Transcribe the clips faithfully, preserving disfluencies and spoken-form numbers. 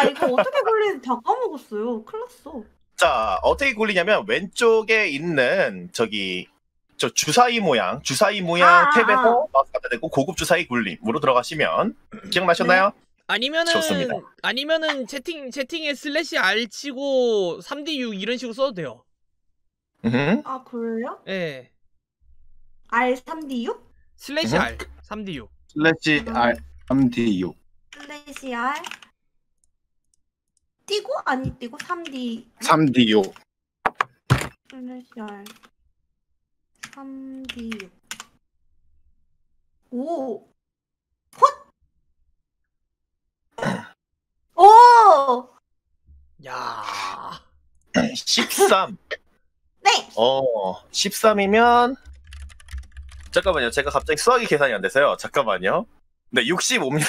아 이거 어떻게 굴리는지 다 까먹었어요. 큰일 났어. 자, 어떻게 굴리냐면 왼쪽에 있는 저기 저 주사위 모양, 주사위 모양 아, 탭에서 아. 마우스 갖다 대고 고급 주사위 굴림으로 들어가시면 기억나셨나요? 네. 아니면은 좋습니다. 아니면은 채팅 채팅에 슬래시 R 치고 삼 디 육 이런 식으로 써도 돼요. 음. 아 그래요? 예. 알 삼 디 육? 슬래시 음. R 삼 디 육. 슬래시 R 삼 디 육. 슬래시 R 띄고 아니 띄고 삼 디 삼 디 육. 슬래시 R 삼 디 육. 오. 헛. 오. 야. 십삼. 네. 어, 십삼이면 잠깐만요. 제가 갑자기 수학이 계산이 안 돼서요. 잠깐만요. 네, 육십오입니다.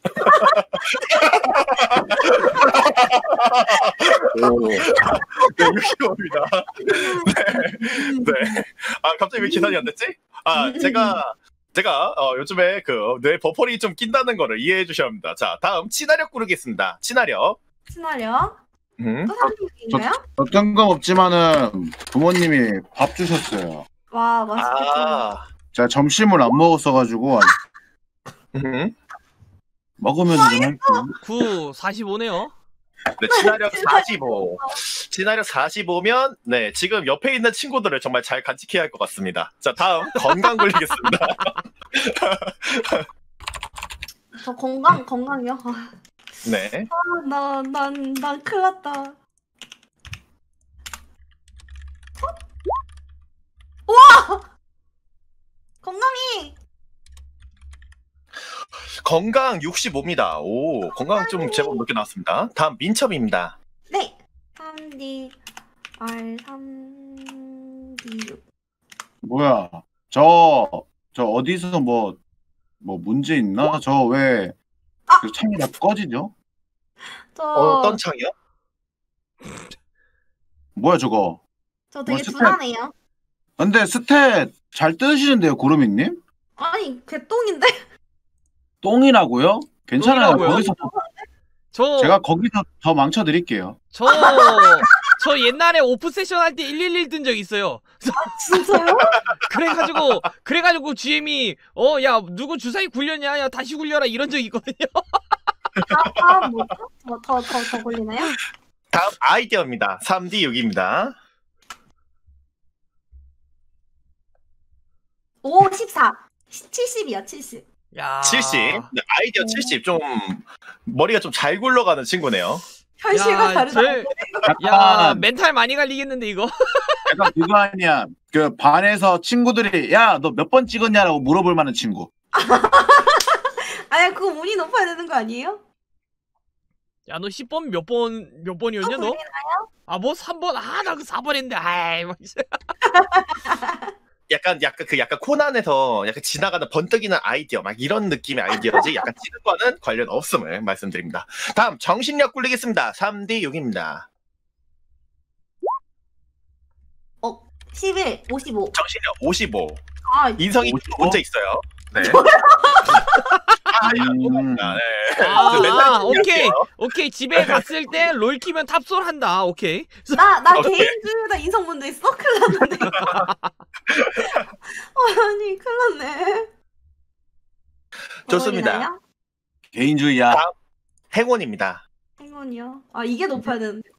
오. 네, 육십오입니다. 네. 네. 아, 갑자기 왜 계산이 안 됐지? 아, 제가 제가 어, 요즘에 그 뇌 버퍼링이 좀 낀다는 거를 이해해 주셔야 합니다. 자, 다음 친화력 고르겠습니다. 친화력. 친화력. 음. 또 삼 디 육인가요? 저 뜬금없지만은 부모님이 밥 주셨어요. 와 맛있겠다. 아. 제가 점심을 안 먹었어가지고 음. 먹으면 좀 할게요. 구 사십오네요. 네, 친화력 사십오. 친화력 사십오면 네, 지금 옆에 있는 친구들을 정말 잘 간직해야 할 것 같습니다. 자, 다음 건강 굴리겠습니다. 저 건강 건강이요. 네. 나난난 큰일 났다. 우와! 건강이 건강 육십오입니다. 오, 건강 좀 제법 높게 나왔습니다. 다음 민첩입니다. 네. 삼 디 R 삼 디 육. 뭐야? 저, 저 어디서 뭐, 뭐 문제 있나? 저 왜, 아! 그 창이 다 꺼지죠? 저 어떤 창이요? 뭐야, 저거? 저 되게 뭐 스탯- 둔하네요. 근데 스탯 잘 뜨시는데요, 구름이님? 아니 개똥인데? 똥이라고요? 괜찮아요. 똥이라고요? 거기서, 저 제가 거기서 더 망쳐드릴게요. 저, 저 옛날에 오프 세션 할 때 일일일 뜬 적 있어요. 진짜요? 그래가지고, 그래가지고 지엠이, 어, 야, 누구 주사위 굴렸냐? 야, 다시 굴려라. 이런 적 있거든요. 아, 다음 뭐죠? 뭐더더 더 걸리나요? 다음 아이디어입니다. 삼 디 육입니다. 오 십사. 칠십이요 칠십. 야. 칠십. 네, 아이디어 오. 칠십. 좀 머리가 좀 잘 굴러가는 친구네요. 현실과 다르다. 저, 야, 약간, 멘탈 많이 갈리겠는데, 이거? 약간 그거 아니야. 그 반에서 친구들이, 야, 너 몇 번 찍었냐라고 물어볼 만한 친구. 아니 그거 운이 높아야 되는 거 아니에요? 야, 너 십 번 몇 번, 몇 번이었냐, 너? 아, 뭐 삼 번? 아, 나 그 사 번 했는데, 아이, 막. 약간 약간 그 약간 코난에서 약간 지나가는 번뜩이는 아이디어 막 이런 느낌의 아이디어지 약간 찌는 거는 관련 없음을 말씀드립니다. 다음 정신력 굴리겠습니다. 삼 디 육입니다. 어 십일, 오십오. 정신력 오십오. 아 인성이 오십오? 문제 있어요. 네. 아, 야, 음. 아, 네. 아, 그 멘탈 아, 오케이. 준비할게요. 오케이. 집에 갔을 때 롤 키면 탑솔 한다. 오케이. 나, 나 오케이. 개인주의다 인성 문제 있어? 큰일 났는데. 아니, 큰일 났네. 좋습니다. 어머니나요? 개인주의야. 행운입니다. 행운이요? 아, 이게 높아야 되는데.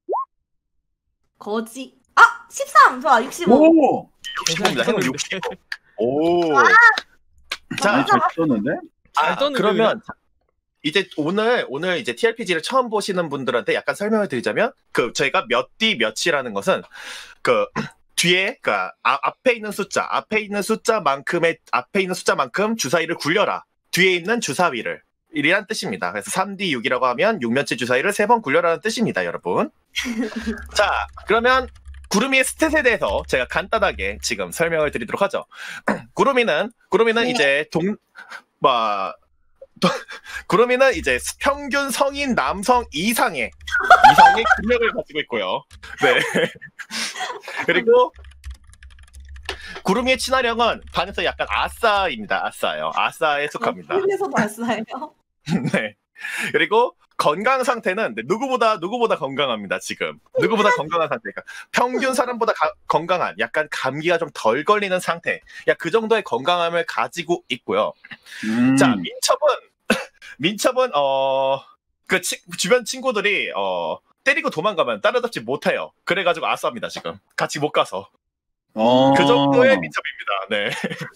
거지. 아! 십삼! 좋아, 육십오. 오! 육십오입니다. 행운 육십오. 오. 자, 많이 잘 썼는데? 아, 떴는데, 그러면 이제 오늘 오늘 이제 티알피지를 처음 보시는 분들한테 약간 설명을 드리자면 그 저희가 몇 디 몇이라는 것은 그 뒤에 그 아, 앞에 있는 숫자 앞에 있는 숫자만큼의 앞에 있는 숫자만큼 주사위를 굴려라. 뒤에 있는 주사위를 이란 뜻입니다. 그래서 삼 디 육이라고 하면 육면체 주사위를 세 번 굴려라는 뜻입니다, 여러분. 자, 그러면 구름이의 스탯에 대해서 제가 간단하게 지금 설명을 드리도록 하죠. 구름이는 구름이는 네. 이제 동 뭐 구름이는 이제 평균 성인 남성 이상의 이상의 근력을 가지고 있고요. 네. 그리고 구름이의 친화력은 반에서 약간 아싸입니다. 아싸요. 아싸에 속합니다. 그래서도 알싸예요. 네. 그리고 건강 상태는 네, 누구보다 누구보다 건강합니다. 지금 누구보다 건강한 상태가 평균 사람보다 가, 건강한 약간 감기가 좀 덜 걸리는 상태. 야, 그 정도의 건강함을 가지고 있고요. 음. 자, 민첩은 민첩은 어 그 주변 친구들이 어 때리고 도망가면 따라잡지 못해요. 그래가지고 아싸입니다. 지금 같이 못 가서 어. 그 정도의 민첩입니다. 네.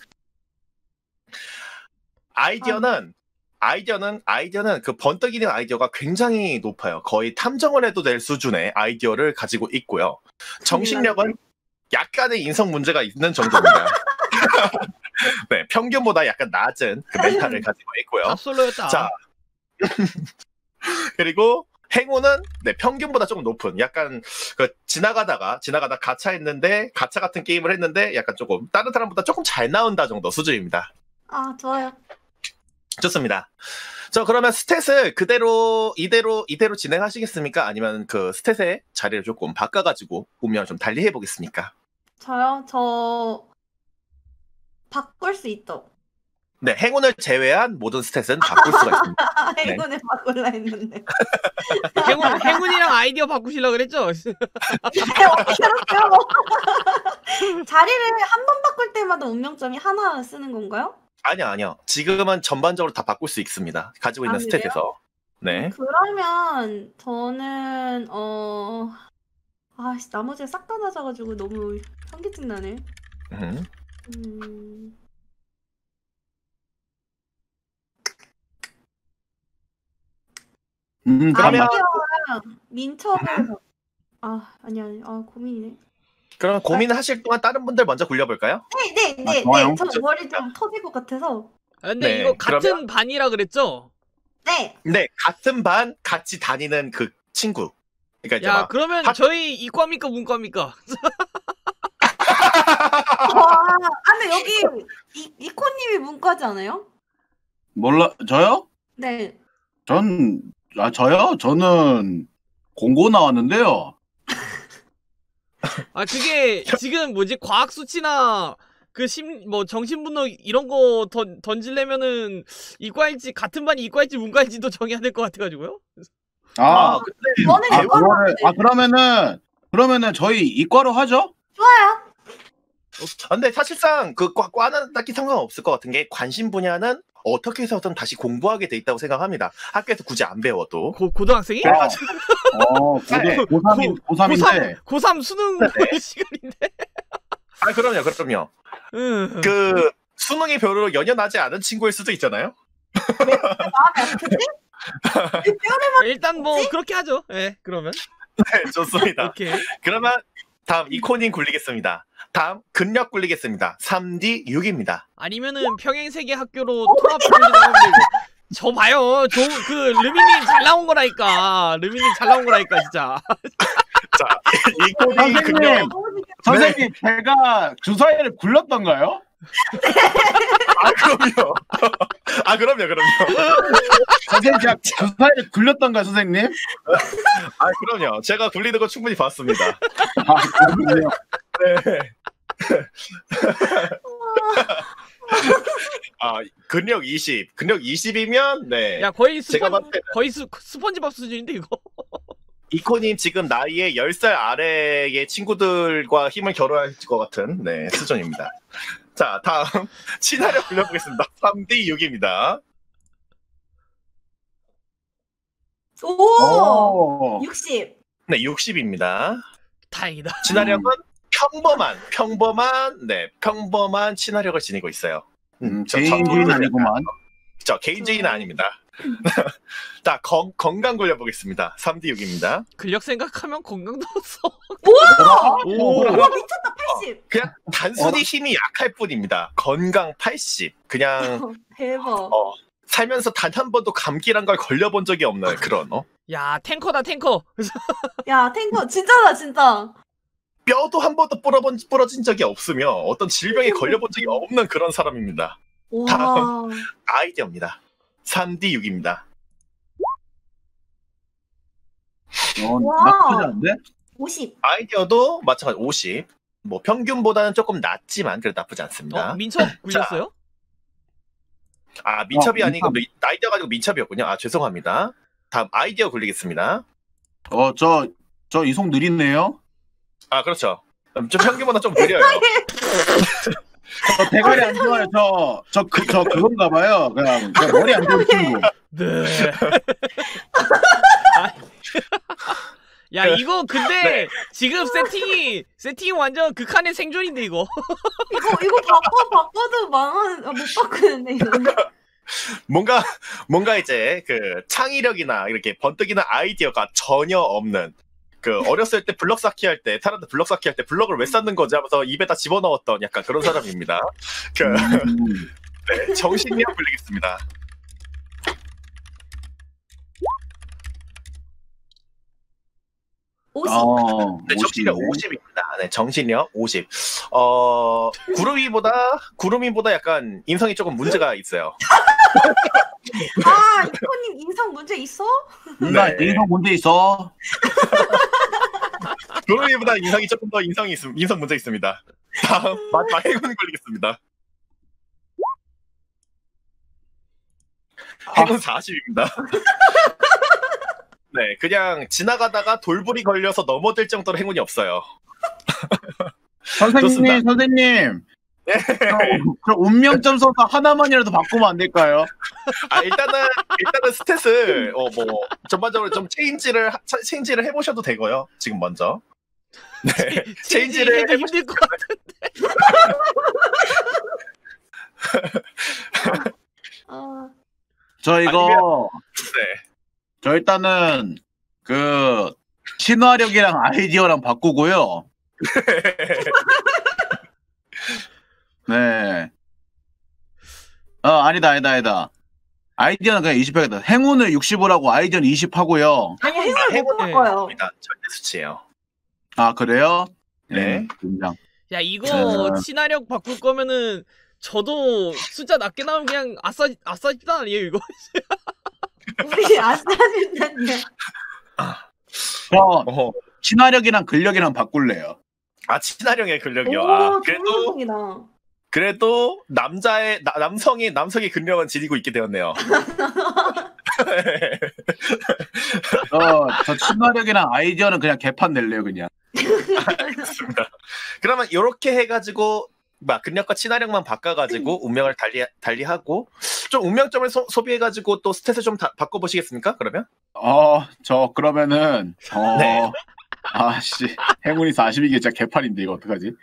아이디어는 아이디어는 아이디어는 그 번뜩이는 아이디어가 굉장히 높아요. 거의 탐정을 해도 될 수준의 아이디어를 가지고 있고요. 정신력은 약간의 인성 문제가 있는 정도입니다. 네, 평균보다 약간 낮은 그 멘탈을 가지고 있고요. absol로였다. 자, 그리고 행운은 네, 평균보다 조금 높은 약간 그 지나가다가 지나가다 가차했는데 가차 같은 게임을 했는데 약간 조금 다른 사람보다 조금 잘 나온다 정도 수준입니다. 아, 좋아요. 좋습니다. 저 그러면 스탯을 그대로 이대로 이대로 진행하시겠습니까? 아니면 그 스탯의 자리를 조금 바꿔가지고 운명을 좀 달리 해보겠습니까? 저요? 저 바꿀 수 있죠. 네, 행운을 제외한 모든 스탯은 바꿀 수가 있습니다. 네. 행운을 바꿀라 했는데. 행운, 행운이랑 아이디어 바꾸시려고 그랬죠? 그렇게요. 자리를 한 번 바꿀 때마다 운명점이 하나 쓰는 건가요? 아니요, 아니요. 지금은 전반적으로 다 바꿀 수 있습니다. 가지고 있는 아, 그래요? 스탯에서. 네. 그러면 저는 어 아씨 나머지가 싹 다 낮아가지고 너무 현기증 나네. 음. 음. 음, 그러면 아이디어랑 민첩을 아 아니 아니 아 고민이네. 그러면 고민하실 동안 다른 분들 먼저 굴려볼까요? 네네네 아, 네. 좋아요. 저 머리 좀 터질 것 같아서. 아, 근데 네, 이거 같은 그러면- 반이라 그랬죠? 네. 네, 같은 반 같이 다니는 그 친구. 그러니까 이제 야, 막 그러면 학- 저희 이과입니까 문과입니까? 와, 아 근데 여기 이 이코님이 문과지 않아요? 몰라 저요? 네. 전 아 저요? 저는 공고 나왔는데요. 아, 그게 지금 뭐지 과학 수치나 그 심 뭐 정신분석 이런 거 던, 던지려면은 이과일지 같은 반이 이과일지 문과일지도 정해야 될 것 같아가지고요. 아, 아, 근데 저는 아 이과로 그거를 하는데. 아 그러면은 그러면은 저희 이과로 하죠? 좋아요. 아, 근데 사실상 그 과, 과는 딱히 상관없을 것 같은 게 관심 분야는 어떻게 해서든 다시 공부하게 돼 있다고 생각합니다. 학교에서 굳이 안 배워도. 고, 고등학생이? 아, 어, 네. 고삼인 고삼인데 고삼 수능 네. 시간인데. 아, 그럼요, 그럼요. 음. 그 수능이 별로 연연하지 않은 친구일 수도 있잖아요. 마음이 아프지? 일단 뭐 그렇게 하죠. 예, 그러면. 네, 좋습니다. 오케이. 그러면 다음 이코님 굴리겠습니다. 다음 근력 굴리겠습니다. 삼 디 육입니다. 아니면은 평행세계 학교로 통합 분리나가면 되고. 저 봐요. 저 그 르미님 잘 나온 거라니까. 르미님 잘 나온 거라니까 진짜. 자, 이코님 선생님! 근력. 선생님 제가 주사위를 굴렸던가요? 아, 그럼요. 아, 그럼요, 그럼요. 선생님 제가 주사위를 굴렸던가요, 선생님? 아, 그럼요. 제가 굴리는 거 충분히 봤습니다. 아, 그렇군요. 네. 아, 근력 이십. 근력 이십이면 네. 야, 거의 제가 스펀 봤을 때는 거의 스, 스펀지밥 수준인데 이거. 이코님 지금 나이에 열 살 아래의 친구들과 힘을 겨뤄할 것 같은 네, 수준입니다. 자, 다음 친화력 굴려보겠습니다. 삼 디 육입니다. 오! 오. 육십. 네, 육십입니다. 다행이다. 친화력은 평범한, 평범한, 네, 평범한 친화력을 지니고 있어요. 음, 저 개인주의는 전투를 아니구만. 저 개인주의는 아닙니다. 자, 건, 건강 굴려보겠습니다. 삼 디 육입니다. 근력 생각하면 건강도 없어. 오. 와 미쳤다 팔십. 그냥 단순히 힘이 약할 뿐입니다. 건강 팔십. 그냥 대박. 어, 살면서 단 한 번도 감기란 걸 걸려본 적이 없는 그런 어? 야, 탱커다 탱커. 야 탱커 진짜다 진짜. 뼈도 한 번도 부러본, 부러진 적이 없으며 어떤 질병에 걸려본 적이 없는 그런 사람입니다. 와. 아이디어입니다. 삼 디 육입니다. 어, 와. 나쁘지 않은데? 오십. 아이디어도 마찬가지 오십. 뭐 평균보다는 조금 낮지만 그래도 나쁘지 않습니다. 어, 민첩 굴렸어요? 아 민첩이 어, 아니고 민첩. 아이디어 가지고 민첩이었군요. 아 죄송합니다. 다음 아이디어 굴리겠습니다. 어, 저, 저 이송 느리네요. 아 그렇죠. 음, 좀 평균보다 좀 느려요. 저 대가리 안 좋아요. 저, 저, 그, 저 그건가 봐요. 그냥, 저 머리 안 좋은 친구. 네. 아, 야 이거 근데 지금 세팅이 세팅이 완전 극한의 생존인데 이거. 이거 이거 바꿔 바꿔도 망한 아, 못 바꾸는데 이거. 뭔가 뭔가 이제 그 창의력이나 이렇게 번뜩이나 아이디어가 전혀 없는 그 어렸을 때 블럭 쌓기 할 때 사람들 블럭 쌓기 할 때 블럭을 왜 쌓는 거지 하면서 입에다 집어넣었던 약간 그런 사람입니다. 그 음. 네, 정신력 불리겠습니다. 오십. 어, 네, 정신력 오십이네. 오십입니다. 네, 정신력 오십. 어, 구름이보다 구름이보다 약간 인성이 조금 문제가 있어요. 아 이코님 인성 문제 있어? 나 네. 인성 문제 있어. 구름이보다 인성이 조금 더 인성이 있, 인성 문제 있습니다. 다음 마, 마해군 걸리겠습니다. 해군 사십입니다. 네, 그냥 지나가다가 돌불이 걸려서 넘어질 정도로 행운이 없어요. 선생님, 좋습니다. 선생님. 저, 저 운명점 써서 하나만이라도 바꾸면 안 될까요? 아 일단은 일단은 스탯을 어 뭐 전반적으로 좀 체인지를 하- 차- 체인지를 해보셔도 되고요. 지금 먼저. 네, 체인지를 해도 해보. 힘들 것 같아. 아 저 이거, 네. 저 일단은, 그, 친화력이랑 아이디어랑 바꾸고요. 네. 어, 아니다, 아니다, 아니다. 아이디어는 그냥 이십 하겠다. 행운을 육십을 하고 아이디어는 이십 하고요. 아니 행운을 못 행운 바꿔요. 일단 절대 수치예요. 아, 그래요? 네. 음, 굉장. 야 이거 음. 친화력 바꿀 거면은 저도 숫자 낮게 나오면 그냥 아싸 아싸 집단 아니에요 이거? 우리 아싸진다냐. 저, 어허. 친화력이랑 근력이랑 바꿀래요. 아 친화력의 근력이요. 오 아 좋은 그래도 생각이다. 그래도 남자의 나, 남성이 남성의 근력은 지니고 있게 되었네요. 어, 저 친화력이랑 아이디어는 그냥 개판 낼래요, 그냥. 알겠습니다. 그러면 이렇게 해가지고 막 근력과 친화력만 바꿔가지고 운명을 달리 달리하고 좀 운명점을 소, 소비해가지고 또 스탯을 좀 다, 바꿔보시겠습니까? 그러면 어, 저 그러면은 어, 네. 아씨 행운이 사십이게 진짜 개판인데 이거 어떡하지?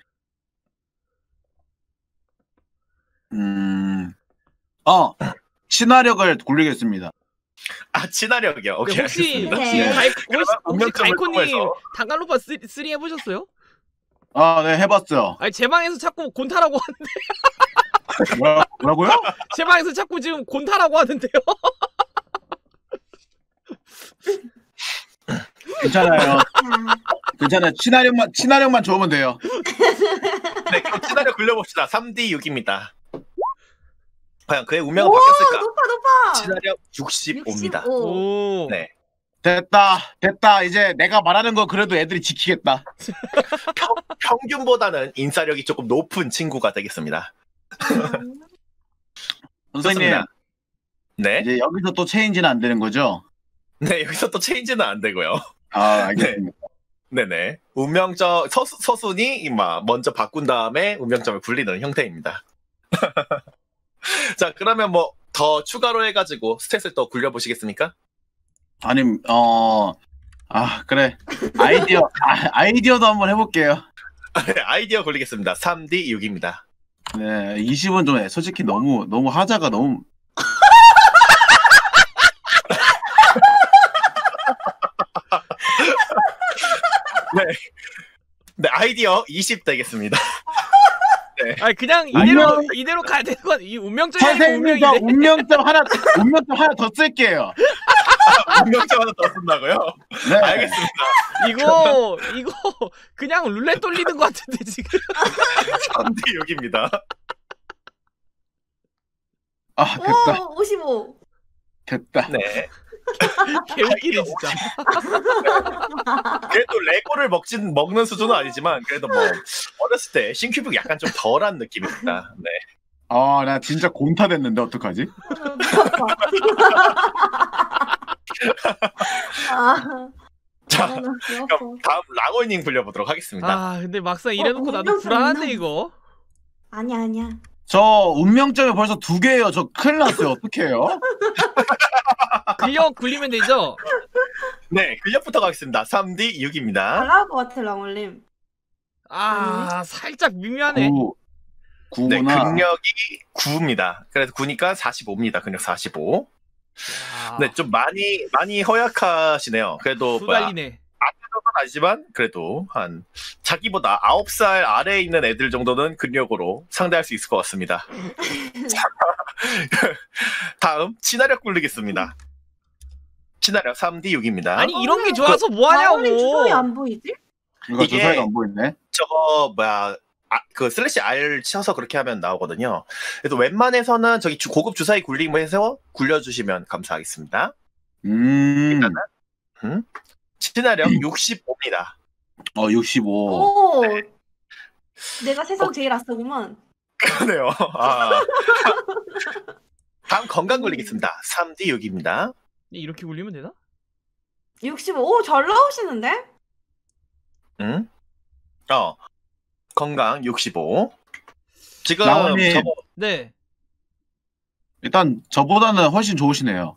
음, 어, 친화력을 굴리겠습니다. 아 친화력이요. 오케이 네, 혹시 알겠습니다. 혹시 네. 가이 혹시, 혹시 운명점을 가이코님 통해서. 단갈로파 쓰리 해보셨어요? 아, 네 해봤어요. 아니 제 방에서 자꾸 곤타라고 하는데 뭐라, 뭐라고요? 제 방에서 자꾸 지금 곤타라고 하는데요. 괜찮아요. 아, 괜찮아요. 친화력만 친화력만 좋으면 돼요. 네, 그럼 친화력 굴려봅시다. 삼 디 육입니다. 과연 그의 운명은 오 바뀌었을까? 높아 높아. 친화력 육십오입니다. 육십오. 오. 네. 됐다, 됐다. 이제 내가 말하는 거 그래도 애들이 지키겠다. 평, 평균보다는 인싸력이 조금 높은 친구가 되겠습니다. 음. 선생님, 좋습니다. 네. 이제 여기서 또 체인지는 안 되는 거죠? 네, 여기서 또 체인지는 안 되고요. 아, 알겠습니다. 네네. 운명점, 서수, 서순이 막 먼저 바꾼 다음에 운명점을 굴리는 형태입니다. 자, 그러면 뭐 더 추가로 해가지고 스탯을 또 굴려보시겠습니까? 아니, 어, 아, 그래. 아이디어, 아, 아이디어도 한번 해볼게요. 아이디어 굴리겠습니다. 삼 디 육입니다. 네, 이십은 좀 솔직히 너무, 너무 하자가 너무. 네, 아이디어 이십 되겠습니다. 아니 그냥 아니요. 이대로 이대로 가야 되는 건 이 운명점이 아니고 선생님, 저 운명인데. 운명점 하나, 운명점 하나 더 쓸게요. 운명점 하나 더 쓴다고요? 네. 알겠습니다. 이거 이거 그냥 룰렛 돌리는 것 같은데 지금. 삼 디 육입니다. 아, 됐다, 오 오십오. 됐다. 네. 개웃기네 진짜. 그래도 레고를 먹진 먹는 수준은 아니지만 그래도 뭐 어렸을 때 신큐브 약간 좀 덜한 느낌입니다. 네. 아, 나 진짜 곤타 됐는데 어떡하지? 아, 자, 아, 나 배 아파. 그럼 다음 랑월님 불려보도록 하겠습니다. 아 근데 막상 이래놓고 어, 나도 운명점 불안한데 있나? 이거. 아니야, 아니야. 저 운명점이 벌써 두 개예요. 저 큰일 났어요. 어떡해요? 근력 굴리면 되죠? 네, 근력부터 가겠습니다. 삼 디 육입니다. 잘나올 것 같아, 랑올님. 아 살짝 미묘하네. 구, 네, 구구나. 근력이 구입니다. 그래서 구니까 사십오입니다. 근력 사십오. 야, 네, 좀 많이 많이 허약하시네요. 그래도 두 뭐야, 달리네. 정도는 아니지만 그래도 한 자기보다 아홉 살 아래에 있는 애들 정도는 근력으로 상대할 수 있을 것 같습니다. 자, 다음 친화력 굴리겠습니다. 친화력 삼 디 육입니다. 아니 이런 게 좋아서 뭐 랑올님 주소리 하냐고. 안 보이지? 이거 이게- 주사위가 안 보이네. 저거 뭐야, 아, 그 슬래시 R 쳐서 그렇게 하면 나오거든요. 그래서 웬만해서는 저기 주- 고급 주사위 굴림해서 굴려주시면 감사하겠습니다. 음. 음? 친화력 육십오입니다. 어, 육십오. 오! 내가 세상 제일 아싸구만. 그러네요. 아. 다음 건강 굴리겠습니다. 삼 디 육입니다. 이렇게 굴리면 되나? 육십오. 오, 잘 나오시는데? 응? 어. 건강 육십오. 지금 나원님. 저거 네. 일단 저보다는 훨씬 좋으시네요.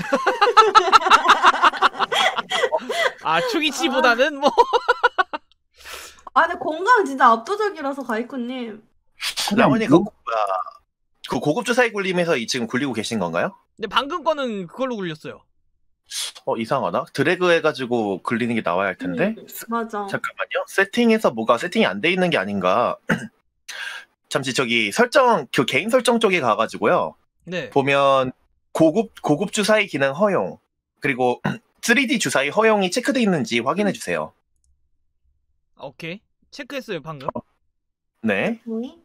아 초기치보다는 뭐. 아, 근데 건강 진짜 압도적이라서, 가이쿠님. 라원이 그, 뭐- 뭐야, 그 고급 주사위 굴림에서 이 지금 굴리고 계신 건가요? 근데 방금 거는 그걸로 굴렸어요. 어, 이상하다. 드래그 해가지고 굴리는 게 나와야 할 텐데. 음, 맞아. 잠깐만요. 세팅에서 뭐가 세팅이 안 돼 있는 게 아닌가. 잠시 저기 설정, 그 개인 설정 쪽에 가가지고요. 네. 보면 고급, 고급 주사위 기능 허용. 그리고 쓰리 디 주사위 허용이 체크돼 있는지 확인해 주세요. 아, 오케이. 체크했어요 방금. 네. 뭐니?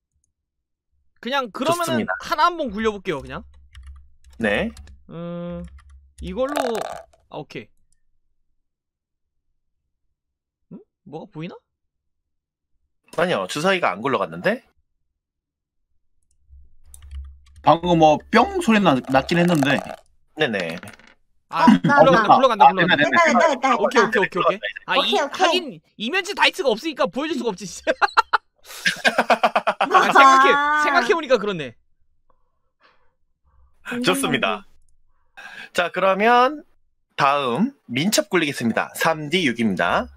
그냥 그러면은 좋습니다. 하나 한번 굴려볼게요 그냥. 네. 음 이걸로 아 오케이. 응? 뭐가 보이나? 아니요. 주사위가 안 굴러갔는데? 방금 뭐 뿅 소리 나, 났긴 했는데. 네네. 아 어, 나, 굴러간다 나. 굴러간다 아, 굴러간다. 됐네, 됐다, 됐다, 됐다. 오케이 오케이 오케이 오케이. 아 이, 오케이, 오케이. 하긴 이면치 다이스가 없으니까 보여줄 수가 없지. 아, 생각해 생각해보니까 그렇네. 좋습니다. 자, 그러면 다음 민첩 굴리겠습니다. 삼 디 육입니다.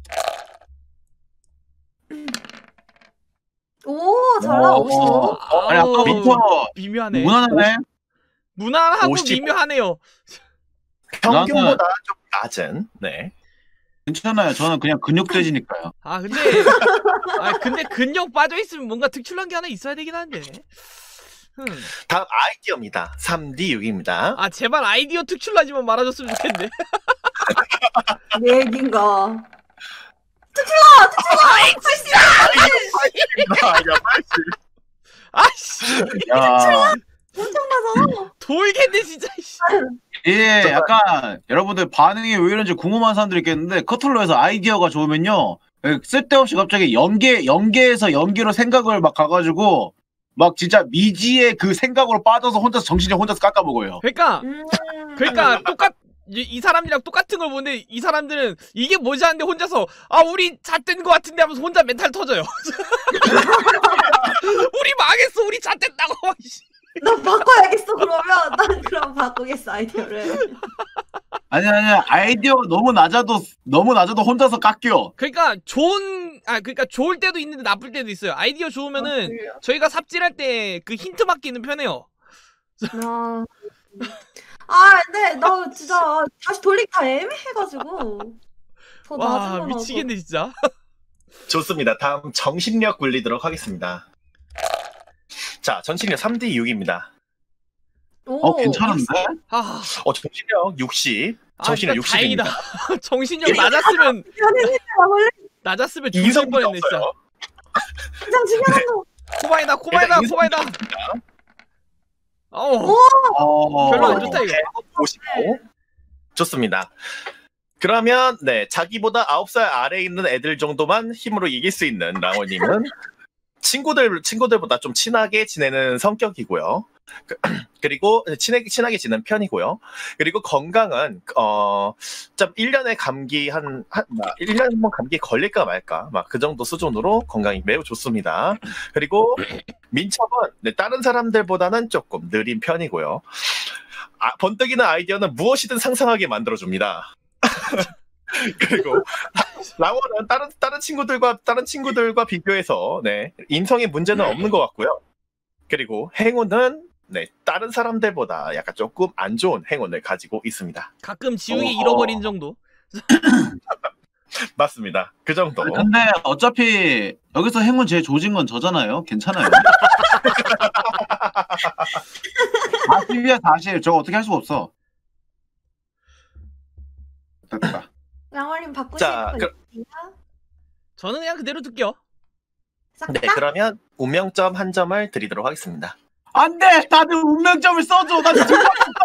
오, 잘 어, 나오시네. 어. 아니, 아우, 아까부터 미묘하네. 무난하네. 무난하고 오십오. 미묘하네요. 평균보다 좀 낮은. 네. 괜찮아요. 저는 그냥 근육돼지니까요. 아 근데 아 근데 근력 빠져 있으면 뭔가 특출난 게 하나 있어야 되긴 한데. 흠. 다음 아이디어입니다. 삼 디 육입니다. 아 제발 아이디어 특출나지만 말아줬으면 좋겠네. 내 얘긴가. 아씨 야, 엄청나잖아. 돌겠네 진짜. 씨. 이게 약간 여러분들 반응이 왜 이런지 궁금한 사람들이 있겠는데 커틀러에서 아이디어가 좋으면요 쓸데없이 갑자기 연계 연계에서 연계로 생각을 막 가가지고 막 진짜 미지의 그 생각으로 빠져서 혼자서 정신이 혼자서 깎아먹어요. 그러니까 음. 그러니까 똑같 이, 이 사람이랑 똑같은 걸 보는데 이 사람들은 이게 뭐지 하는데 혼자서 아 우리 잣된 거 같은데 하면서 혼자 멘탈 터져요. 우리 망했어 우리 잣됐다고. 너 바꿔야겠어, 그러면. 난 그럼 바꾸겠어, 아이디어를. 아니 아니 아이디어 너무 낮아도 너무 낮아도 혼자서 깎여. 그러니까 좋은 아 그러니까 좋을 때도 있는데 나쁠 때도 있어요. 아이디어 좋으면은 저희가 삽질할 때 그 힌트 맡기는 편해요. 아, 아, 근데 나 진짜 다시 돌리기 다 애매해가지고. 더 낮은 와 거 미치겠네 진짜. 좋습니다. 다음 정신력 굴리도록 하겠습니다. 자, 정신력 삼 디 육입니다. 오, 어 괜찮은데? 아, 어, 정신력 육십. 아 정신력 진짜 다행이다. 육십입니다. 정신력 낮았으면 연예인이라 원래 낮았으면 죽을 인성도 뻔했네 진짜. 없어요. 가장 중요한 거. 코바이다 코바이다 일단 코바이다. 어 어. 별로 안 좋다 이거. 오십오. 좋습니다. 그러면 네 자기보다 아홉 살 아래에 있는 애들 정도만 힘으로 이길 수 있는 랑호님은 친구들 친구들보다 좀 친하게 지내는 성격이고요. 그- 그리고 친하게 친하게 지내는 편이고요. 그리고 건강은 어좀 일 년에 감기 한, 한 막 일 년에 한 번 감기 걸릴까 말까 막 그 정도 수준으로 건강이 매우 좋습니다. 그리고 민첩은 네, 다른 사람들보다는 조금 느린 편이고요. 아, 번뜩이는 아이디어는 무엇이든 상상하게 만들어줍니다. 그리고 랑원은 다른 다른 친구들과 다른 친구들과 비교해서 네 인성에 문제는 없는 것 같고요. 그리고 행운은 네 다른 사람들보다 약간 조금 안 좋은 행운을 가지고 있습니다. 가끔 지우개 어허. 잃어버린 정도. 맞습니다. 그 정도. 아니, 근데 어차피 여기서 행운 제일 조진 건 저잖아요. 괜찮아요. 사십이야 사십. 저거 어떻게 할 수가 없어. 됐다. 랑월님 바꾸실 자, 거 그- 있으세요? 저는 그냥 그대로 둘게요. 싹 네 다? 그러면 운명점 한 점을 드리도록 하겠습니다. 안 돼! 다들 운명점을 써줘! 나 지금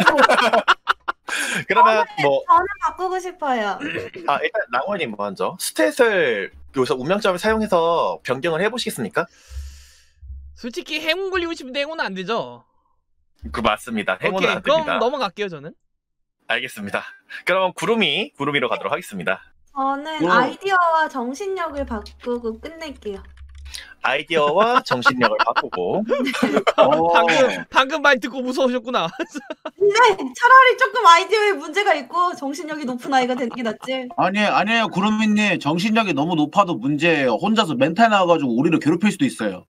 그러면 뭐 저는 바꾸고 싶어요. 아, 일단 랑원님 먼저 스탯을 여기서 운명점을 사용해서 변경을 해보시겠습니까? 솔직히 행운 걸리고 싶은데 행운은 안 되죠. 그 맞습니다. 행운은 오케이, 안 그럼 됩니다. 넘어갈게요 저는. 알겠습니다. 그럼 구름이 구름이로 가도록 하겠습니다. 저는 어. 아이디어와 정신력을 바꾸고 끝낼게요. 아이디어와 정신력을 바꾸고 어. 방금 방금 말 듣고 무서우셨구나. 근데 차라리 조금 아이디어에 문제가 있고 정신력이 높은 아이가 되는 게 낫지. 아니, 아니에요. 구름이님. 정신력이 너무 높아도 문제예요. 혼자서 멘탈 나와가지고 우리를 괴롭힐 수도 있어요.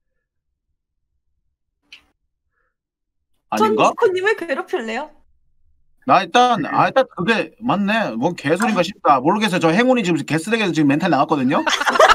전 아닌가? 니코님을 괴롭힐래요? 나 일단, 아, 일단 그게 맞네. 뭔 개소리인가 싶다. 모르겠어요. 저 행운이 지금 개쓰레기에서 지금 멘탈 나왔거든요?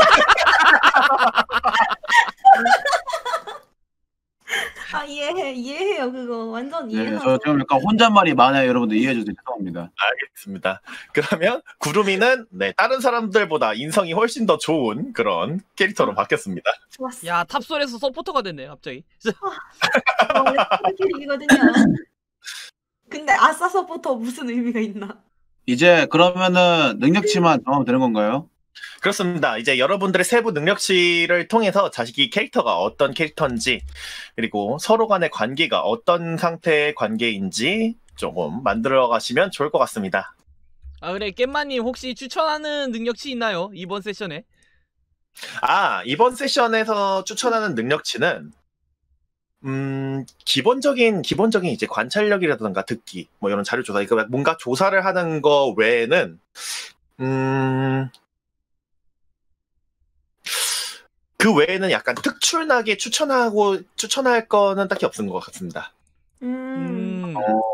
아 이해해 이해해요 그거 완전 네, 이해하죠. 저 지금 약간 혼잣말이 많아요. 여러분들 이해해주세요. 죄송합니다. 알겠습니다. 그러면 구름이는 네 다른 사람들보다 인성이 훨씬 더 좋은 그런 캐릭터로 바뀌었습니다. 좋았어. 야 탑솔에서 서포터가 됐네 갑자기. 원래 캐릭이거든요. 근데 아싸 서포터 무슨 의미가 있나? 이제 그러면은 능력치만 정하면 되는 건가요? 그렇습니다. 이제 여러분들의 세부 능력치를 통해서 자식이 캐릭터가 어떤 캐릭터인지 그리고 서로 간의 관계가 어떤 상태의 관계인지 조금 만들어 가시면 좋을 것 같습니다. 아 그래 깻마님 혹시 추천하는 능력치 있나요 이번 세션에? 아, 이번 세션에서 추천하는 능력치는 음, 기본적인 기본적인 이제 관찰력이라든가 듣기 뭐 이런 자료 조사 이거 뭔가 조사를 하는 거 외에는 음, 그 외에는 약간 특출나게 추천하고 추천할 거는 딱히 없는 것 같습니다. 음. 음.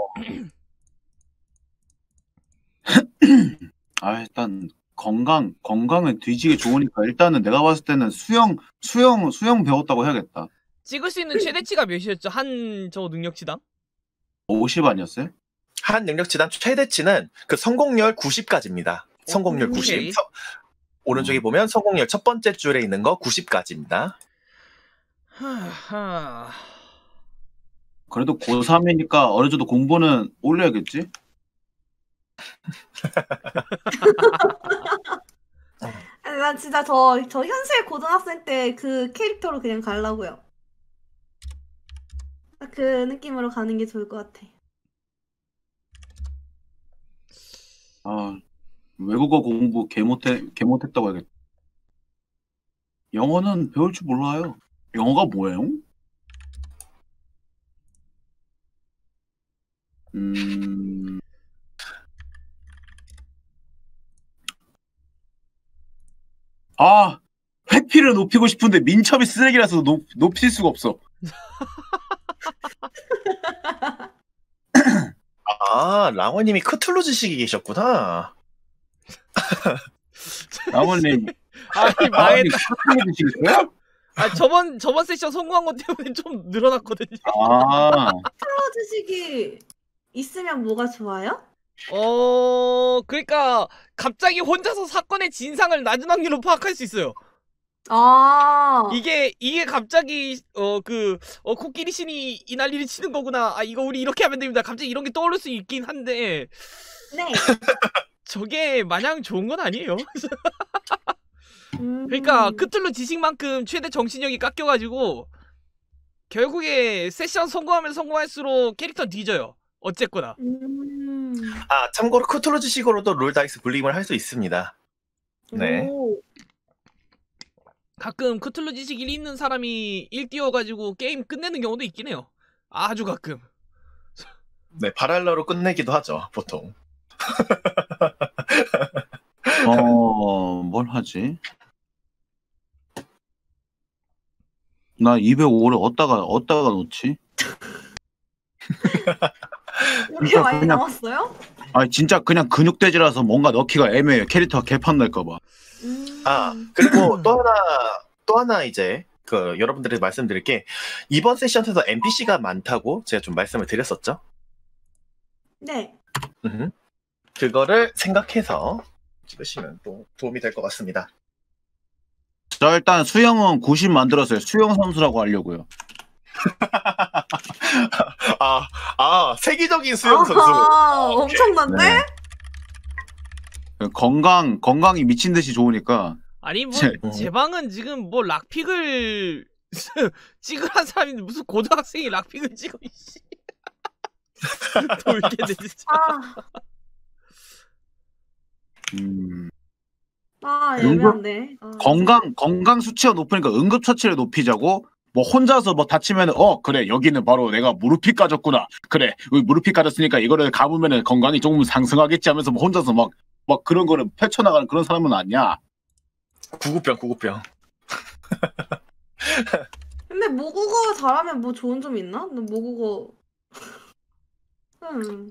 아, 일단 건강, 건강은 뒤지게 좋으니까 일단은 내가 봤을 때는 수영, 수영, 수영 배웠다고 해야겠다. 찍을 수 있는 최대치가 몇이었죠? 한 저 능력치당? 오십 아니었어요? 한 능력치당 최대치는 그 성공률 구십까지입니다. 성공률 오케이. 구십. 서- 오른쪽에 보면 성공률 첫 번째 줄에 있는 거 구십까지입니다. 하하. 그래도 고삼이니까 어느 정도 공부는 올려야겠지? 아니, 난 진짜 저, 저 현실 고등학생 때 그 캐릭터로 그냥 가려고요. 딱 그 느낌으로 가는 게 좋을 것 같아. 아, 외국어 공부 개 못해, 개 못했다고 해야겠다. 영어는 배울 줄 몰라요. 영어가 뭐예요? 음, 아, 회피를 높이고 싶은데 민첩이 쓰레기라서 높, 높일 수가 없어. 아, 랑원님이 크툴루 지식이 계셨구나. 나머님, 아니 망했. 크게 드시겠어요? 아 저번 저번 세션 성공한 것 때문에 좀 늘어났거든요. 아, 프로 지식이 있으면 뭐가 좋아요? 어 그러니까 갑자기 혼자서 사건의 진상을 낮은 확률로 파악할 수 있어요. 아, 이게 이게 갑자기 어 그 어 코끼리 신이 이 난리를 치는 거구나. 아 이거 우리 이렇게 하면 됩니다. 갑자기 이런 게 떠오를 수 있긴 한데 네. 저게 마냥 좋은 건 아니에요. 음. 그러니까 크툴루 지식만큼 최대 정신력이 깎여가지고 결국에 세션 성공하면 성공할수록 캐릭터 뒤져요. 어쨌거나. 음. 아, 참고로 크툴루 지식으로도 롤 다이스 불림을 할 수 있습니다. 네. 오. 가끔 크툴루 지식 일 있는 사람이 일 띄워가지고 게임 끝내는 경우도 있긴 해요. 아주 가끔. 네, 바랄러로 끝내기도 하죠, 보통. 어, 뭘 하지? 나 이백오를 어디다가, 어디다가 놓지? 이렇게 진짜 많이 그냥- 남았어요? 아, 진짜 그냥 근육돼지라서 뭔가 넣기가 애매해요. 캐릭터 개판 날까봐. 음. 아, 그리고 또 하나, 또 하나 이제, 그, 여러분들에게 말씀드릴 게, 이번 세션에서 엔피씨가 많다고 제가 좀 말씀을 드렸었죠? 네. 음. 그거를 생각해서 찍으시면 또 도움이 될 것 같습니다. 저 일단 수영은 구십 만들었어요. 수영 선수라고 하려고요. 아, 아, 세계적인 수영 선수. 아, 오케이. 엄청난데? 네. 건강, 건강이 미친 듯이 좋으니까. 아니 뭐 제- 제 방은 지금 뭐 락픽을 찍으란 사람인데 무슨 고등학생이 락픽을 찍어 이씨. 돌겠네 진짜. 아, 음, 아 이거 애매한데. 아, 건강, 건강 수치가 높으니까 응급처치를 높이자고. 뭐 혼자서 뭐 다치면 어 그래 여기는 바로 내가 무릎이 까졌구나. 그래 여기 무릎이 까졌으니까 이거를 감으면은 건강이 조금 상승하겠지 하면서 뭐 혼자서 막 막 그런 거를 펼쳐나가는 그런 사람은 아니야. 구구병, 구구병. 근데 모국어 잘하면 뭐 좋은 점 있나? 나 모국어. 음.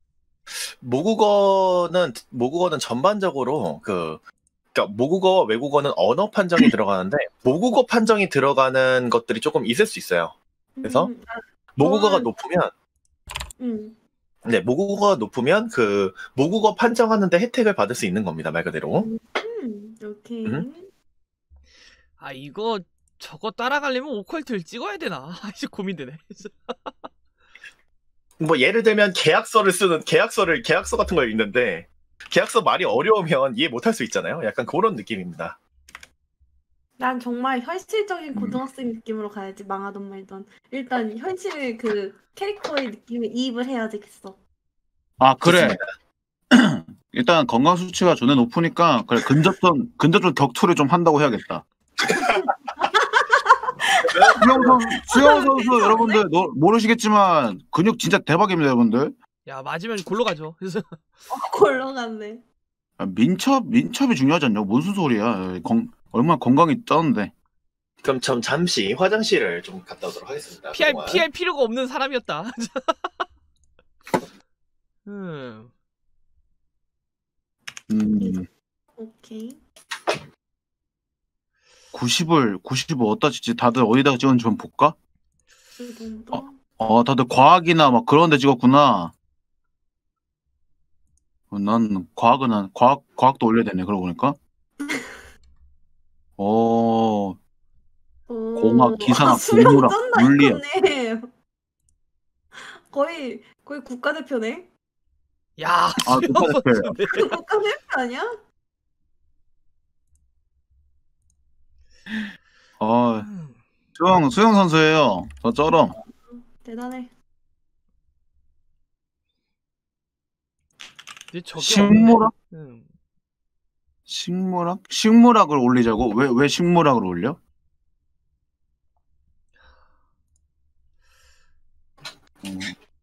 모국어는, 모국어는 전반적으로 그, 그러니까 모국어, 외국어는 언어 판정이 들어가는데, 모국어 판정이 들어가는 것들이 조금 있을 수 있어요. 그래서? 음, 아, 모국어가 저는- 높으면, 음. 네, 모국어가 높으면 그, 모국어 판정하는데 혜택을 받을 수 있는 겁니다, 말 그대로. 음. 오케이. 음. 아 이거 저거 따라가려면 오컬트를 찍어야 되나? 아씨 고민되네. 뭐, 예를 들면 계약서를 쓰는, 계약서를, 계약서 같은 걸 읽는데, 계약서 말이 어려우면 이해 못할 수 있잖아요. 약간 그런 느낌입니다. 난 정말 현실적인 음. 고등학생 느낌으로 가야지. 망하던 말던. 일단 현실 그 캐릭터의 느낌에 이입을 해야겠어. 아 그래. 좋습니다. 일단 건강 수치가 존나 높으니까 그래 근접전 근접전 격투를 좀 한다고 해야겠다. 수영 선수, 수영 선수 여러분들 노- 모르시겠지만 근육 진짜 대박입니다 여러분들. 야 맞으면 골로 가죠. 그래서 골로 갔네. 아, 민첩 민첩이 중요하지 않냐? 무슨 소리야? 건, 얼마나 건강이 쩌는데. 그럼 전 잠시 화장실을 좀 갔다 오도록 하겠습니다. 피할 그동안. 피할 필요가 없는 사람이었다. 음. 음, 오케이. 구십을 구십을 어디다 찍지? 다들 어디다가 찍었는지 좀 볼까? 이 정도. 어, 다들 과학이나 막 그런 데 찍었구나. 어, 난 과학은 한 과학 과학도 올려야 되네. 그러고 보니까. 어, 오. 공학, 기상학, 아, 수령 국문학, 쩐다 물리학. 이거네. 거의 거의 국가대표네. 야 아, 수영 국가대표예요. 선수네. 그 국가대표 아니야? 어, 음. 수영 수영 선수예요. 저 쩔어. 대단해. 근데 저게 식물학? 없네. 음. 식물학? 식물학을 올리자고? 왜 왜 식물학을 올려? 음,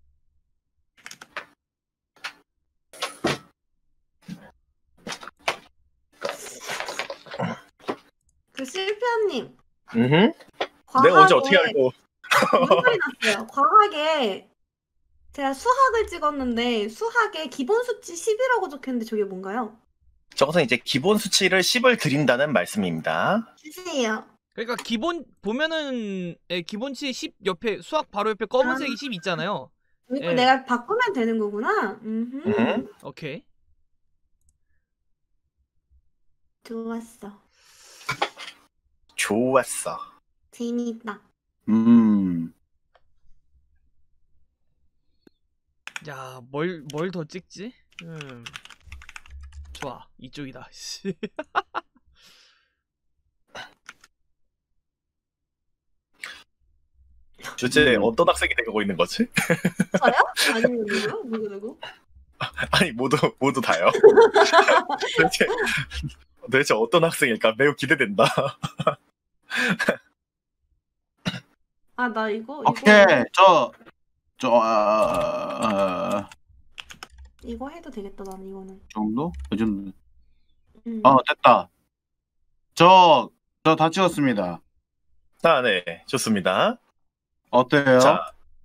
그 실피아님. 음흠. 과학에 내가 언제 어떻게 알고. 눈물이 났어요. 과학에 제가 수학을 찍었는데 수학에 기본 수치 십이라고 적혔는데 저게 뭔가요? 저것은 이제 기본 수치를 십을 드린다는 말씀입니다. 주세요. 그러니까 기본 보면은 예, 기본치 십 옆에 수학 바로 옆에 검은색이 십 있잖아요. 이거 예. 내가 바꾸면 되는 거구나. 음흠. 음. 오케이. 좋았어. 좋았어. 재미있다. 음. 야, 뭘 뭘 더 찍지? 음. 좋아. 이쪽이다. 씨. 주제 음. 어떤 학생이 되고 있는 거지? 저요? 아니면 누구? 누구 누구? 아니 모두 모두 다요. 도대체 도대체 어떤 학생일까 매우 기대된다. 아 나 이거 오케이 이거 저저 아, 이거 해도 되겠다 나는 이거는. 정도? 그 정도. 음. 어 됐다. 저 저 다 찍었습니다. 아, 네, 좋습니다. 어때요? 자,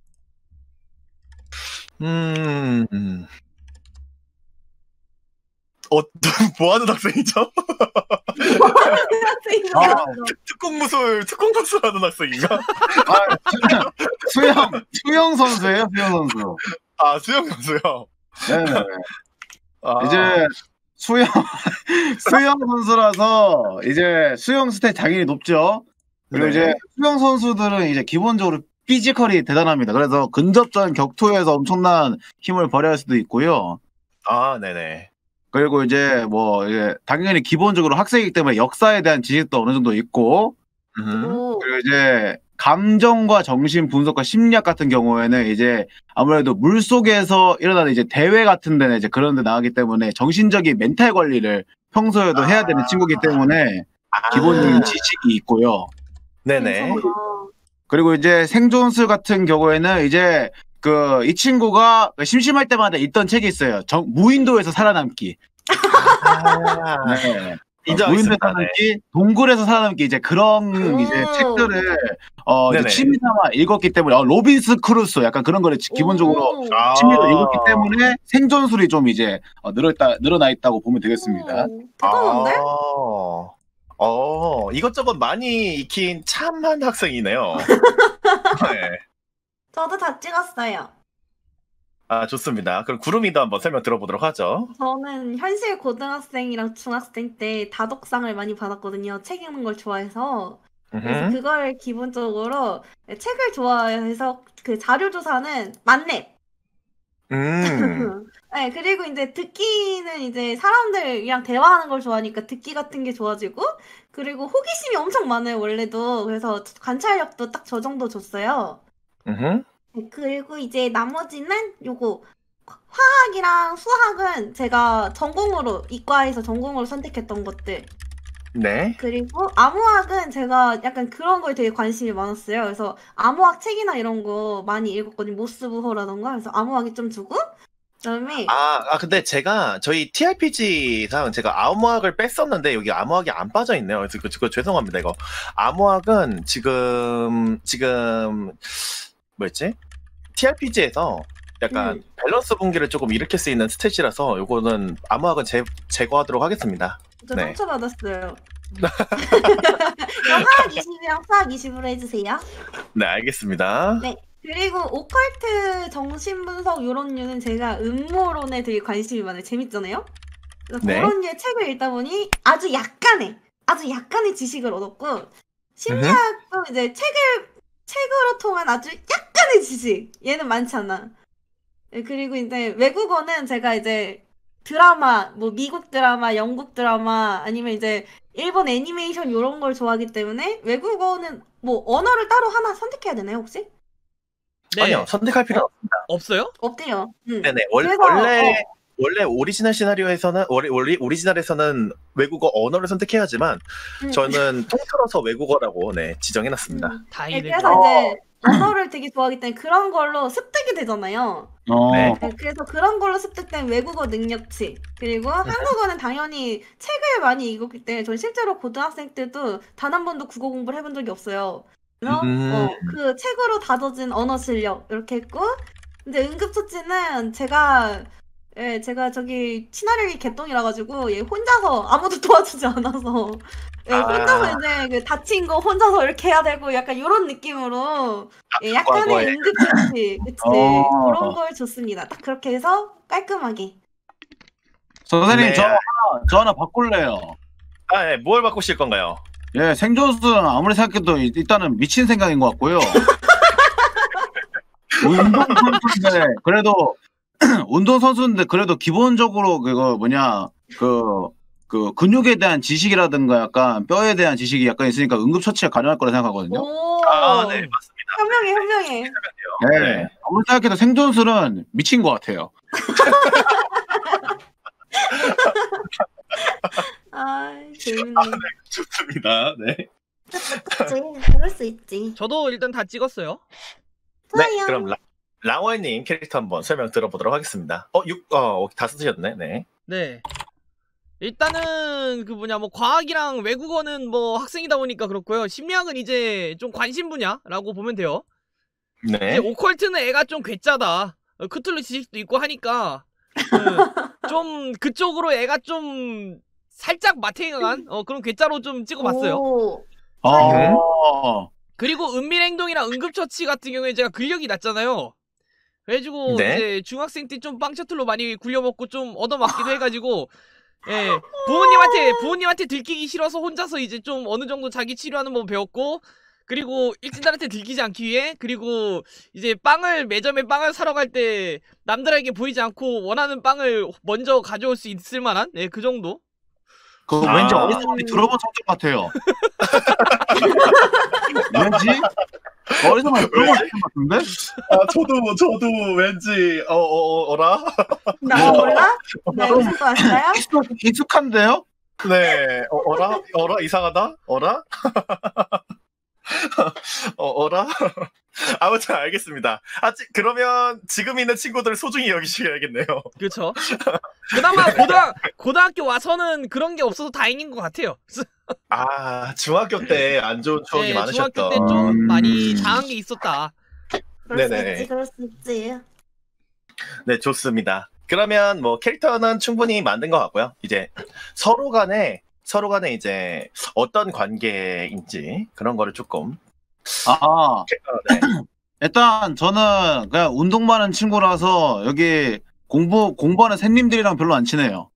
음, 음. 어떤 뭐 하는 학생이죠? 아, 특공 무술, 특공 무술하는 학생인가? 아, 수영 수영 선수예요, 수영 선수. 아, 수영 선수요. 네. 아, 이제 수영 수영 선수라서 이제 수영 스탯 당연히 높죠. 그리고 네. 이제 수영 선수들은 이제 기본적으로 피지컬이 대단합니다. 그래서 근접전 격투에서 엄청난 힘을 발휘할 수도 있고요. 아, 네네. 그리고 이제 뭐 이제 당연히 기본적으로 학생이기 때문에 역사에 대한 지식도 어느 정도 있고, 음. 오. 그리고 이제 감정과 정신 분석과 심리학 같은 경우에는 이제 아무래도 물 속에서 일어나는 이제 대회 같은 데는 이제 그런 데 나가기 때문에 정신적인 멘탈 관리를 평소에도 해야 되는 아. 친구이기 때문에 아, 기본적인 지식이 있고요. 네네. 괜찮아. 그리고 이제 생존술 같은 경우에는 이제 그 이 친구가 심심할 때마다 읽던 책이 있어요. 정, 무인도에서 살아남기. 아, 네. 인정하겠습니다. 무인도에서 살아남기, 동굴에서 살아남기 이제 그런 오. 이제 책들을 어 이제 네네. 취미삼아 읽었기 때문에 어, 로빈스 크루소 약간 그런 거를 지- 기본적으로 오. 아. 취미로 읽었기 때문에 생존술이 좀 이제 어, 늘어있다 늘어나 있다고 보면 되겠습니다. 오, 대단한데? 아, 어, 이것저것 많이 익힌 참한 학생이네요. 네. 저도 다 찍었어요. 아, 좋습니다. 그럼 구름이도 한번 설명 들어보도록 하죠. 저는 현실 고등학생이랑 중학생 때 다독상을 많이 받았거든요. 책 읽는 걸 좋아해서. 그래서 음흠. 그걸 기본적으로 책을 좋아해서 그 자료 조사는 만렙. 음, 네, 그리고 이제 듣기는 이제 사람들이랑 대화하는 걸 좋아하니까 듣기 같은 게 좋아지고, 그리고 호기심이 엄청 많아요, 원래도. 그래서 관찰력도 딱 저 정도 줬어요. 음흠. 네, 그리고 이제 나머지는 요거 화학이랑 수학은 제가 전공으로 이과에서 전공으로 선택했던 것들. 네. 그리고 암호학은 제가 약간 그런 거에 되게 관심이 많았어요. 그래서 암호학 책이나 이런 거 많이 읽었거든요. 모스부호라던가. 그래서 암호학이 좀 주고, 그다음에 아, 아, 근데 제가 저희 티알피지상 제가 암호학을 뺐었는데 여기 암호학이 안 빠져 있네요. 그래서 그, 그 죄송합니다. 이거 암호학은 지금 지금 뭐였지? 티알피지에서 약간 음. 밸런스 붕괴를 조금 일으킬 수 있는 스탯이라서 요거는 암호학은 제, 제거하도록 하겠습니다. 저 네. 상처받았어요. 그럼 화학 이십이랑 수학 이십으로 해주세요. 네, 알겠습니다. 네. 그리고 오컬트 정신분석 요런 류는 제가 음모론에 되게 관심이 많아요. 재밌잖아요? 그래서 네. 그런 류의 책을 읽다 보니 아주 약간의 아주 약간의 지식을 얻었고, 심리학도 이제 책을 책으로 통한 아주 약간의 지식, 얘는 많지 않아. 예, 그리고 이제 외국어는 제가 이제 드라마, 뭐 미국 드라마, 영국 드라마, 아니면 이제 일본 애니메이션 요런 걸 좋아하기 때문에 외국어는 뭐 언어를 따로 하나 선택해야 되나요, 혹시? 네. 아니요, 선택할 필요는 없습니다. 없어요? 없대요. 음. 네네. 원, 그래서, 원래 어. 원래 오리지널 시나리오에서는 원래 오리, 오리지널에서는 외국어 언어를 선택해야지만 음. 저는 통틀어서 외국어라고 네 지정해놨습니다. 음. 네, 다행이네. 그래서 이제 언어를 되게 좋아하기 때문에 그런 걸로 습득이 되잖아요. 어, 네. 네, 그래서 그런 걸로 습득된 외국어 능력치, 그리고 한국어는 당연히 책을 많이 읽었기 때문에 전 실제로 고등학생 때도 단 한 번도 국어 공부를 해본 적이 없어요. 그래서 음. 어, 그 책으로 다져진 언어 실력 이렇게 했고, 근데 응급처치는 제가 예, 제가 저기 친화력이 개똥이라 가지고 얘 혼자서 아무도 도와주지 않아서 예, 아. 혼자서 이제 그 다친 거 혼자서 이렇게 해야 되고 약간 이런 느낌으로 예, 약간의 과거에. 응급처치, 그치 어. 그런 걸 줬습니다. 딱 그렇게 해서 깔끔하게. 선생님 네. 저 하나 저 하나 바꿀래요. 아, 네. 뭘 바꾸실 건가요? 예, 생존수는 아무리 생각해도 일- 일단은 미친 생각인 것 같고요. 운동 선수인데 그래도 운동 선수인데 그래도 기본적으로 그거 뭐냐 그, 그 근육에 대한 지식이라든가 약간 뼈에 대한 지식이 약간 있으니까 응급처치가 가능할 거라 생각하거든요. 오. 아, 네, 맞습니다. 현명해 현명해. 네. 네. 아무리 생각해도 생존술은 미친 것 같아요. 아 재밌네. 좋습니다. 네. 그치 그럴 수 있지. 저도 일단 다 찍었어요. 네, 좋아요. 그럼 라, 랑월님 캐릭터 한번 설명 들어보도록 하겠습니다. 어, 육, 어, 다 쓰셨네. 네. 네. 일단은 그 뭐냐 뭐 과학이랑 외국어는 뭐 학생이다 보니까 그렇고요. 심리학은 이제 좀 관심 분야라고 보면 돼요. 이제 네. 오컬트는 애가 좀 괴짜다. 어, 크툴루 지식도 있고 하니까 그, 좀 그쪽으로 애가 좀 살짝 마탱이간 어, 그런 괴짜로 좀 찍어봤어요. 오. 어. 그리고 은밀행동이랑 응급처치 같은 경우에 제가 근력이 낮잖아요. 그래가지고 네. 이제 중학생 때 좀 빵셔틀로 많이 굴려먹고 좀 얻어맞기도 해가지고 예 부모님한테 부모님한테 들키기 싫어서 혼자서 이제 좀 어느 정도 자기 치료하는 법 배웠고 그리고 일진들한테 들키지 않기 위해 그리고 이제 빵을 매점에 빵을 사러 갈 때 남들에게 보이지 않고 원하는 빵을 먼저 가져올 수 있을 만한 예 그 정도. 그거 아. 왠지 어디서 많이 들어본 성격 같아요. 왠지? 어디서 많이 들어본 성격 같은데? 아, 저도, 저도 왠지, 어, 어, 어라? 나 몰라? 나 그럼- 여기서 또 왔어요? 익숙, 익숙한데요? 네. 어, 어라? 어라? 이상하다? 어라? 어, 어라? 아무튼 알겠습니다. 아, 지, 그러면 지금 있는 친구들 소중히 여기셔야겠네요. 그쵸. 그나마 고등, 고등학교 와서는 그런 게 없어서 다행인 것 같아요. 아, 중학교 때 안 좋은 추억이 네, 많으셨던. 중학교 때 좀 음. 많이 당한 게 있었다. 그럴 수 네네. 있지 그럴 수 있지. 네, 좋습니다. 그러면 뭐 캐릭터는 충분히 만든 것 같고요. 이제 서로 간에 서로 간에 이제 어떤 관계인지 그런 거를 조금 아, 어, 네. 일단 저는 그냥 운동만 하는 친구라서 여기 공부, 공부하는 샌님들이랑 별로 안 친해요.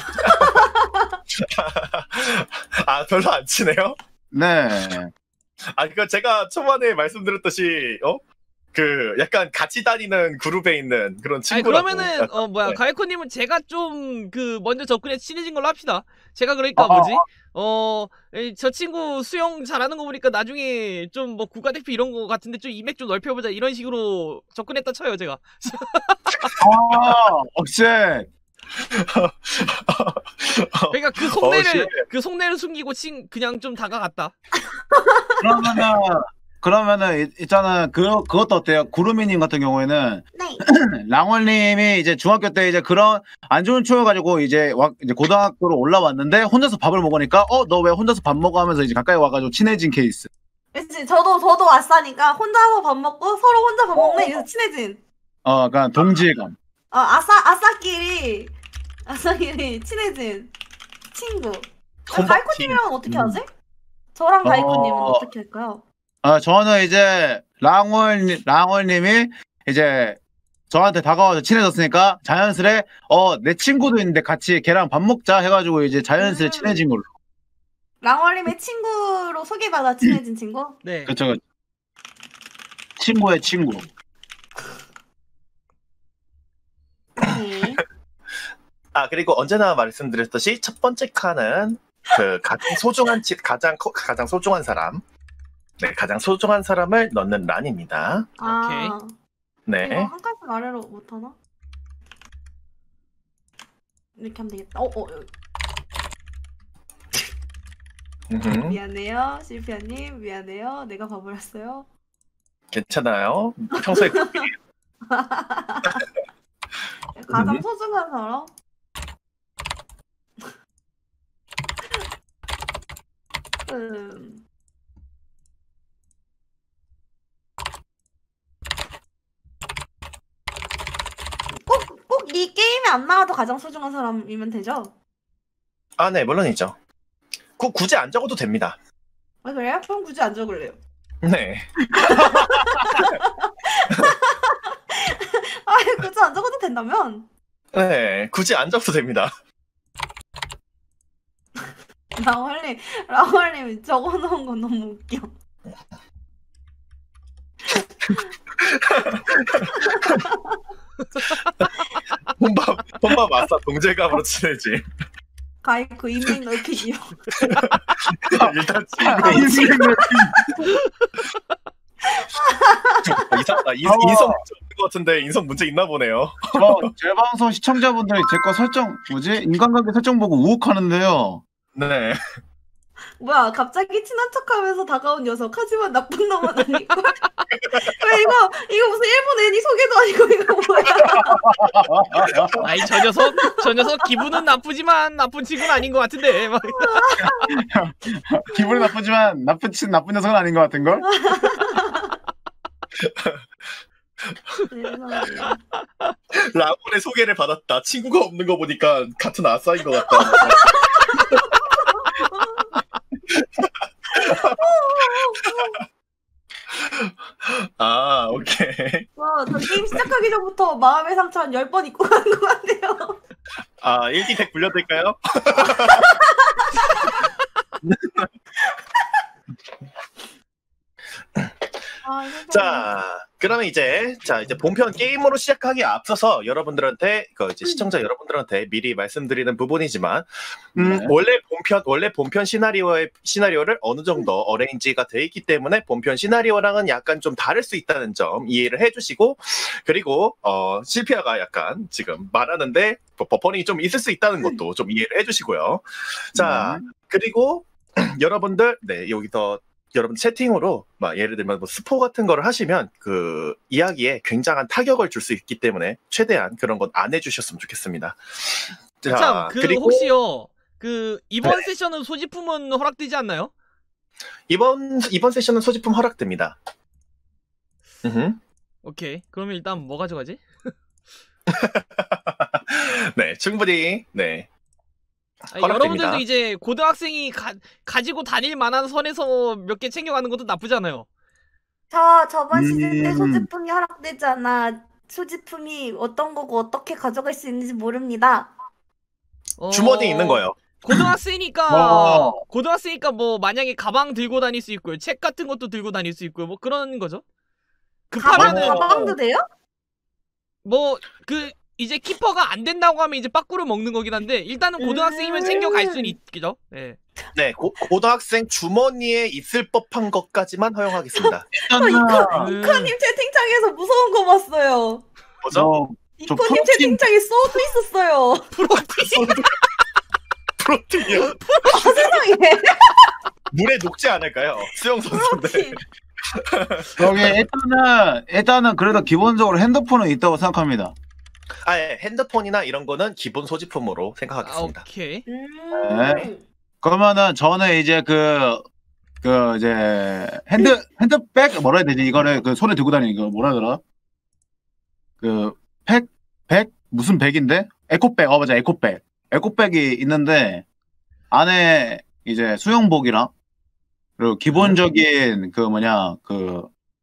아, 별로 안 친해요? 네. 아, 그니까 제가 초반에 말씀드렸듯이 어? 그 약간 같이 다니는 그룹에 있는 그런 아니 친구라고. 그러면은 어 뭐야 네. 가이코님은 제가 좀 그 먼저 접근해 친해진 걸로 합시다. 제가 그러니까 어, 뭐지 어 저 친구 수영 잘하는 거 보니까 나중에 좀 뭐 국가대표 이런 거 같은데 좀 인맥 좀 넓혀보자 이런 식으로 접근했다 쳐요 제가. 아, 억제. 그러니까 그 속내를 어, 그 속내를 숨기고 친 그냥 좀 다가갔다. 그러면은, 그러면은, 일- 일단은, 그, 그것도 어때요? 구루미님 같은 경우에는, 네. 랑월님이 이제 중학교 때 이제 그런 안 좋은 추억 가지고 이제, 와, 이제 고등학교로 올라왔는데, 혼자서 밥을 먹으니까, 어, 너 왜 혼자서 밥 먹어 하면서 이제 가까이 와가지고 친해진 케이스. 그치 저도 저도 아싸니까 혼자서 밥 먹고 서로 혼자 밥 먹네 이래서 친해진. 어, 약간 동질감. 어 아싸 아싸끼리 아싸끼리 친해진 친구. 콤바팀. 가이코님이랑은 어떻게 하지? 저랑 가이코님은 어. 어떻게 할까요? 아, 저는 이제, 랑월, 랑월님이 이제, 저한테 다가와서 친해졌으니까, 자연스레, 어, 내 친구도 있는데 같이 걔랑 밥 먹자 해가지고 이제 자연스레 음. 친해진 걸로. 랑월님의 친구로 소개받아 친해진 친구? 네. 그쵸, 그쵸. 친구의 친구. 네. 아, 그리고 언제나 말씀드렸듯이 첫 번째 칸은 그 가장 소중한 치, 가장 커- 가장 소중한 사람. 네, 가장 소중한 사람을 넣는 란입니다. 아, 이거 네. 한 칸씩 아래로 못하나? 이렇게 하면 되겠다. 어, 어, 여기. 음흠. 미안해요, 실피아님. 미안해요. 내가 바보였어요. 괜찮아요. 평소에 가장 음. 소중한 사람? 음. 꼭, 꼭 이 게임에 안 나와도 가장 소중한 사람이면 되죠? 아, 네, 물론이죠. 그 굳이 안 적어도 됩니다. 아, 그래요? 그럼 굳이 안 적을래요. 네. 아, 굳이 안 적어도 된다면? 네, 굳이 안 적어도 됩니다. 라월님, 라월님 적어놓은 건 너무 웃겨. 혼밥, 혼밥 아싸 동질감으로 친해지. 가이코 인맥 넓히기요. 일단 친구. 이상하다. 인, 어. 인성 문제 없는 것 같은데 인성 문제 있나 보네요. 저 재방송 시청자분들이 제 거 설정 뭐지 인간관계 설정 보고 우욱하는데요. 네. 뭐야 갑자기 친한 척하면서 다가온 녀석 하지만 나쁜 놈은 아닐걸? 왜 이거 이거 무슨 일본 애니 소개도 아니고 이거 뭐야? 아이 저 녀석 저 녀석 기분은 나쁘지만 나쁜 친구는 아닌 것 같은데 막. 기분이 나쁘지만 나쁜 친 나쁜 녀석은 아닌 것 같은 걸. 라곤의 소개를 받았다. 친구가 없는 거 보니까 같은 아싸인 것 같다. 아, 오케이. 와, 저 게임 시작하기 전부터 마음의 상처 한 열 번 입고 가는 것 같아요. 아, 일 기 덱 불려드릴까요? 아, 세상에. 자, 그러면 이제 자 이제 본편 게임으로 시작하기에 앞서서 여러분들한테 그 이제 시청자 여러분들한테 미리 말씀드리는 부분이지만, 음, 네. 원래 본편 원래 본편 시나리오의 시나리오를 어느 정도 어레인지가 돼 있기 때문에 본편 시나리오랑은 약간 좀 다를 수 있다는 점 이해를 해주시고, 그리고 어 실피아가 약간 지금 말하는데 버- 버퍼링이 좀 있을 수 있다는 것도 좀 이해를 해주시고요. 자, 그리고 여러분들 네 여기서 여러분 채팅으로 막 예를 들면 뭐 스포 같은 거를 하시면 그 이야기에 굉장한 타격을 줄 수 있기 때문에 최대한 그런 건 안 해주셨으면 좋겠습니다. 자, 참, 그 그리고 혹시요 그 이번 네. 세션은 소지품은 허락되지 않나요? 이번 이번 세션은 소지품 허락됩니다. 음흠. 오케이 그러면 일단 뭐 가져가지? 네, 충분히 네. 아니, 허락됩니다. 여러분들도 이제 고등학생이 가, 가지고 다닐 만한 선에서 몇 개 챙겨가는 것도 나쁘지 않아요. 저 저번 시즌 때 음. 소지품이 허락되잖아. 소지품이 어떤 거고 어떻게 가져갈 수 있는지 모릅니다. 어, 주머니에 있는 거예요. 고등학생이니까 어. 고등학생이니까 뭐 만약에 가방 들고 다닐 수 있고요, 책 같은 것도 들고 다닐 수 있고요, 뭐 그런 거죠. 가방, 급하면은 가방도 돼요? 뭐 그 이제 키퍼가 안 된다고 하면 이제 빠꾸를 먹는 거긴 한데 일단은 고등학생이면 음. 챙겨갈 수는 있겠죠. 예. 네, 고, 고등학생 주머니에 있을 법한 것까지만 허용하겠습니다. 일단은 음. 이코님 채팅창에서 무서운 거 봤어요. 뭐죠? 저, 저 이코님 프로틴- 채팅창에 소주 있었어요. 프로틴 프로틴이요? 아, 세상에. 물에 녹지 않을까요? 수영 선수인데. 프로틴. 여기 일단은 일단은 그래도 기본적으로 핸드폰은 있다고 생각합니다. 아, 예, 핸드폰이나 이런 거는 기본 소지품으로 아, 생각하겠습니다. 오케이. 음. 네. 그러면은 저는 이제 그, 그 이제 핸드 핸드백 뭐라 해야 되지? 이거를 그 손에 들고 다니는 거 뭐라 하더라? 그 팩, 백 무슨 백인데? 에코백. 어 맞아 에코백. 에코백이 있는데 안에 이제 수영복이랑 그리고 기본적인 그 뭐냐 그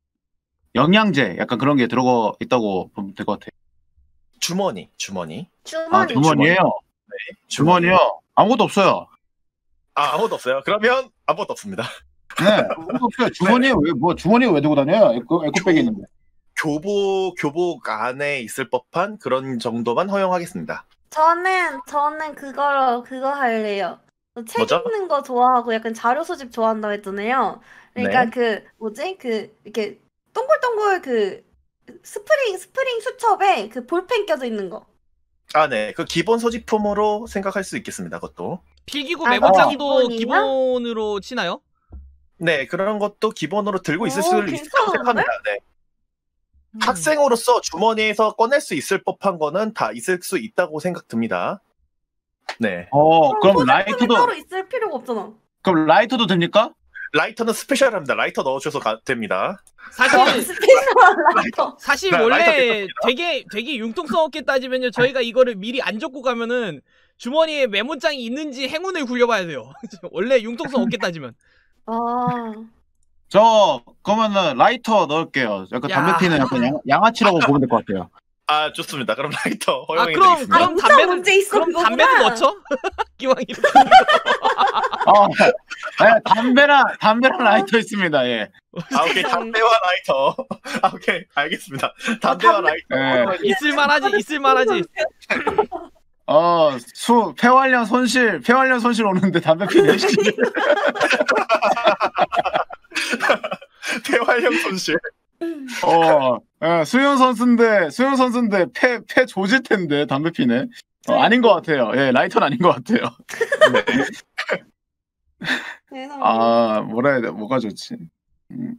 영양제 약간 그런 게 들어가 있다고 보면 될 것 같아요. 주머니, 주머니. 주머니. 아 주머니에요? 주머니요? 아무것도 없어요. 아, 아무것도 없어요. 그러면 아무것도 없습니다. 네, 아무것도 없어요. 주머니에 왜 뭐 주머니에 왜 들고 다녀요? 에코 에코백이 있는데. 교복, 교복 안에 있을 법한 그런 정도만 허용하겠습니다. 저는 저는 그거로 그거 할래요. 저책 뭐죠? 읽는 거 좋아하고 약간 자료 수집 좋아한다고 했잖아요. 그러니까 네. 그 뭐지? 그 이렇게 동글동글 그 스프링 스프링 수첩에 그 볼펜 껴져 있는 거. 아, 네. 그 기본 소지품으로 생각할 수 있겠습니다. 그것도. 필기구 아, 메모장도 기본이요? 기본으로 치나요? 네, 그런 것도 기본으로 들고 있을 오, 수 있다고 괜찮은데? 생각합니다. 네. 음. 학생으로서 주머니에서 꺼낼 수 있을 법한 거는 다 있을 수 있다고 생각됩니다. 네. 어, 그럼 소지품이 라이터도 따로 있을 필요가 없잖아. 그럼 라이터도 됩니까? 라이터는 스페셜합니다. 라이터 넣어주셔서 가- 됩니다. 사실 스페셜 라이터. 사실 네, 라이터 원래 괜찮습니다. 되게 되게 융통성 없게 따지면요, 저희가 이거를 미리 안 적고 가면은 주머니에 메모장이 있는지 행운을 굴려봐야 돼요. 원래 융통성 없게 따지면. 아. 저 그러면은 라이터 넣을게요. 약간 야. 담배 피는 약간 양, 양아치라고 보면 될 것 같아요. 아, 좋습니다. 그럼 라이터 아 허용해 그럼 드리겠습니다. 그럼 문자 담배도 문제 있어, 그럼 그거구나. 담배도 넣죠? 기왕 이렇게. 어, 네, 담배랑 담배랑 라이터 있습니다. 예. 아, 오케이. 담배와 라이터. 아, 오케이. 알겠습니다. 담배와 담배- 라이터. 네. 허용해 드리겠습니다. 있을만하지 있을만하지. 어, 수 폐활량 손실 폐활량 손실 오는데 담배 피네. 대활용 손실. 어, 예, 수영 선수인데 수영 선수인데 폐 폐 조질 텐데 담배 피네. 어, 아닌 것 같아요. 예, 라이터는 아닌 것 같아요. 네. 그래서 아, 뭐라 해야 돼? 뭐가 좋지? 음,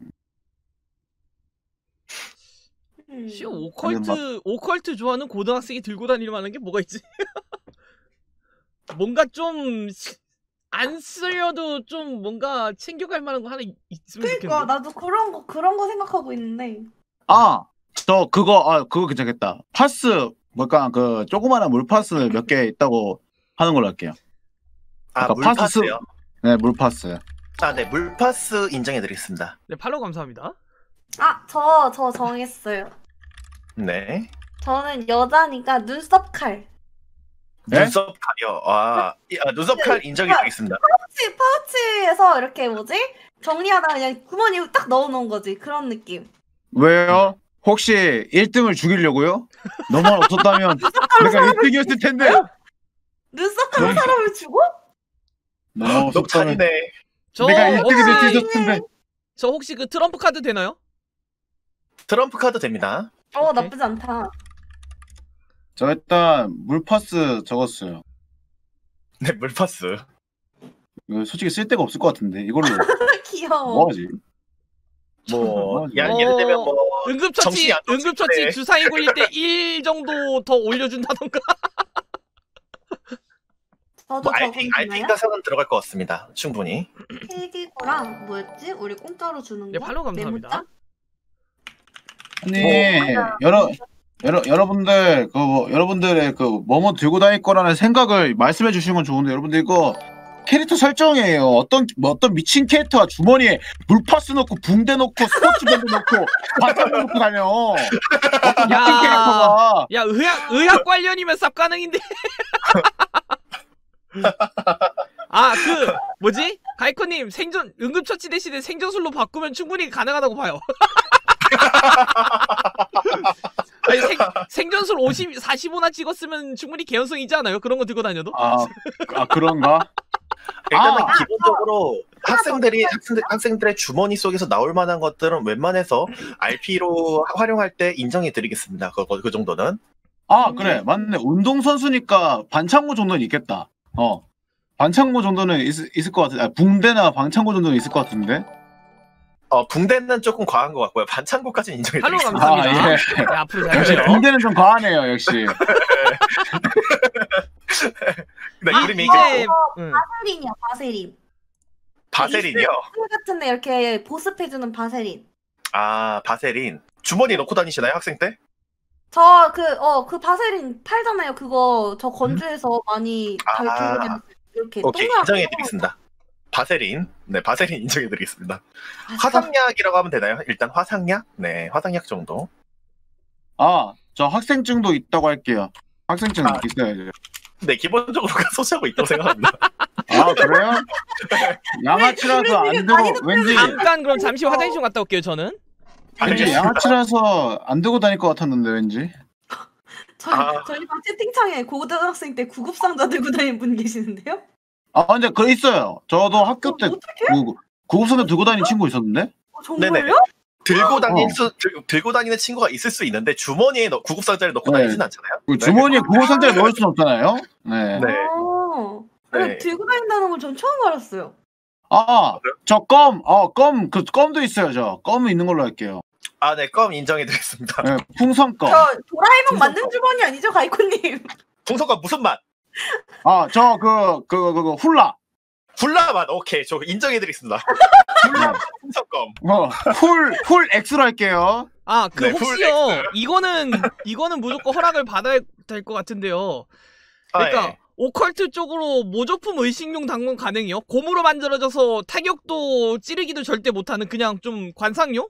음. 씨, 오컬트 오컬트 좋아하는 고등학생이 들고 다닐 만한 게 뭐가 있지? 뭔가 좀 안 쓰려도 좀 뭔가 챙겨갈 만한 거 하나 있- 있으면 그러니까 좋겠는데. 나도 그런 거 그런 거 생각하고 있는데. 아, 저 그거 아 그거 괜찮겠다. 파스 뭘까 그 조그마한 물파스 몇 개 있다고 하는 걸로 할게요. 아, 그러니까 파스 물파스요? 네, 물파스. 아, 네, 물파스 인정해드리겠습니다. 네, 팔로우 감사합니다. 아, 저 저 정했어요. 네. 저는 여자니까 눈썹 칼. 네? 눈썹 칼이요. 아, 이- 아, 눈썹 칼 인정해드리겠습니다. 파우치 파우치에서 이렇게 뭐지? 정리하다가 그냥 주머니에 딱 넣어놓은 거지. 그런 느낌. 왜요? 혹시 일 등을 죽이려고요? 너만 없었다면 내가 일 등이었을 텐데. 눈썹 칼로 사람을 주고? 너만 너무 없었다면 잔인해. 저 내가 일 등이 될 수 혹시 있었을 텐데. 저 혹시 그 트럼프 카드 되나요? 트럼프 카드 됩니다. 어, 오케이. 나쁘지 않다. 저 일단 물파스 적었어요. 네, 물파스. 이거 솔직히 쓸 데가 없을 것 같은데 이걸로 귀여워. 뭐하지? 뭐, 어, 야, 어, 예를 들면 뭐, 응급처치 정신이 안 응급처치 그래. 주사위 굴릴 때 일 정도 더 올려준다던가. 저도 뭐 알핑, 적어주나요? 알핑 가성은 들어갈 것 같습니다. 충분히. 필기구랑 뭐였지? 우리 공짜로 주는 거? 네, 팔로우 감사합니다. 메모장? 아니 뭐, 여러 여러 여러분들 그 뭐, 여러분들의 그 뭐뭐 들고 다닐 거라는 생각을 말씀해 주시는 건 좋은데 여러분들 이거 캐릭터 설정이에요. 어떤 뭐 어떤 미친 캐릭터가 주머니에 물파스 넣고 붕대 넣고 스포츠밴드 넣고 반창 넣고 다녀. 어떤 야. 미친 캐릭터가 야, 의학 의학 관련이면 쌉 가능인데. 아, 그 뭐지? 가이코님 생존 응급처치 대신에 생존술로 바꾸면 충분히 가능하다고 봐요. 아니, 생, 생존술 오십, 사십오나 찍었으면 충분히 개연성이지 않아요? 그런 거 들고 다녀도? 아, 아 그런가? 일단은 아. 기본적으로 학생들이 학생들, 학생들의 주머니 속에서 나올 만한 것들은 웬만해서 알피로 활용할 때 인정해드리겠습니다. 그, 그 정도는. 아 그래 맞네. 운동선수니까 반창고 정도는 있겠다. 어 반창고 정도는 있, 있을 것 같아. 아, 붕대나 반창고 정도는 있을 것 같은데. 어, 붕대는 조금 과한 것 같고요. 반창고까지는 팔로우 인정해드리겠습니다. 감사합니다. 아, 예. 네, 앞으로 역시 잘해요. 붕대는 좀 과하네요. 역시. 네, 아, 그림이 이제 응. 바세린이야, 바세린. 바세린이요. 술 같은데 이렇게 보습해주는 바세린. 아, 바세린. 주머니에 넣고 다니시나요, 학생 때? 저 그, 어, 그 바세린 팔잖아요. 그거 저 건조해서 많이 달 아. 들고 다녔어요. 이렇게 오케이, 동그랗게 인정해드리겠습니다. 바세린. 네, 바세린 인정해드리겠습니다. 아, 화상약이라고 하면 되나요? 일단 화상약? 네, 화상약 정도. 아, 저 학생증도 있다고 할게요. 학생증 아. 있어야죠. 네, 기본적으로 소지하고 있다고 생각합니다. 아, 그래요? 양아치라서 안 지금 되고, 많이도 왠지, 잠깐 그럼 잠시 화장실 좀 갔다 올게요. 저는. 왠지 알겠습니다. 양아치라서 안 되고 다닐 것 같았는데, 왠지. 저희, 아. 저희 방 채팅창에 고등학생 때 구급상자 들고 다니는 분 계시는데요? 아, 근데 그 있어요. 저도 학교 때 어떻게? 구, 구급선에 들고 다니는 친구 있었는데? 어, 정말요? 네네. 들고 다닐 어. 수, 들, 들고 다니는 친구가 있을 수 있는데 주머니에 넣, 구급상자를 넣고 네. 다니진 않잖아요. 그 네. 주머니에 구급상자를 넣을 순 없잖아요? 네. 네. 어. 네. 들고 다닌다는 걸 전 처음 알았어요. 아, 저 껌, 어, 껌, 그 껌도 있어요, 저. 껌은 있는 걸로 할게요. 아, 네, 껌 인정해드리겠습니다. 네, 풍선껌. 저 도라에몽 만능 주머니 아니죠, 가이코님? 풍선껌 무슨 맛? 아, 저 그, 그, 그, 그, 훌라. 훌라 맛. 오케이, 저 인정해드리겠습니다. 훌라 풍선껌. 어, 훌, 훌 X로 할게요. 아, 그 네, 혹시요. 이거는 이거는 무조건 허락을 받아야 될 것 같은데요. 그러니까 아, 예. 오컬트 쪽으로 모조품 의식용 당근 가능해요? 곰으로 만들어져서 타격도 찌르기도 절대 못하는 그냥 좀 관상용?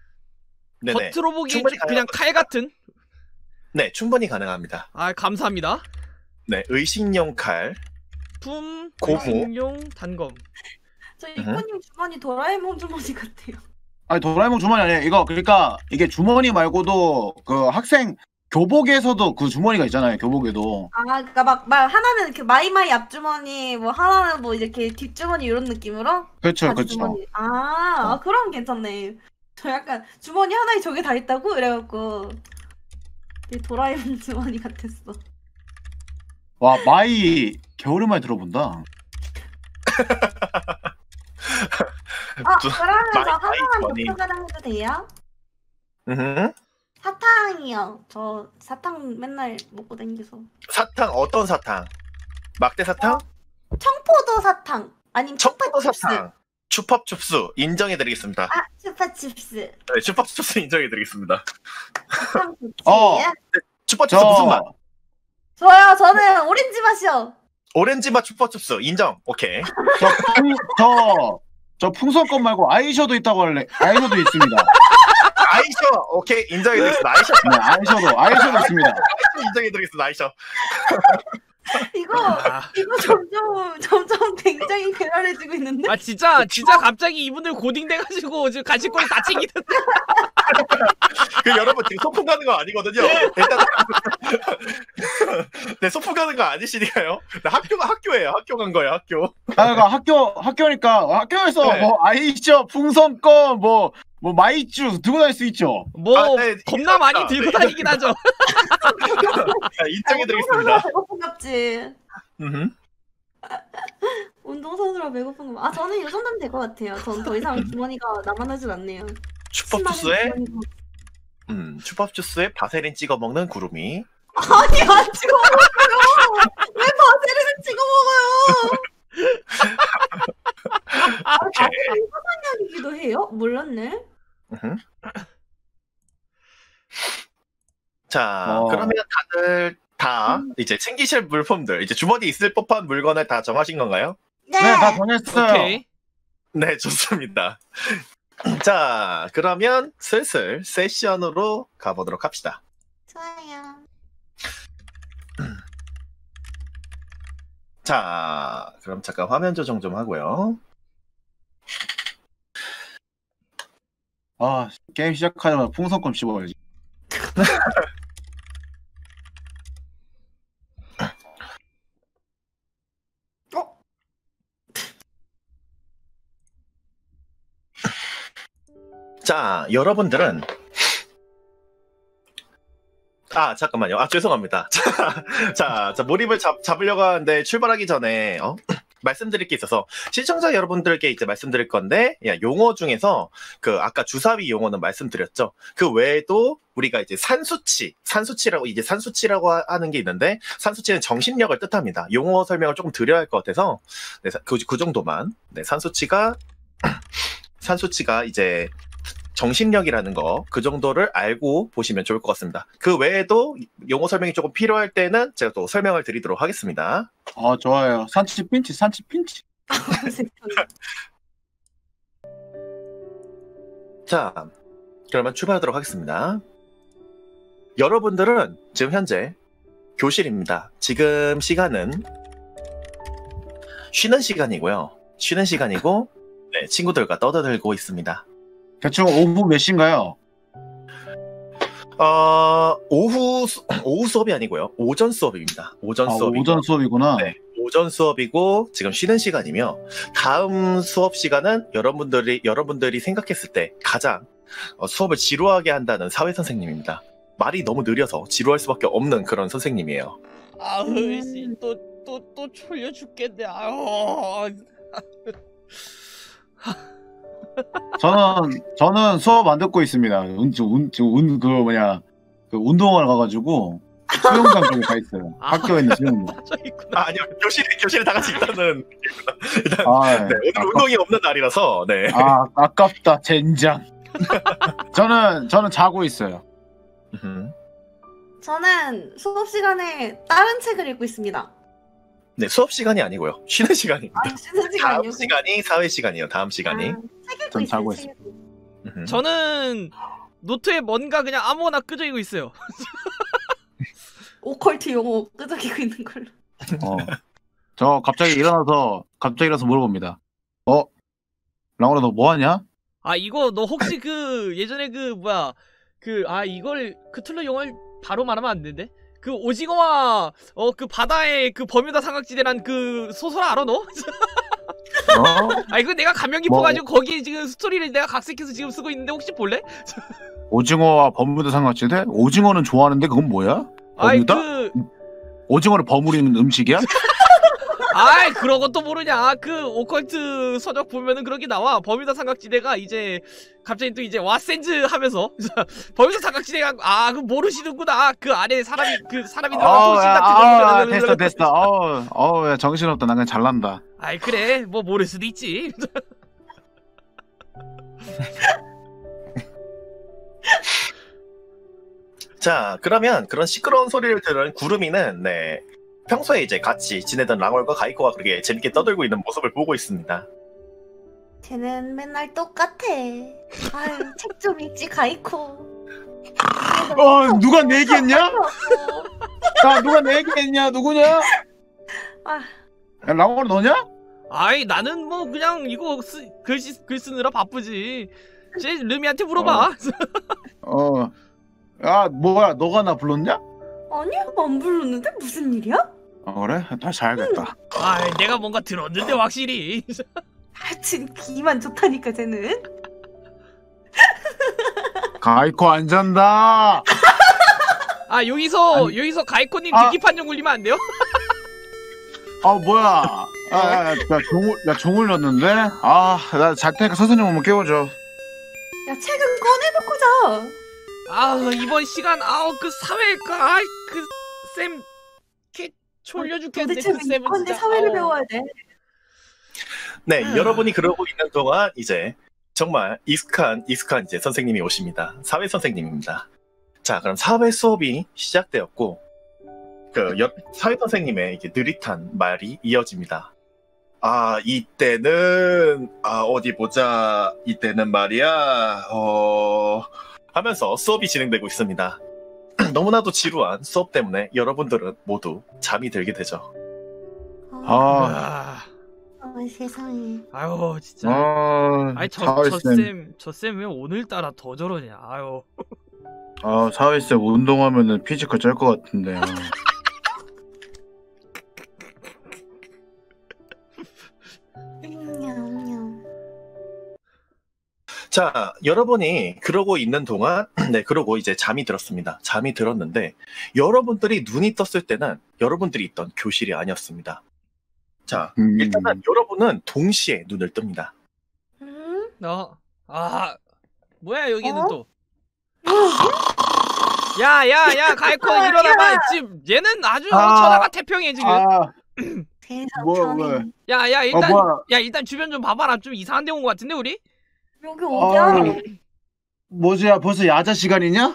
네네. 겉으로 보기엔 충분히 좀 그냥 칼 같은? 네, 충분히 가능합니다. 아, 감사합니다. 네, 의식용 칼. 품 고무. 의식용 단검. 저 이코님 주머니 도라에몽 주머니 같아요. 아니, 도라에몽 주머니 아니에요. 이거, 그러니까, 이게 주머니 말고도, 그 학생, 교복에서도 그 주머니가 있잖아요, 교복에도. 아, 그니까 막, 막 하나는 이렇게 마이마이 앞주머니, 뭐 하나는 뭐 이렇게 뒷주머니 이런 느낌으로? 그렇죠, 바지 그렇죠. 주머니. 아, 아, 그럼 괜찮네. 저 약간 주머니 하나에 저게 다 있다고 이래갖고 되게 도라에몽 주머니 같았어. 와 마이 개오랜만에 들어본다. 아 주- 그러면 저 마이- 마이 하나만 주머니. 독서자랑 해도 돼요? 음. 사탕이요. 저 사탕 맨날 먹고 댕겨서. 사탕 어떤 사탕? 막대 사탕? 청포도 사탕 아니면 청포도 추파춥스. 사탕. 추팝춥스 인정해드리겠습니다. 아 추파춥스. 네, 추팝춥스 인정해드리겠습니다. 사탕 좋지. 어. 추팝춥스 무슨 맛? 저요 저는 오렌지 맛이요. 오렌지 맛 추팝춥스 인정. 오케이. 저저 저 풍선껌 말고 아이셔도 있다고 할래. 아이셔도 있습니다. 아이셔 오케이 인정해드리겠습니다. 아이셔 네 아이셔도 아이셔도 있습니다. 인정해드리겠습니다. 아이셔. 이거 아, 이거 점점 점점 굉장히 괴랄해지고 있는데. 아 진짜 진짜 갑자기 이분들 고딩 돼가지고 지금 가실 거리 다 챙기던데. 그 여러분 지금 소풍 가는 거 아니거든요. 일단 네 소풍 가는 거 아니시니까요. 네, 학교가 학교예요. 학교 간 거예요. 학교. 아 그러니까 학교 학교니까 학교에서 네. 뭐 아이셔 풍선껌 뭐 뭐 마이쮸 들고 다닐 수 있죠. 뭐 아, 네, 겁나 많이 인정합니다. 들고 네, 다니긴 하죠. 아, 인정해드리겠습니다. 배고픈 갑지. 음. 운동선수라 배고픈 거. 아 저는 이 정도면 될 것 같아요. 전 더 이상 주머니가 남아나질 않네요. 추팝주스에 신나는 주머니가. 음 추팝주스에 바세린 찍어 먹는 구름이. 아니 안 찍어 먹어요. 왜 바세린을 찍어 먹어요? 아, 바세린 화장약이기도 해요? 몰랐네. 음흠. 자 어. 그러면 다들 다 이제 챙기실 물품들 이제 주머니 있을 법한 물건을 다 정하신 건가요? 네. 네 다 정했어요. 오케이. 네 좋습니다. 자 그러면 슬슬 세션으로 가보도록 합시다. 좋아요. 자 그럼 잠깐 화면 조정 좀 하고요. 아 게임 시작하자마자 풍선껌 씹어야지. 어? 자 여러분들은 아 잠깐만요. 아 죄송합니다. 자, 자, 자 몰입을 잡, 잡으려고 하는데 출발하기 전에 어? 말씀드릴 게 있어서 시청자 여러분들께 이제 말씀드릴 건데 야, 용어 중에서 그 아까 주사위 용어는 말씀드렸죠. 그 외에도 우리가 이제 산수치, 산수치라고 이제 산수치라고 하- 하는 게 있는데 산수치는 정신력을 뜻합니다. 용어 설명을 조금 드려야 할 것 같아서 네, 그, 그 정도만. 네, 산수치가 산수치가 이제 정신력이라는 거, 그 정도를 알고 보시면 좋을 것 같습니다. 그 외에도 용어 설명이 조금 필요할 때는 제가 또 설명을 드리도록 하겠습니다. 어 좋아요. 산치 핀치 산치 핀치. 자, 그러면 출발하도록 하겠습니다. 여러분들은 지금 현재 교실입니다. 지금 시간은 쉬는 시간이고요. 쉬는 시간이고, 네, 친구들과 떠들고 있습니다. 대충 오후 몇 시인가요? 어, 오후, 수, 오후 수업이 아니고요. 오전 수업입니다. 오전 아, 수업이. 오전 수업이구나. 네, 오전 수업이고 지금 쉬는 시간이며 다음 수업 시간은 여러분들이 여러분들이 생각했을 때 가장 어, 수업을 지루하게 한다는 사회 선생님입니다. 말이 너무 느려서 지루할 수밖에 없는 그런 선생님이에요. 아우 음. 씨또또 또 졸려 죽겠네. 아우. 저는 저는 수업 안 듣고 있습니다. 운, 저, 운, 저, 운, 그 뭐냐 그 운동을 가가지고 수영장 쪽에 가 있어요. 아. 학교에 있는 수영장. 빠져 있구나. 아, 아니요, 교실에 교실에 다 같이 있다는. 아, 네, 오늘 아깝, 운동이 없는 날이라서 네. 아 아깝다 젠장. 저는 저는 자고 있어요. 음. 저는 수업 시간에 다른 책을 읽고 있습니다. 네, 수업 시간이 아니고요. 쉬는 시간입니다. 아 쉬는 다음 시간이요? 시간이 사회 시간이에요. 다음 시간이. 아, 책 읽고 전 있어요. 자고 책 읽고. 음. 저는 노트에 뭔가 그냥 아무거나 끄적이고 있어요. 오컬트 용어 끄적이고 있는 걸로. 어. 저 갑자기 일어나서 갑자기 일어나서 물어봅니다. 어, 랑오라 너 뭐하냐? 아 이거 너 혹시 그 예전에 그 뭐야 그 아 이걸 크툴루 용어를 바로 말하면 안 되는데 그 오징어와 어 그 바다의 그 버뮤다 삼각지대란 그 소설 알아 너? 어, 아 이거 내가 감명 뭐. 깊어가지고 거기에 지금 스토리를 내가 각색해서 지금 쓰고 있는데 혹시 볼래? 오징어와 버뮤다 삼각지대? 오징어는 좋아하는데 그건 뭐야? 아이 버뮤다? 그 오징어를 버무리는 음식이야? 아이 그런 것도 모르냐. 그 오컬트 서적 보면은 그런 게 나와. 버뮤다 삼각지대가 이제 갑자기 또 이제 와센즈 하면서 버뮤다 삼각지대가 아 그 모르시는구나. 그 안에 사람이 그 사람이 들어간 어우, 통신 야, 같은 아, 됐어 됐어. 어우, 어우, 야, 정신없다. 나 그냥 잘난다. 아이 그래 뭐 모를 수도 있지. 자, 그러면 그런 시끄러운 소리를 들은 구름이는 네 평소에 이제 같이 지내던 랑월과 가이코가 그렇게 재밌게 떠들고 있는 모습을 보고 있습니다. 쟤는 맨날 똑같아. 아유, 책 좀 읽지, 가이코. 어, 누가 내 얘기했냐? 야, 누가 내 얘기했냐? 누구냐? 아, 야, 라고 너냐? 아이 나는 뭐 그냥 이거 쓰, 글씨 글 쓰느라 바쁘지. 쟤 르미한테 물어봐. 어. 야, 뭐야? 너가 나 불렀냐? 아니야, 안 불렀는데 무슨 일이야? 아, 그래? 다시 알겠다. 아이 내가 뭔가 들었는데 확실히. 하여튼 기만 좋다니까, 쟤는. 가이코 안 잔다. 아 여기서 아니, 여기서 가이코님 아. 듣기 판정 올리면 안 돼요? 아, 뭐야? 아, 야, 야, 나 종을, 나 종을 넣었는데? 아, 나 잘 테니까 선생님 오면 깨워줘. 야, 책은 꺼내놓고 자. 아 이번 시간 아우 그 사회과 아이 그쌤 졸려 죽겠는데 도대체 그 왜 쌤은 이건데 진짜 사회를 아우. 배워야 돼? 네, 아. 여러분이 그러고 있는 동안 이제 정말 익숙한 익숙한 이제 선생님이 오십니다. 사회 선생님입니다. 자, 그럼 사회 수업이 시작되었고 그 여, 사회 선생님의 이게 느릿한 말이 이어집니다. 아, 이때는 아 어디 보자. 이때는 말이야. 어 하면서 수업이 진행되고 있습니다. 너무나도 지루한 수업 때문에 여러분들은 모두 잠이 들게 되죠. 아, 아, 아, 아, 세상에. 아유 진짜 아, 아니 저 사회쌤. 저쌤 저 쌤 왜 오늘따라 더 저러냐 아유 아, 사회쌤 운동하면은 피지컬 짤 것 같은데. 냠냠. 자, 여러분이 그러고 있는 동안, 네, 그러고 이제 잠이 들었습니다. 잠이 들었는데, 여러분들이 눈이 떴을 때는 여러분들이 있던 교실이 아니었습니다. 자, 음. 일단은 여러분은 동시에 눈을 뜹니다. 음? 어아 뭐야 여기는 어? 또 야야야 가이코 일어나봐 지금 얘는 아주 아. 천하가 태평해 지금 아, 세상 뭐야, 편해. 뭐야. 야야 아, 일단 뭐야. 야 일단 주변 좀 봐봐라 좀 이상한 데 온 것 같은데 우리 여기 어디야? 아, 뭐지야, 벌써 야자 시간이냐?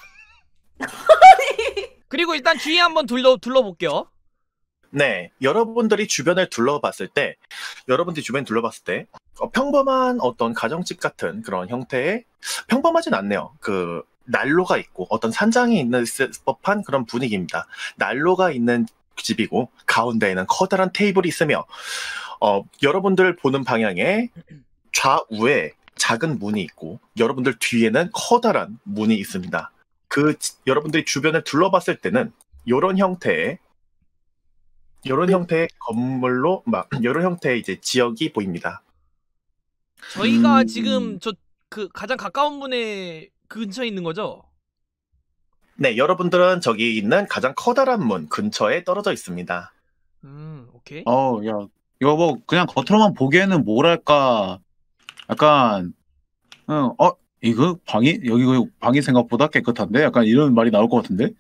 그리고 일단 주위 한번 둘러 둘러볼게요. 네, 여러분들이 주변을 둘러봤을 때, 여러분들이 주변 둘러봤을 때, 어, 평범한 어떤 가정집 같은 그런 형태의, 평범하진 않네요. 그, 난로가 있고, 어떤 산장이 있는 스- 법한 그런 분위기입니다. 난로가 있는 집이고, 가운데에는 커다란 테이블이 있으며, 어, 여러분들 보는 방향에 좌우에 작은 문이 있고, 여러분들 뒤에는 커다란 문이 있습니다. 그, 지- 여러분들이 주변을 둘러봤을 때는, 요런 형태의 이런 형태의 건물로 막 이런 형태의 이제 지역이 보입니다. 저희가 음. 지금 저 그 가장 가까운 문에 근처에 있는 거죠? 네, 여러분들은 저기 있는 가장 커다란 문 근처에 떨어져 있습니다. 음 오케이. 어우, 야, 이거 뭐, 그냥 겉으로만 보기에는 뭐랄까, 약간, 응, 어, 이거 방이, 여기 그 방이 생각보다 깨끗한데? 약간 이런 말이 나올 것 같은데?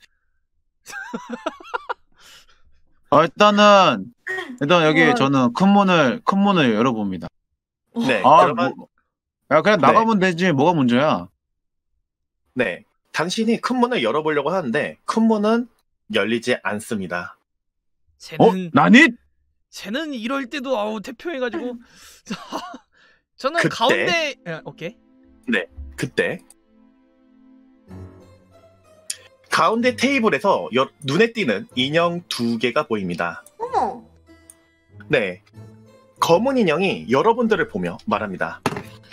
아, 일단은, 일단 여기 우와. 저는 큰 문을, 큰 문을 열어봅니다. 네, 아, 그러면 뭐, 야, 그냥 네. 나가면 되지. 뭐가 문제야? 네, 당신이 큰 문을 열어보려고 하는데 큰 문은 열리지 않습니다. 쟤는 어? 나니? 쟤는 이럴 때도 아우 태평해가지고 저는 그때? 가운데 야, 오케이. 그때 가운데 테이블에서 여- 눈에 띄는 인형 두 개가 보입니다. 어머. 네, 검은 인형이 여러분들을 보며 말합니다.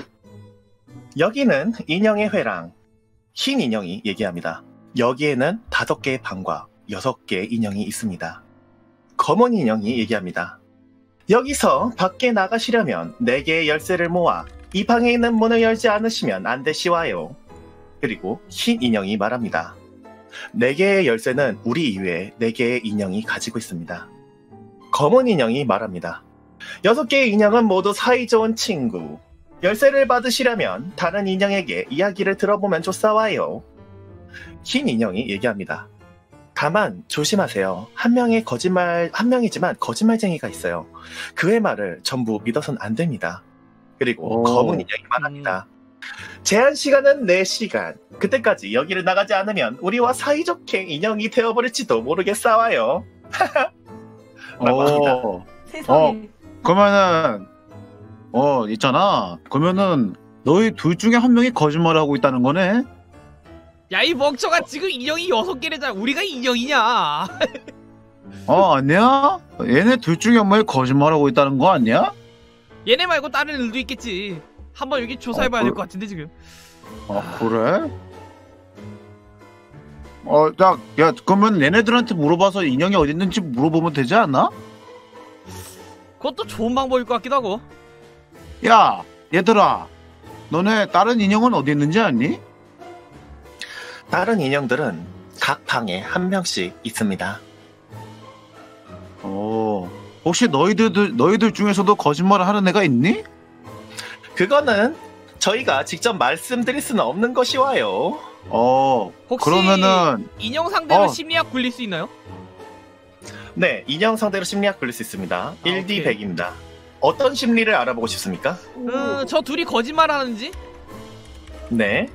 여기는 인형의 회랑. 흰 인형이 얘기합니다. 여기에는 다섯 개의 방과 여섯 개의 인형이 있습니다. 검은 인형이 얘기합니다. 여기서 밖에 나가시려면 네 개의 열쇠를 모아 이 방에 있는 문을 열지 않으시면 안 되시와요. 그리고 흰 인형이 말합니다. 네 개의 열쇠는 우리 이외에 네 개의 인형이 가지고 있습니다. 검은 인형이 말합니다. 여섯 개의 인형은 모두 사이좋은 친구. 열쇠를 받으시려면 다른 인형에게 이야기를 들어보면 좋사와요. 흰 인형이 얘기합니다. 다만 조심하세요. 한 명의 거짓말, 한 명이지만 거짓말쟁이가 있어요. 그의 말을 전부 믿어선 안 됩니다. 그리고 오. 검은 인형이 말합니다. 제한 시간은 네 시간. 그때까지 여기를 나가지 않으면 우리와 사이좋게 인형이 되어버릴지도 모르겠사와요. 라고 합니다. 어, 세상에. 그러면은 어 있잖아. 그러면은 너희 둘 중에 한 명이 거짓말을 하고 있다는 거네. 야 이 멍청아 지금 인형이 여섯 개래잖아. 우리가 인형이냐? 어 아니야? 얘네 둘 중에 한 명이 거짓말하고 있다는 거 아니야? 얘네 말고 다른 애들도 있겠지. 한번 여기 조사해봐야 어, 될 그- 것 같은데 지금. 아 그래? 어, 야, 야, 그러면 얘네들한테 물어봐서 인형이 어디 있는지 물어보면 되지 않나? 그것도 좋은 방법일 것 같기도 하고. 야, 얘들아, 너네 다른 인형은 어디 있는지 아니? 다른 인형들은 각 방에 한 명씩 있습니다. 어, 혹시 너희들 너희들 중에서도 거짓말을 하는 애가 있니? 그거는 저희가 직접 말씀드릴 수는 없는 것이와요. 어, 혹시 그러면은 인형 상대로 어. 심리학 굴릴 수 있나요? 네, 인형 상대로 심리학 굴릴 수 있습니다. 일 디 오케이. 백입니다. 어떤 심리를 알아보고 싶습니까? 오. 음, 저 둘이 거짓말 하는지? 네.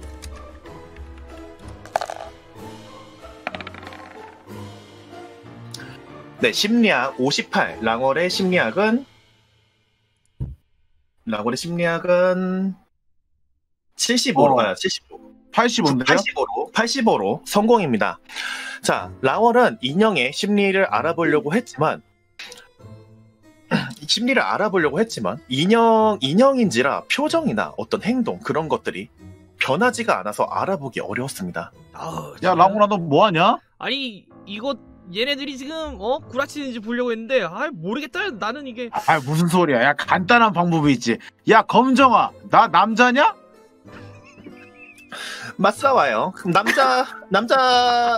네, 심리학 오십팔. 랑월의 심리학은 랑월의 심리학은 칠십오로 어. 가요. 칠십오. 팔십오인데요? 팔십오로 팔십오로 성공입니다. 자, 랑월은 인형의 심리를 알아보려고 했지만 심리를 알아보려고 했지만 인형 인형인지라 표정이나 어떤 행동 그런 것들이 변하지가 않아서 알아보기 어려웠습니다. 아우, 야, 라구나 너 뭐하냐? 아니 이거 얘네들이 지금 어 구라치는지 보려고 했는데 아 모르겠다. 나는 이게 아, 무슨 소리야? 야, 간단한 방법이 있지. 야, 검정아, 나 남자냐? 맞싸와요. 그럼 남자 남자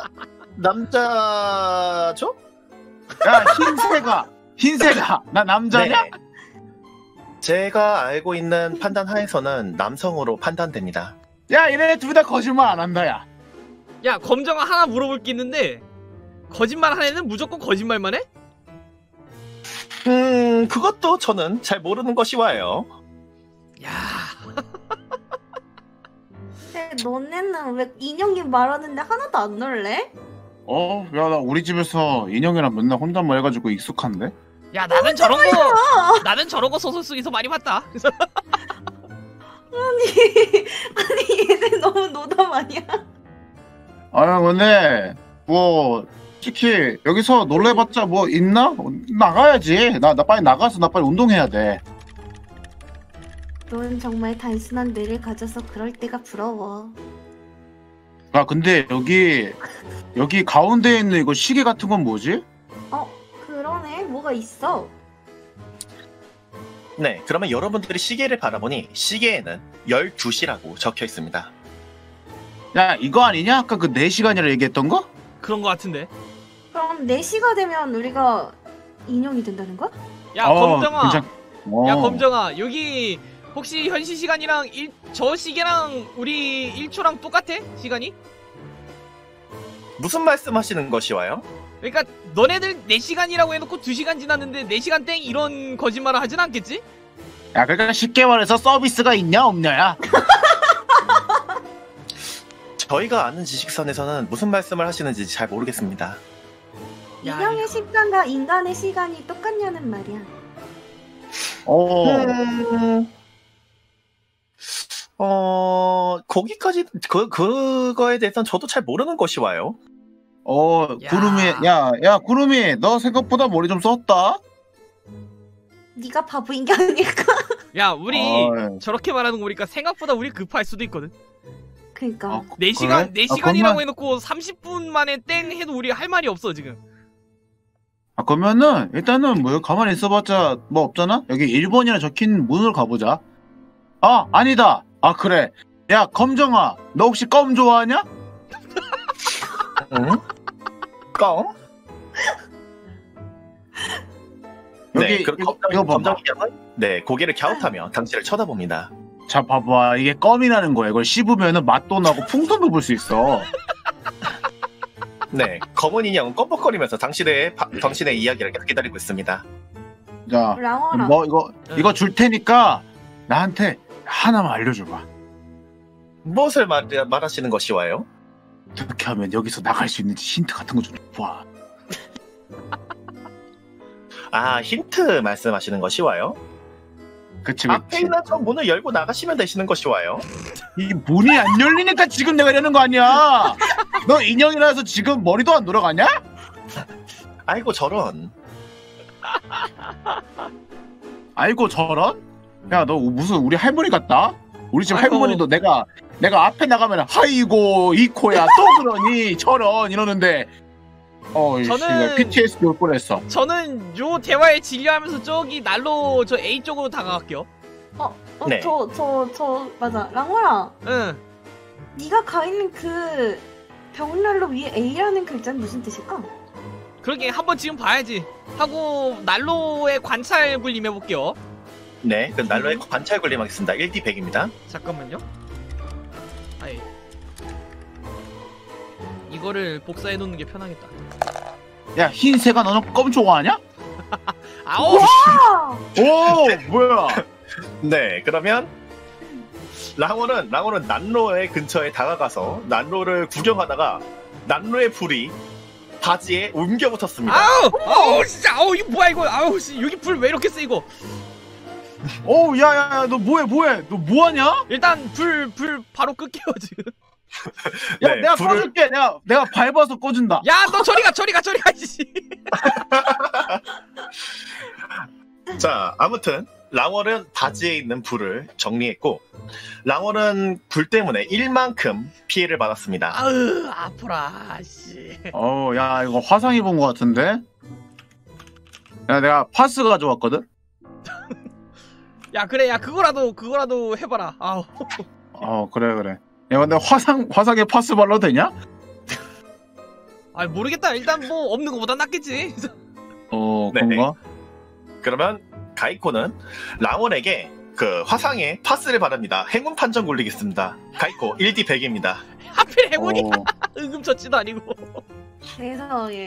남자죠? 야, 흰새가, 흰새가, 나 남자냐? 네. 제가 알고 있는 판단 하에서는 남성으로 판단됩니다. 야, 이래 둘 다 거짓말 안 한다, 야. 야 검정아 하나 물어볼 게 있는데 거짓말 하는 애는 무조건 거짓말만 해? 음, 그것도 저는 잘 모르는 것이와요. 야 근데 너네는 왜 인형이 말하는데 하나도 안 놀래? 어, 야, 나 우리 집에서 인형이랑 맨날 혼잣말 해가지고 익숙한데? 야 나는 저런 거 나는 저런 거 소설 속에서 많이 봤다. 그래서 아니, 아니 얘네 너무 노담 아니야? 아유, 근데, 뭐, 솔직히, 여기서 놀래봤자 뭐 있나? 나가야지. 나, 나 빨리 나가서 나 빨리 운동해야 돼. 넌 정말 단순한 뇌를 가져서 그럴 때가 부러워. 아, 근데 여기, 여기 가운데에 있는 이거 시계 같은 건 뭐지? 어, 그러네. 뭐가 있어? 네, 그러면 여러분들이 시계를 바라보니 시계에는 열두 시라고 적혀 있습니다. 야, 이거 아니냐? 아까 그 네 시간이라 얘기했던 거? 그런 거 같은데. 그럼 네 시가 되면 우리가 인형이 된다는 거야? 야 어, 검정아. 괜찮- 어. 야 검정아 여기 혹시 현실 시간이랑 일, 저 시계랑 우리 일 초랑 똑같아? 시간이? 무슨 말씀하시는 것이와요? 그러니까 너네들 네 시간이라고 해놓고 두 시간 지났는데 네 시간 땡 이런 거짓말을 하진 않겠지? 야, 그러니까 쉽게 말해서 서비스가 있냐, 없냐야? 저희가 아는 지식선에서는 무슨 말씀을 하시는지 잘 모르겠습니다. 야, 인형의 이거. 시간과 인간의 시간이 똑같냐는 말이야. 어. 음, 어, 거기까지, 그, 그거에 대해서는 저도 잘 모르는 것이와요. 어, 야. 구름이, 야, 야, 구름이, 너 생각보다 머리 좀 썼다? 네가 바보인 게 아닐까? 야 우리 어이. 저렇게 말하는 거 보니까 생각보다 우리 급할 수도 있거든. 그니까. 어, 네 시간 그래? 네 아, 시간이라고 그것만- 해놓고 삼십 분 만에 땡 해도 우리 할 말이 없어 지금. 아 그러면은 일단은 뭐 가만히 있어봤자 뭐 없잖아. 여기 일 번이라 적힌 문을 가보자. 아 아니다. 아 그래. 야 검정아, 너 혹시 껌 좋아하냐? 응? 껌? 여기 네, 그럼 이거, 검정, 이거 봐봐. 검정 형은 네 고개를 갸웃하며 당신을 쳐다봅니다. 자 봐봐, 이게 껌이라는 거야. 이걸 씹으면은 맛도 나고 풍선도 볼 수 있어. 네, 검은 인형은 껌뻑거리면서 당신의 바- 당신의 이야기를 계속 기다리고 있습니다. 자, 랑어라. 뭐 이거 이거 줄 테니까 나한테 하나만 알려줘봐. 무엇을 말, 말하시는 것이 와요? 어떻게 하면 여기서 나갈 수 있는지 힌트 같은 거 좀 봐. 아, 힌트 말씀하시는 것이 와요? 그치 앞에 그치. 있는 저 문을 열고 나가시면 되시는 것이 와요? 이 문이 안 열리니까 지금 내가 이러는 거 아니야. 너 인형이라서 지금 머리도 안 돌아가냐? 아이고 저런. 아이고 저런? 야 너 무슨 우리 할머니 같다? 우리 집 아이고. 할머니도 내가 내가 앞에 나가면 하이고 이코야 또 그러니 저런 이러는데 어 저는- 피티에스디 올 뻔했어. 저는 요 대화에 진료하면서 저기 날로 저 A 쪽으로 다가갈게요. 어, 어, 네. 저, 저, 저, 맞아. 랑어라. 응. 네가 가 있는 그 벽난로 위에 A라는 글자는 무슨 뜻일까? 그러게 한번 지금 봐야지. 하고 난로의 관찰 굴림 해볼게요. 네, 그 난로의 관찰 걸림하겠습니다. 일 디 백입니다. 잠깐만요. 아이. 이거를 복사해 놓는 게 편하겠다. 야 흰새가 너는 껌 좋아하냐? 아우. 아! 오 뭐야? 네, 그러면 랑호는 랑호는 난로의 근처에 다가가서 난로를 구경하다가 난로의 불이 바지에 옮겨 붙었습니다. 아우. 아우 진짜. 아우 이거 뭐야 이거. 아우 씨 여기 불 왜 이렇게 세 이거. 오 야야야 너 뭐해 뭐해 너 뭐하냐? 일단 불 불 바로 끌게요 지금. 야 네, 내가 불을- 꺼줄게. 내가 내가 밟아서 꺼준다. 야 너 저리 가 저리 가 저리 가 씨. 자, 아무튼 랑월은 바지에 있는 불을 정리했고 랑월은 불 때문에 일만큼 피해를 받았습니다. 아으 아프라 씨. 어야 이거 화상 입은 거 같은데? 야 내가 파스 가져왔거든. 야 그래 야 그거라도 그거라도 해봐라. 아우. 어 그래 그래. 야 근데 화상 화상에 파스 발라도 되냐? 아 모르겠다. 일단 뭐 없는 거보다 낫겠지. 어 네. 그런가? 그러면 가이코는 랑월에게 그 화상에 파스를 바릅니다. 행운 판정 굴리겠습니다. 가이코 일 디 백입니다. 하필 행운이 어, 응급처치도 아니고. 세상에.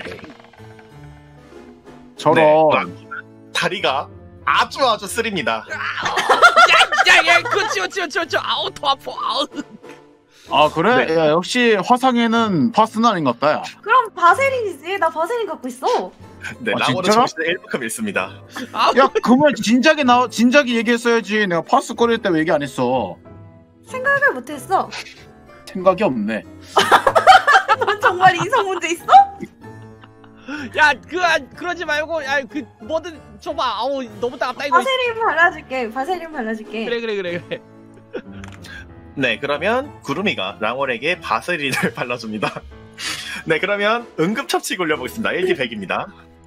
저런. 네, 다리가 아주 아주 쓰립니다. 야야야 그거 치워 치워 치워 치워. 아우 더 아파. 아우. 아 그래? 네. 야 역시 화상에는 파스는 아닌 것 같다 야. 그럼 바세린이지. 나 바세린 갖고 있어. 네, 아, 랑월은 진짜로? 정신을 일만큼 잃습니다. 아우. 야 그러면 진작에 나 진작에 얘기했어야지. 내가 파스 꺼낼 때 왜 얘기 안 했어? 생각을 못했어. 생각이 없네. 넌 정말 이성 문제 있어? 야, 그, 아, 그러지 말고, 야, 그, 뭐든 줘봐. 아우, 너무 따갑다, 이거. 바세린 발라줄게. 바세린 발라줄게. 그래, 그래, 그래, 그래. 네, 그러면 구름이가 랑월에게 바세린을 발라줍니다. 네, 그러면 응급처치 굴려보겠습니다. 일 디 백입니다.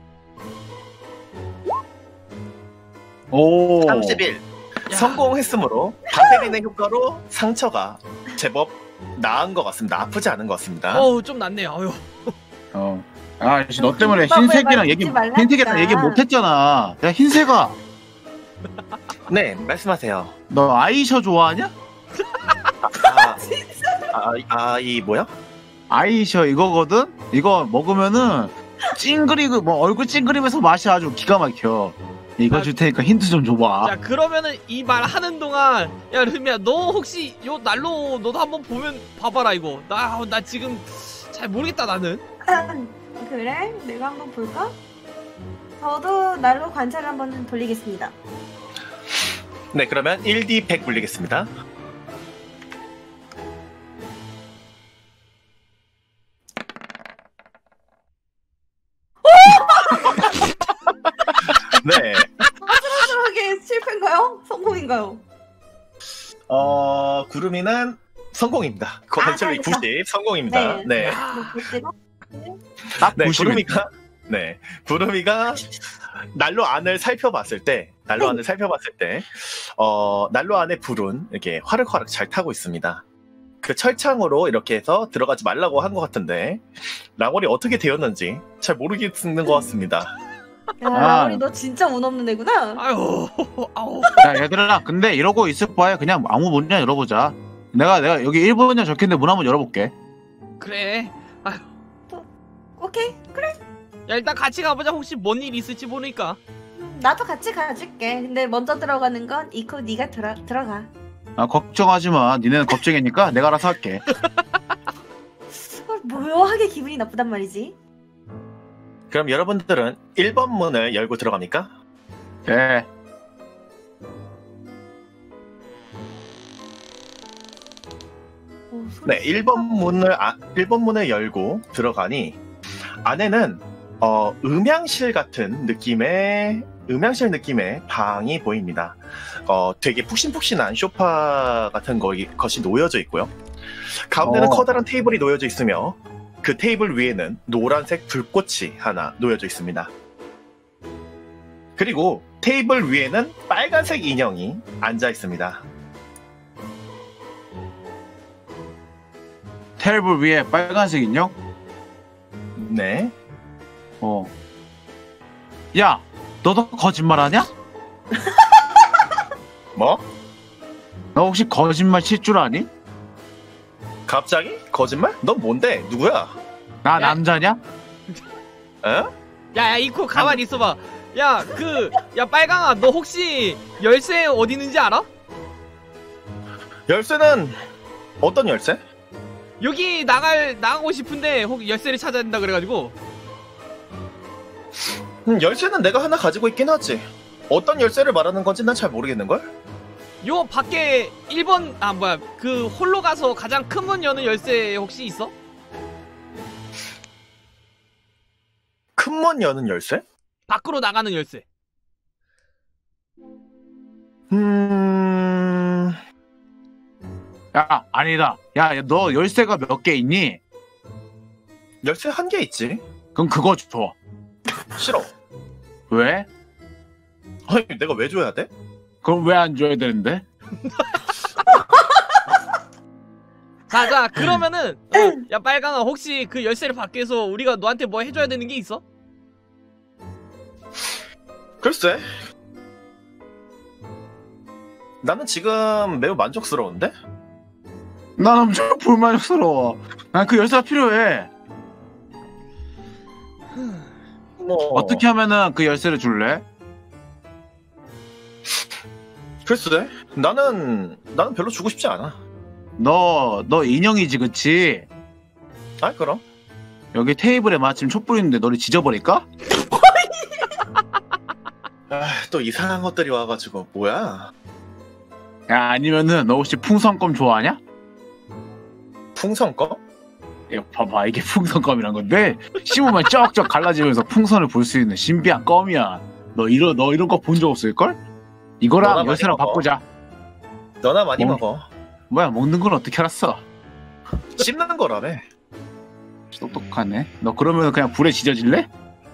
오. 삼십일. 야. 성공했으므로 바세린의 효과로 상처가 제법 나은 것 같습니다. 아프지 않은 것 같습니다. 어우, 좀 낫네요. 아유. 어. 아, 씨, 너 때문에 김밥을 흰색이랑 얘기 말리지 말라니까. 흰색이랑 얘기 못했잖아. 야 흰색아, 네, 말씀하세요. 너 아이셔 좋아하냐? 아, 아, 아, 이 뭐야? 아이셔 이거거든. 이거 먹으면은 찡그리고 뭐 얼굴 찡그리면서 맛이 아주 기가 막혀. 이거 아, 줄 테니까 힌트 좀 줘봐. 야, 그러면은 이 말 하는 동안, 야, 르미야, 너 혹시 요 난로 너도 한번 보면 봐봐라, 이거. 나, 나 지금 잘 모르겠다, 나는. 그래? 내가 한번 볼까? 저도 날로 관찰 한번 돌리겠습니다. 네, 그러면 일 디 백 굴리겠습니다. 네, 하게 실패인가요? 성공인가요? 어, 구름이는 성공입니다. 관찰력이 다행이다. 구십 성공입니다. 네, 뭐 볼게요. 딱 네, 구십. 구름이가 네, 구름이가 난로 안을 살펴봤을 때, 난로 안을 살펴봤을 때, 어, 난로 안에 불은 이렇게 화르화르 잘 타고 있습니다. 그 철창으로 이렇게 해서 들어가지 말라고 한 것 같은데, 라골이 어떻게 되었는지 잘 모르겠는 것 같습니다. 야, 라울이 너 진짜 운 없는 애구나. 아유, 아우. 야 얘들아 근데 이러고 있을 바에 그냥 아무 문이나 열어보자. 내가 내가 여기 일 번이나 적혀있는데 문 한번 열어볼게. 그래. 아유. 오케이, 그래. 야 일단 같이 가보자. 혹시 뭔 일 있을지 모르니까. 음, 나도 같이 가줄게. 근데 먼저 들어가는 건 이코 네가 들어 들어가. 아 걱정하지 마. 니네는 겁쟁이니까 내가 알아서 할게. 어, 묘하게 기분이 나쁘단 말이지. 그럼 여러분들은 일 번 문을 열고 들어갑니까? 네. 오, 소리 네, 일 번 문을 아, 일 번 문을 열고 들어가니 안에는 어, 음향실 같은 느낌의 음향실 느낌의 방이 보입니다. 어, 되게 푹신푹신한 소파 같은 거, 것이 놓여져 있고요. 가운데는 어. 커다란 테이블이 놓여져 있으며 그 테이블 위에는 노란색 불꽃이 하나 놓여져 있습니다. 그리고 테이블 위에는 빨간색 인형이 앉아 있습니다. 테이블 위에 빨간색 인형? 네. 어. 야, 너도 거짓말하냐? 뭐? 너 혹시 거짓말 칠 줄 아니? 갑자기? 거짓말? 넌 뭔데? 누구야? 나 야. 남자냐? 어? 야야 이코 가만히 있어봐. 야 그 야 빨강아 너 혹시 열쇠 어디 있는지 알아? 열쇠는 어떤 열쇠? 여기 나갈 나가고 싶은데 혹 열쇠를 찾아야 된다 그래가지고. 음, 열쇠는 내가 하나 가지고 있긴 하지. 어떤 열쇠를 말하는 건지 난 잘 모르겠는걸? 요 밖에 일 번 아 뭐야 그 홀로 가서 가장 큰 문 여는 열쇠 혹시 있어? 큰 문 여는 열쇠? 밖으로 나가는 열쇠. 음... 야, 아니다. 야, 너 열쇠가 몇 개 있니? 열쇠 한 개 있지. 그럼 그거 줘. 싫어. 왜? 아니, 내가 왜 줘야 돼? 그럼 왜 안 줘야 되는데? 자자 그러면은 어, 야 빨강아 혹시 그 열쇠를 받기 위해서 우리가 너한테 뭐 해줘야 되는 게 있어? 글쎄. 나는 지금 매우 만족스러운데? 난 엄청 불만족스러워. 난 그 열쇠가 필요해. 뭐... 어떻게 하면은 그 열쇠를 줄래? 글쎄. 나는 나는 별로 주고 싶지 않아. 너, 너 인형이지, 그치? 아, 그럼. 여기 테이블에 마침 촛불 있는데 너를 지져버릴까? 아, 또 이상한 것들이 와가지고 뭐야? 야, 아니면은 너 혹시 풍선껌 좋아하냐? 풍선껌? 야, 봐봐, 이게 풍선껌이란 건데 씹으면 쩍쩍 갈라지면서 풍선을 볼 수 있는 신비한 껌이야. 너 이런 너 이런 거 본 적 없을걸? 이거랑 너나 열쇠랑 많이 먹어. 바꾸자. 너나 많이 어. 먹어. 뭐야, 먹는 건 어떻게 알았어? 씹는 거라며. 똑똑하네. 너 그러면 그냥 불에 지져질래?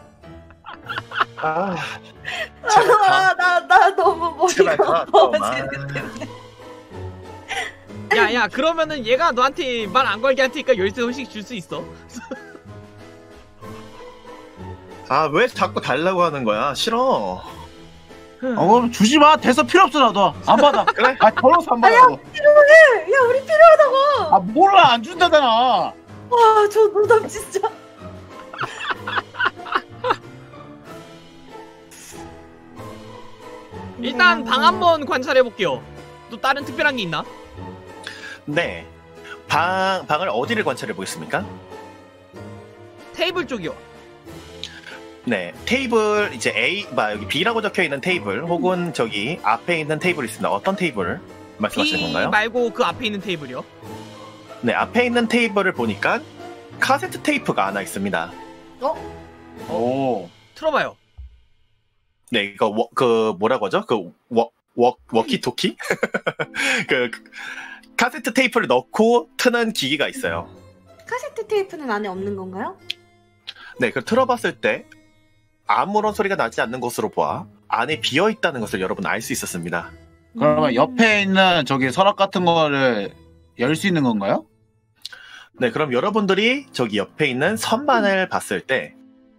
아, 제발 가. 아, 나, 나 너무 제발 머리가 가. 아파지네. 야야 그러면은 얘가 너한테 말 안 걸게 할 테니까 열쇠 혹시 줄 수 있어? 아, 왜 자꾸 달라고 하는 거야? 싫어. 어, 그럼 주지 마. 돼서 필요 없어, 나도. 안 받아. 그래? 아, 더러워서 안 받아. 나도. 필요해. 야, 우리 필요하다고. 아, 몰라. 안 준다잖아. 와, 저 노담 진짜. 일단 방 한번 관찰해 볼게요. 또 다른 특별한 게 있나? 네. 방, 방을 어디를 관찰해 보겠습니까? 테이블 쪽이요. 네. 테이블, 이제 A, 막 여기 B라고 적혀 있는 테이블, 혹은 저기 앞에 있는 테이블이 있습니다. 어떤 테이블 말씀하시는 B 건가요? 말고 그 앞에 있는 테이블이요. 네. 앞에 있는 테이블을 보니까 카세트 테이프가 하나 있습니다. 오. 틀어봐요. 네. 이거, 워, 그, 뭐라고 하죠? 그, 워, 워, 워키토키? 그, 그, 카세트 테이프를 넣고 트는 기기가 있어요. 카세트 테이프는 안에 없는 건가요? 네. 그 틀어봤을 때, 아무런 소리가 나지 않는 것으로 보아 안에 비어 있다는 것을 여러분 알 수 있었습니다. 그러면 음. 옆에 있는 저기 서랍 같은 거를 열 수 있는 건가요? 네, 그럼 여러분들이 저기 옆에 있는 선반을 봤을 때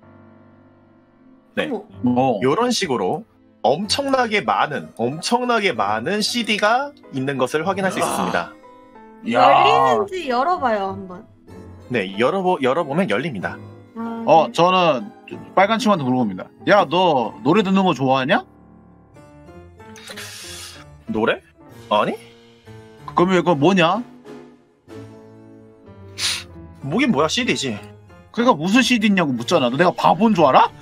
네, 어머. 뭐 이런 식으로 엄청나게 많은 엄청나게 많은 씨디가 있는 것을 확인할 수 있었습니다. 열리는지 열어봐요 한번. 네, 열어보 열어보면 열립니다. 아, 어 네. 저는 빨간 친구한테 물어봅니다. 야 너 노래 듣는 거 좋아하냐? 노래? 아니? 그러면 이거 뭐냐? 뭐긴 뭐야, 씨디지. 그러니까 무슨 씨디냐고 묻잖아. 너 내가 바본 줄 알아?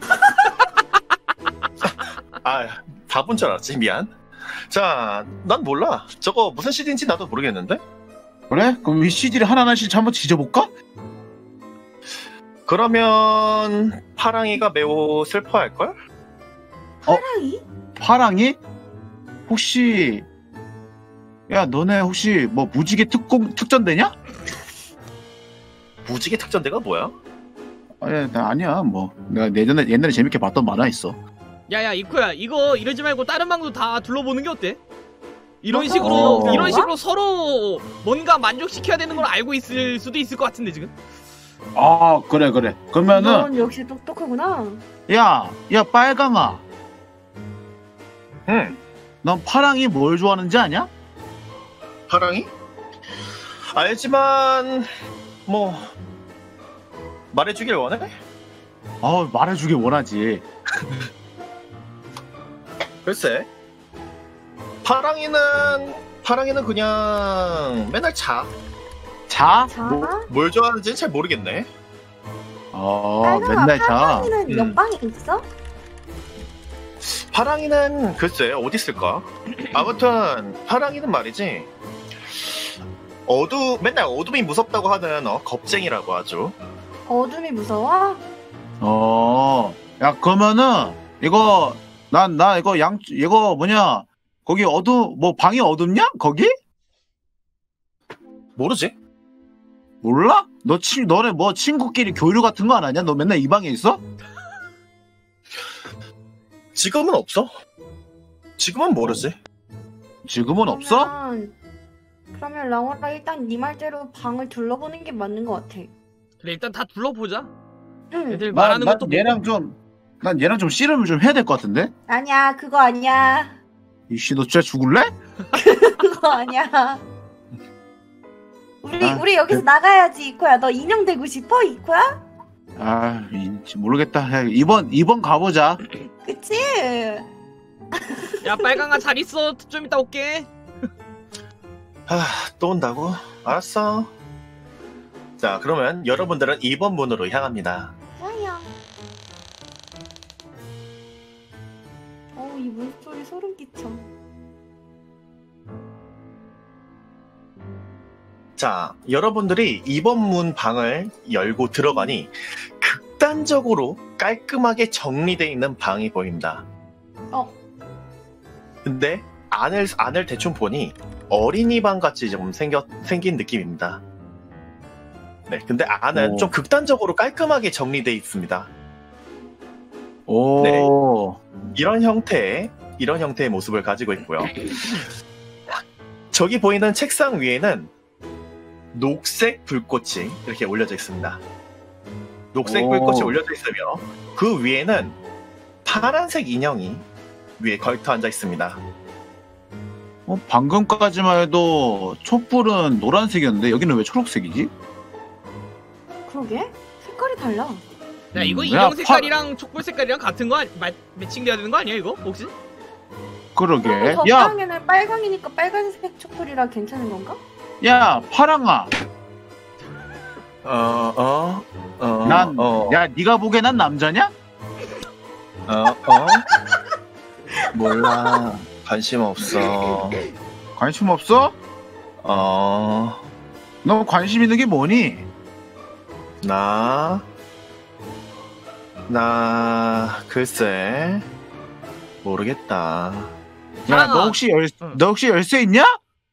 아, 바본 줄 알았지. 미안. 자, 난 몰라. 저거 무슨 씨디인지 나도 모르겠는데? 그래? 그럼 이 씨디를 하나하나씩 한번 지져볼까? 그러면 파랑이가 매우 슬퍼할걸? 파랑이? 파랑이? 혹시 야 너네 혹시 뭐 무지개 특공 특전대냐? 무지개 특전대가 뭐야? 아니 나 아니야 뭐 내가 예전에 옛날에 재밌게 봤던 만화 있어. 야야 이코야 이거 이러지 말고 다른 방도 다 둘러보는 게 어때? 이런 어, 식으로 어. 이런 식으로 서로 뭔가 만족시켜야 되는 걸 알고 있을 수도 있을 것 같은데 지금. 아 그래 그래 그러면은 넌 역시 똑똑하구나. 야 야 빨강아 응. 넌 파랑이 뭘 좋아하는지 아냐? 파랑이? 알지만 뭐 말해주길 원해? 어 말해주길 원하지. 글쎄, 파랑이는 파랑이는 그냥 맨날 자. 자? 자, 뭐, 뭘 좋아하는지는 잘 모르겠네. 어 빨강아, 맨날 자. 파랑이는 음. 옆방에 있어? 파랑이는 글쎄 어디 있을까? 아무튼 파랑이는 말이지. 어두 맨날 어둠이 무섭다고 하는 어, 겁쟁이라고 하죠. 어둠이 무서워? 어, 야, 그러면은, 이거, 난, 나, 이거 양, 이거 뭐냐, 거기 어두, 뭐, 방이 어둡냐? 거기? 모르지? 몰라? 너 친, 너네 뭐, 친구끼리 교류 같은 거 안 하냐? 너 맨날 이 방에 있어? 지금은 없어. 지금은 모르지. 지금은 없어? 그러면, 그러면 랑오라 일단 네 말대로 방을 둘러보는 게 맞는 것 같아. 그래 일단 다 둘러보자. 응. 애들 난, 말하는 난 것도 얘랑 좀, 난 얘랑 좀 씨름을 좀 해야 될 것 같은데? 아니야, 그거 아니야. 이씨, 너 진짜 죽을래? 그거 아니야. 우리 아, 우리 여기서 그- 나가야지, 이코야. 너 인형 되고 싶어, 이코야? 아, 이- 모르겠다. 야, 이번, 이번 가보자. 그치? 야 빨강아 잘 있어. 좀 이따 올게. 하, 또 온다고? 알았어. 자, 그러면 여러분들은 이 번 문으로 향합니다. 좋아요. 어우, 이 물소리 소름 끼쳐. 자, 여러분들이 이 번 문 방을 열고 들어가니 극단적으로 깔끔하게 정리되어 있는 방이 보입니다. 어. 근데 안을, 안을 대충 보니 어린이방 같이 좀 생겨, 생긴 느낌입니다. 네, 근데 안은 오. 좀 극단적으로 깔끔하게 정리되어 있습니다. 오. 네. 이런 형태의, 이런 형태의 모습을 가지고 있고요. 저기 보이는 책상 위에는 녹색 불꽃이 이렇게 올려져 있습니다. 녹색 오. 불꽃이 올려져 있으며 그 위에는 파란색 인형이 위에 걸터 앉아 있습니다. 어, 방금까지만 해도 촛불은 노란색이었는데 여기는 왜 초록색이지? 그러게? 색깔이 달라. 야 이거 음, 인형 야, 색깔이랑 촛불 색깔이랑 같은 거 아니, 마, 매칭돼야 되는 거 아니야 이거 혹시? 그러게. 그럼 저 야, 방에는 빨강이니까 빨간색 촛불이라 괜찮은 건가? 야, 파랑아. 어, 어, 어, 난, 어, 야, 네가 보기엔 난 남자냐? 어, 어? 몰라. 관심 없어. 관심 없어? 어, 너 관심 있는 게 뭐니? 나, 나, 글쎄, 모르겠다. 야, 파랑아. 너 혹시 열, 응. 너 혹시 열쇠 있냐?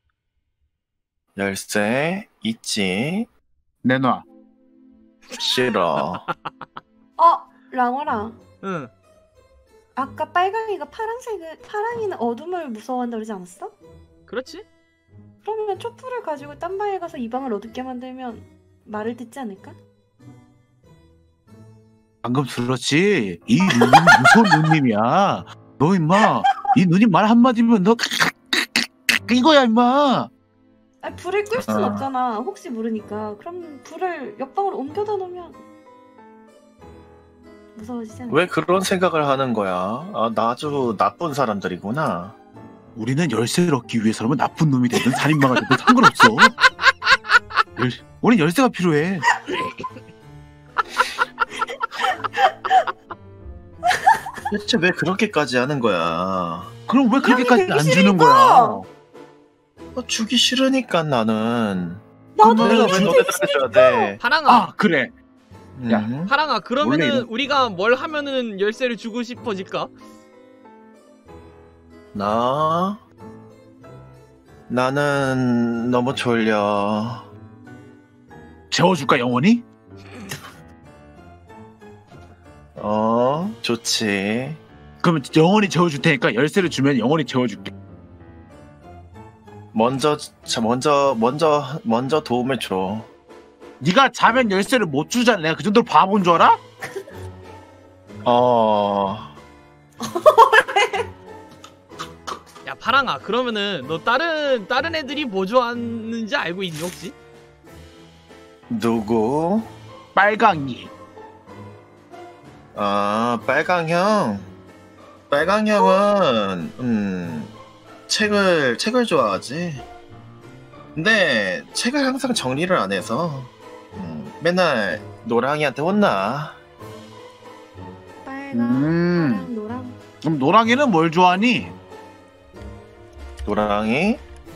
열쇠, 있지? 내놔. 싫어. 어, 랑오라. 응. 아까 빨강이가 파란색을 파랑이는 어둠을 무서워한다 그러지 않았어? 그렇지? 그러면 촛불을 가지고 딴 방에 가서 이 방을 어둡게 만들면 말을 듣지 않을까? 방금 들었지? 이 누님 무서운 누님이야. 너 임마 이 누님 말 한마디면 너 이거야 임마. 아니 불을 끌 순 아. 없잖아. 혹시 모르니까. 그럼 불을 옆방으로 옮겨다 놓으면 무서워지지 않을까? 왜 그런 생각을 하는 거야? 아, 나 아주 나쁜 사람들이구나. 우리는 열쇠를 얻기 위해서라면 나쁜 놈이 되든 살인마가 되든 상관없어. 열, 우린 열쇠가 필요해. 대체 왜 그렇게까지 하는 거야? 그럼 왜 그렇게까지 되기 안 주는 싫으니까. 거야? 어, 주기 싫으니까 나는. 나도 내가 왜 이게 너네들한테 줘야 돼? 파랑아, 아 그래. 야. 음. 파랑아, 원래 그러면은 이런- 우리가 뭘 하면은 열쇠를 주고 싶어질까? 나 나는 너무 졸려. 재워줄까 영원히? 어, 좋지. 그러면 영원히 재워줄 테니까 열쇠를 주면 영원히 재워줄게. 먼저 자, 먼저 먼저 먼저 도움을 줘. 네가 자면 열쇠를 못 주잖아. 내가 그 정도로 바본 줄 알아? 어, 야, 파랑아, 그러면은 너 다른 다른 애들이 뭐 좋아하는지 알고 있니 혹시? 누구? 빨강이. 아, 빨강형. 빨강형은 음 책을 책을 좋아하지. 근데 책을 항상 정리를 안 해서 음, 맨날 노랑이한테 혼나. 빨강, 음. 파랑, 노랑. 그럼 노랑이는 뭘 좋아하니? 노랑이?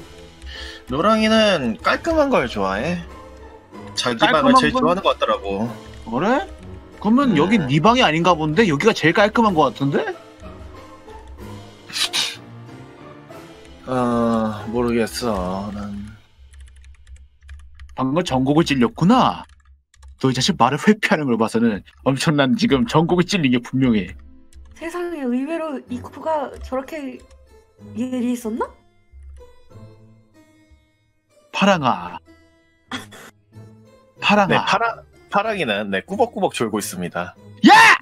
노랑이는 깔끔한 걸 좋아해. 자기 방을 깔끔한 제일 건- 좋아하는 것 같더라고. 그래? 그러면 음. 여기 네 방이 아닌가 본데? 여기가 제일 깔끔한 것 같은데? 어, 모르겠어. 난 방금 전곡을 찔렸구나. 너 이 자식 말을 회피하는 걸 봐서는 엄청난 지금 전곡을 찔린 게 분명해. 세상에 의외로 이 코가 저렇게 예리했었나? 파랑아. 파랑아. 네, 파랑 파랑이는 네 꾸벅꾸벅 졸고 있습니다. 야!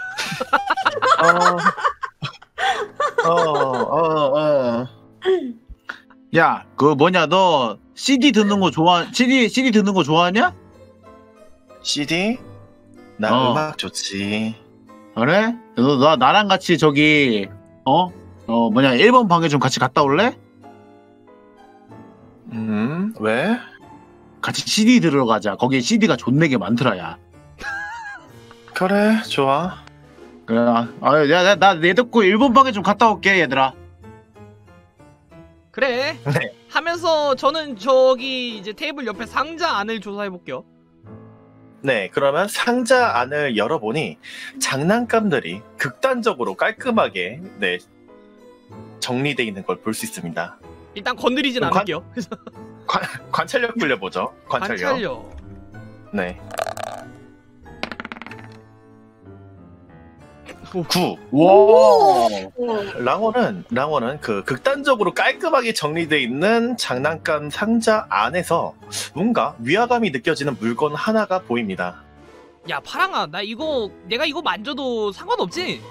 어, 어, 어, 어. 야, 그 뭐냐, 너 씨디 듣는 거 좋아? 씨디 씨디 듣는 거 좋아하냐? 씨디? 나 어. 음악 좋지. 그래? 너, 너 나랑 같이 저기 어? 어 뭐냐 일 번 방에 좀 같이 갔다 올래? 음, 왜? 같이 씨디 들으러 가자. 거기에 씨디가 존내게 많더라야. 그래, 좋아. 그래, 아, 야, 나내 듣고 일 번 방에 좀 갔다 올게, 얘들아. 그래. 네. 하면서 저는 저기 이제 테이블 옆에 상자 안을 조사해 볼게요. 네, 그러면 상자 안을 열어보니 장난감들이 극단적으로 깔끔하게 네 정리되어 있는 걸 볼 수 있습니다. 일단 건드리진 관- 않을게요. 관찰력 굴려보죠. 관찰력. 관찰력. 네. 구. 와. 랑원은 랑원은 그 극단적으로 깔끔하게 정리되어 있는 장난감 상자 안에서 뭔가 위화감이 느껴지는 물건 하나가 보입니다. 야, 파랑아, 나 이거 내가 이거 만져도 상관없지?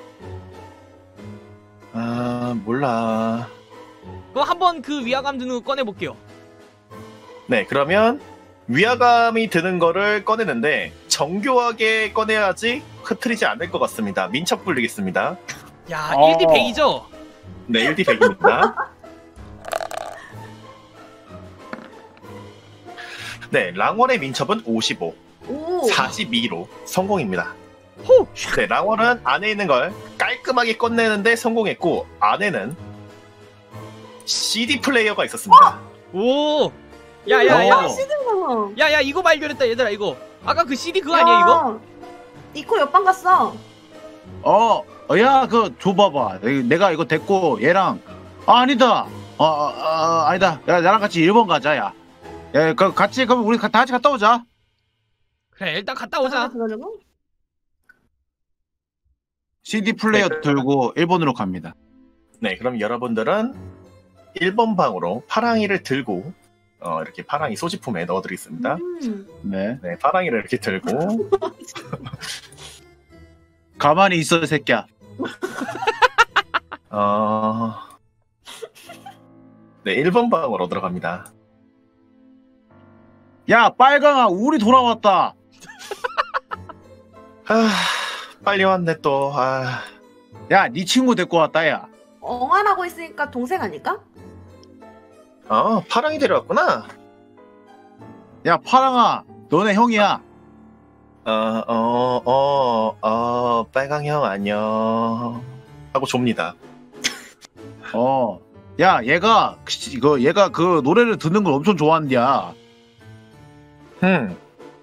아, 몰라. 그럼 한번 그 위화감 드는 거 꺼내 볼게요. 네, 그러면 위화감이 드는 거를 꺼내는데 정교하게 꺼내야지 흐트리지 않을 것 같습니다. 민첩 굴리겠습니다. 야, 어. 일 디 백이죠? 네, 일 디 백입니다. 네, 랑원의 민첩은 오십오, 오. 사십이로 성공입니다. 호! 네, 랑원은 안에 있는 걸 깔끔하게 꺼내는데 성공했고 안에는 씨디 플레이어가 있었습니다. 오! 야, 야, 야. 어. 시드나. 야, 야, 이거 발견했다, 얘들아, 이거. 아까 그 씨디 그거 아니야, 이거? 이코 옆방 갔어. 어, 어, 야, 그 줘봐봐. 내가 이거 됐고 얘랑 아, 아니다. 어, 어, 어, 아니다. 야, 나랑 같이 일 번 가자, 야. 야, 그 같이 그럼 우리 다 같이 갔다 오자. 그래, 일단 갔다 오자. 그래가지고 씨디 플레이어 네, 들고 일본으로 갑니다. 네, 그럼 여러분들은 일 번 방으로 파랑이를 들고 어, 이렇게 파랑이 소지품에 넣어드리겠습니다. 음. 네. 네, 파랑이를 이렇게 들고 가만히 있어, 이 새끼야. 어... 네, 일 번 방으로 들어갑니다. 야, 빨강아, 우리 돌아왔다. 아, 빨리 왔네 또. 아, 야, 네 친구 데리고 왔다, 야. 엉안하고 있으니까 동생 아닐까? 어, 파랑이 데려왔구나. 야, 파랑아, 너네 형이야. 어, 어, 어, 어, 빨강 형 안녕. 하고 줍니다. 어. 야, 얘가, 이거, 얘가 그 노래를 듣는 걸 엄청 좋아한디야. 음,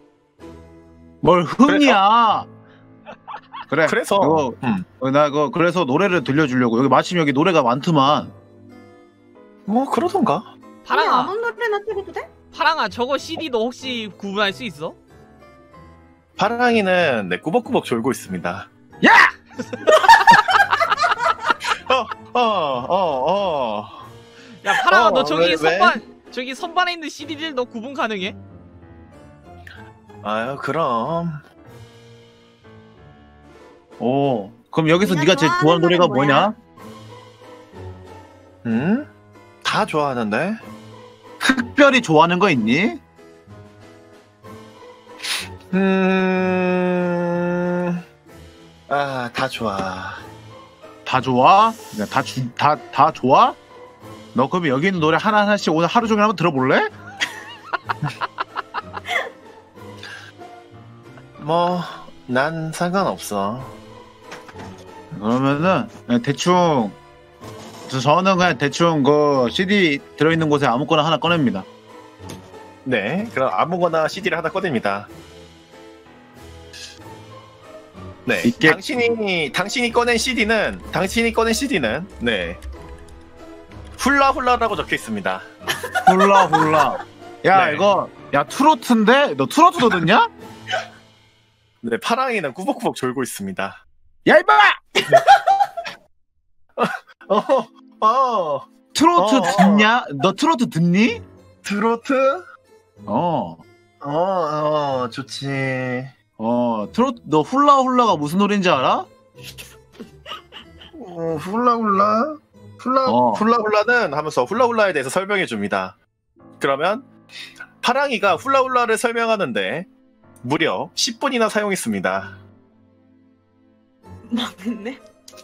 뭘 흥이야. 그래. 그래서 이거, 음, 어, 나 그거 그래서 노래를 들려주려고. 여기 마침 여기 노래가 많더만. 뭐 그러던가. 아니, 파랑아, 아무 노래나 틀어도 돼? 파랑아, 저거 씨디도 혹시 구분할 수 있어? 파랑이는 네, 꾸벅꾸벅 졸고 있습니다. 야! 어, 어, 어, 어. 야, 파랑아, 어, 너 저기 왜, 왜? 선반, 저기 선반에 있는 씨디들 너 구분 가능해? 아유, 그럼. 오. 그럼 여기서 네가 네가 제일 좋아하는 좋아하는 노래가 노래는 뭐냐? 음? 다 좋아하는데? 특별히 좋아하는 거 있니? 음, 아, 다 좋아. 다 좋아? 그냥 다, 주, 다, 다 좋아? 너 그럼 여기 있는 노래 하나하나씩 오늘 하루 종일 한번 들어볼래? 뭐, 난 상관없어. 그러면은 그냥 대충 저- 저는 그냥 대충 그 씨디 들어있는 곳에 아무거나 하나 꺼냅니다. 네, 그럼 아무거나 씨디를 하나 꺼냅니다. 네, 이게- 당신이 당신이 꺼낸 씨디는 당신이 꺼낸 씨디는 네, 훌라훌라라고 적혀 있습니다. 훌라 훌라. 야 네. 이거 야 트로트인데? 너 트로트도 듣냐? 네, 파랑이는 꾸벅꾸벅 졸고 있습니다. 야 이봐! 어, 어, 트로트 어. 듣냐? 너 트로트 듣니? 트로트? 어. 어, 어, 좋지. 어, 트로트, 너 훌라 훌라가 무슨 노래인지 알아? 어, 훌라훌라? 훌라, 어. 훌라훌라는 하면서 훌라훌라에 대해서 설명해 줍니다. 그러면 파랑이가 훌라훌라를 설명하는데 무려 십 분이나 사용했습니다. 망했네.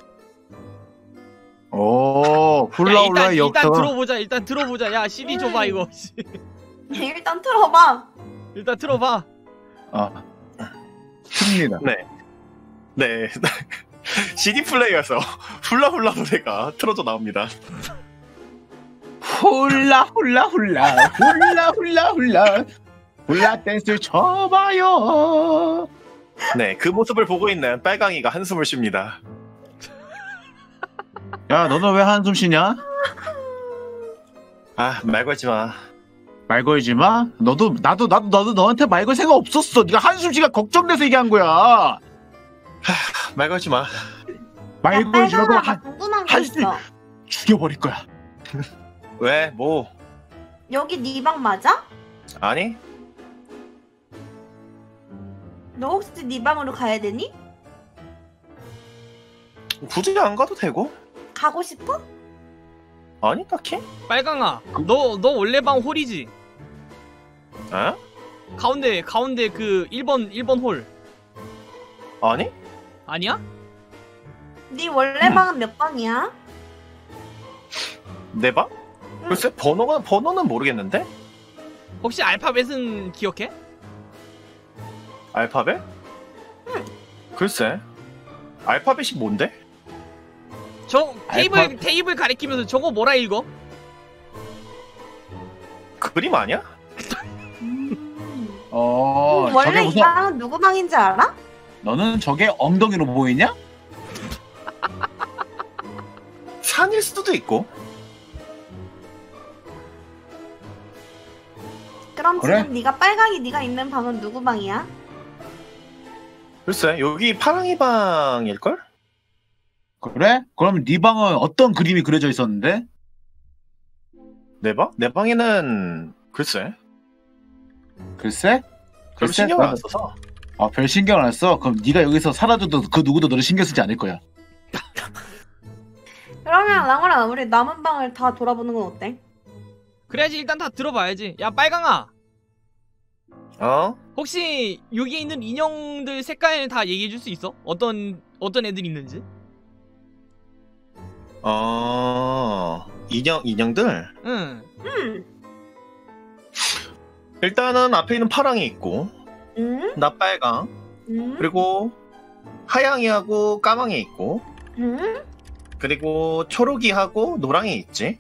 오, 훌라 야, 일단, 훌라의 일단 역사가. 들어보자, 일단 들어보자. 야, 씨디 줘봐, 음. 이거. 일단 틀어봐. 일단 틀어봐. 아, 큽니다. 네. 씨디 플레이어에서 훌라훌라 노래가 틀어져 나옵니다. 훌라 훌라 훌라 훌라 훌라 훌라 훌라 댄스 쳐봐요. 네, 그 모습을 보고 있는 빨강이가 한숨을 쉽니다. 야, 너는 왜 한숨 쉬냐? 아, 말 걸지 마. 말 걸지 마. 너도 나도 나도 나도 너한테 말 걸 생각 없었어. 네가 한숨 쉬가 걱정돼서 얘기한 거야. 말 걸지 마. 말 걸지 말고 빨강아, 나 한 궁금한 거 한숨- 있어. 죽여버릴 거야. 왜? 뭐? 여기 네 방 맞아? 아니? 너 혹시 네 방으로 가야 되니? 굳이 안 가도 되고? 가고 싶어? 아니, 딱히? 빨강아, 너, 너 원래 방 홀이지? 에? 가운데, 가운데 그 일 번, 일 번 홀. 아니? 아니야? 네 원래 음. 방은 몇 방이야? 내 방? 글쎄, 번호가, 번호는 모르겠는데? 혹시 알파벳은 기억해? 알파벳? 글쎄. 알파벳이 뭔데? 저 테이블, 알파- 테이블 가리키면서 저거 뭐라 읽어? 그림 아니야? 음. 어, 음, 원래 저게 이 무슨 방은 누구 방인지 알아? 너는 저게 엉덩이로 보이냐? 산일 수도 있고. 그럼 그래? 지금 네가 빨강이 네가 있는 방은 누구 방이야? 글쎄, 여기 파랑이 방일걸? 그래? 그럼 네 방은 어떤 그림이 그려져 있었는데? 내 방? 내 방에는 글쎄 글쎄? 별 글쎄? 신경을 안 나도- 써서. 아, 별 신경 안 써? 그럼 네가 여기서 살아줘도 그 누구도 너를 신경 쓰지 않을 거야. 그러면 랑어라 우리 남은 방을 다 돌아보는 건 어때? 그래야지 일단 다 들어봐야지. 야 빨강아, 어? 혹시 여기에 있는 인형들 색깔 다 얘기해줄 수 있어? 어떤 어떤 애들 있는지? 어 인형 인형들 응. 음. 일단은 앞에 있는 파랑이 있고 음. 나 빨강 음. 그리고 하양이하고 까망이 있고 음. 그리고 초록이하고 노랑이 있지.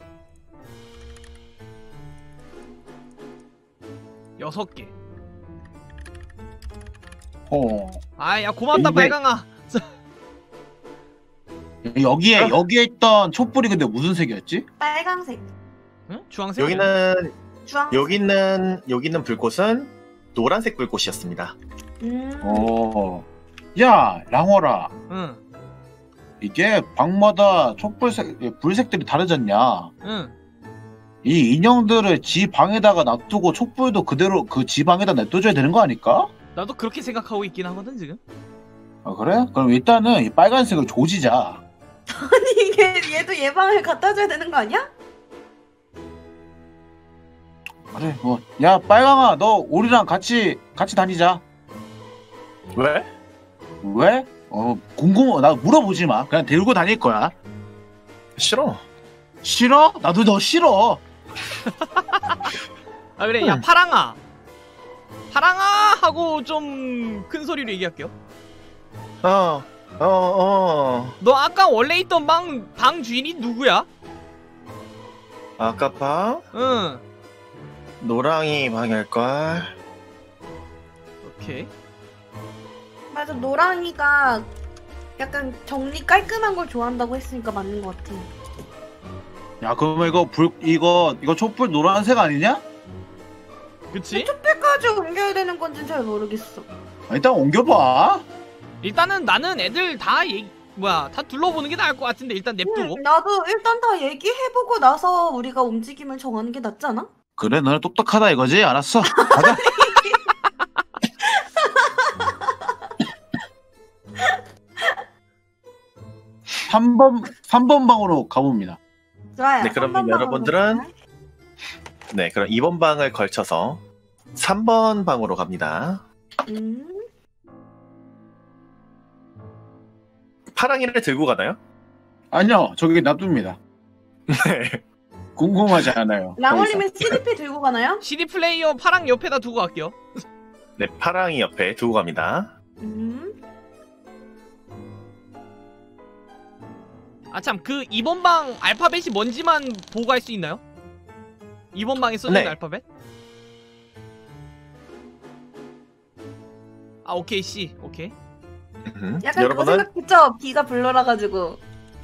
여섯 개. 어. 아야 고맙다 근데- 빨강아. 여기에 그럼- 여기에 있던 촛불이 근데 무슨 색이었지? 빨강색. 응? 주황색. 여기는 주황. 여기 있는 여기 있는 불꽃은 노란색 불꽃이었습니다. 음. 어. 야, 랑어라. 응. 이게 방마다 촛불색 불색들이 다르잖냐. 응. 이 인형들을 지 방에다가 놔두고 촛불도 그대로 그 지 방에다 냅둬줘야 되는 거 아닐까? 나도 그렇게 생각하고 있긴 하거든 지금. 아, 그래? 그럼 일단은 이 빨간색을 조지자. 아니 이게 얘도 얘 방을 갖다 줘야 되는 거 아니야? 그래, 뭐. 야, 빨강아, 너 우리랑 같이 같이 다니자. 왜? 왜? 어, 궁금해. 나 물어보지 마. 그냥 데리고 다닐 거야. 싫어. 싫어? 나도 너 싫어. 아 그래 야 응. 파랑아. 파랑아 하고 좀 큰 소리로 얘기할게요. 어, 어, 어. 너 아까 원래 있던 방, 방 주인이 누구야? 아까 방 응. 노랑이 방일걸. 오케이. 맞아 노랑이가 약간 정리 깔끔한 걸 좋아한다고 했으니까 맞는 것 같아. 야, 그러면 이거 불 이거 이거 촛불 노란색 아니냐? 그치? 촛불까지 옮겨야 되는 건지는 잘 모르겠어. 아, 일단 옮겨봐. 일단은 나는 애들 다 얘기, 뭐야, 다 둘러보는 게 나을 것 같은데 일단 냅두고. 응, 나도 일단 다 얘기해보고 나서 우리가 움직임을 정하는 게 낫지 않아? 그래, 너는 똑똑하다 이거지? 알았어. 가자. 삼 번 삼 번 방으로 가봅니다. 좋아요. 네, 그러면 삼 번 여러분들은- 방으로 갈까요? 네, 그럼 이 번 방을 걸쳐서 삼 번 방으로 갑니다. 음. 파랑이를 들고 가나요? 아니요, 저기 놔둡니다. 네. 궁금하지 않아요. 랑올님은 씨디피 들고 가나요? 씨디 플레이어 파랑 옆에다 두고 갈게요. 네, 파랑이 옆에 두고 갑니다. 음. 아 참, 그 이번 방 알파벳이 뭔지만 보고 갈 수 있나요? 이번 방에 써진 네. 알파벳? 아 오케이 C 오케이. 음, 약간 그거 여러분은 생각했죠? B가 불러라 가지고.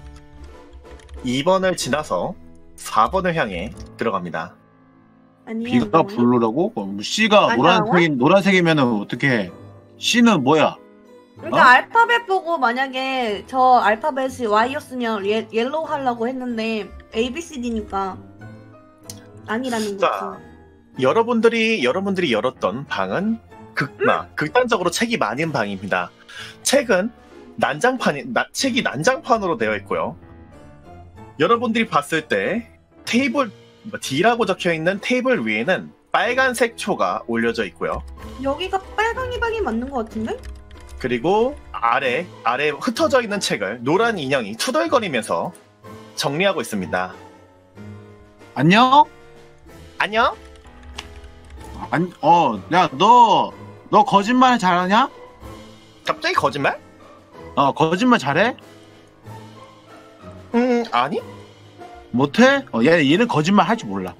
이 번을 지나서 사 번을 향해 들어갑니다. 아니요. B가 랑올님? 블루라고? 그럼 C가 아니야, 노란색이 노란색이면은 어떻게 해? C는 뭐야? 그러니까 어? 알파벳 보고 만약에 저 알파벳이 Y였으면 예, 옐로우 하려고 했는데 A, B, C, D니까 아니라는 자. 거죠. 여러분들이 여러분들이 열었던 방은 극나 극단적으로 책이 많은 방입니다. 책은 난장판이 나, 책이 난장판으로 되어 있고요. 여러분들이 봤을 때 테이블 뭐 D라고 적혀 있는 테이블 위에는 빨간색 초가 올려져 있고요. 여기가 빨강이 방이 맞는 것 같은데? 그리고 아래 아래 흩어져 있는 책을 노란 인형이 투덜거리면서 정리하고 있습니다. 안녕? 안녕? 안, 어, 야, 너, 너 거짓말 잘하냐? 갑자기 거짓말? 어, 거짓말 잘해? 음 아니? 못해? 어, 얘, 얘는 거짓말 할 줄 몰라.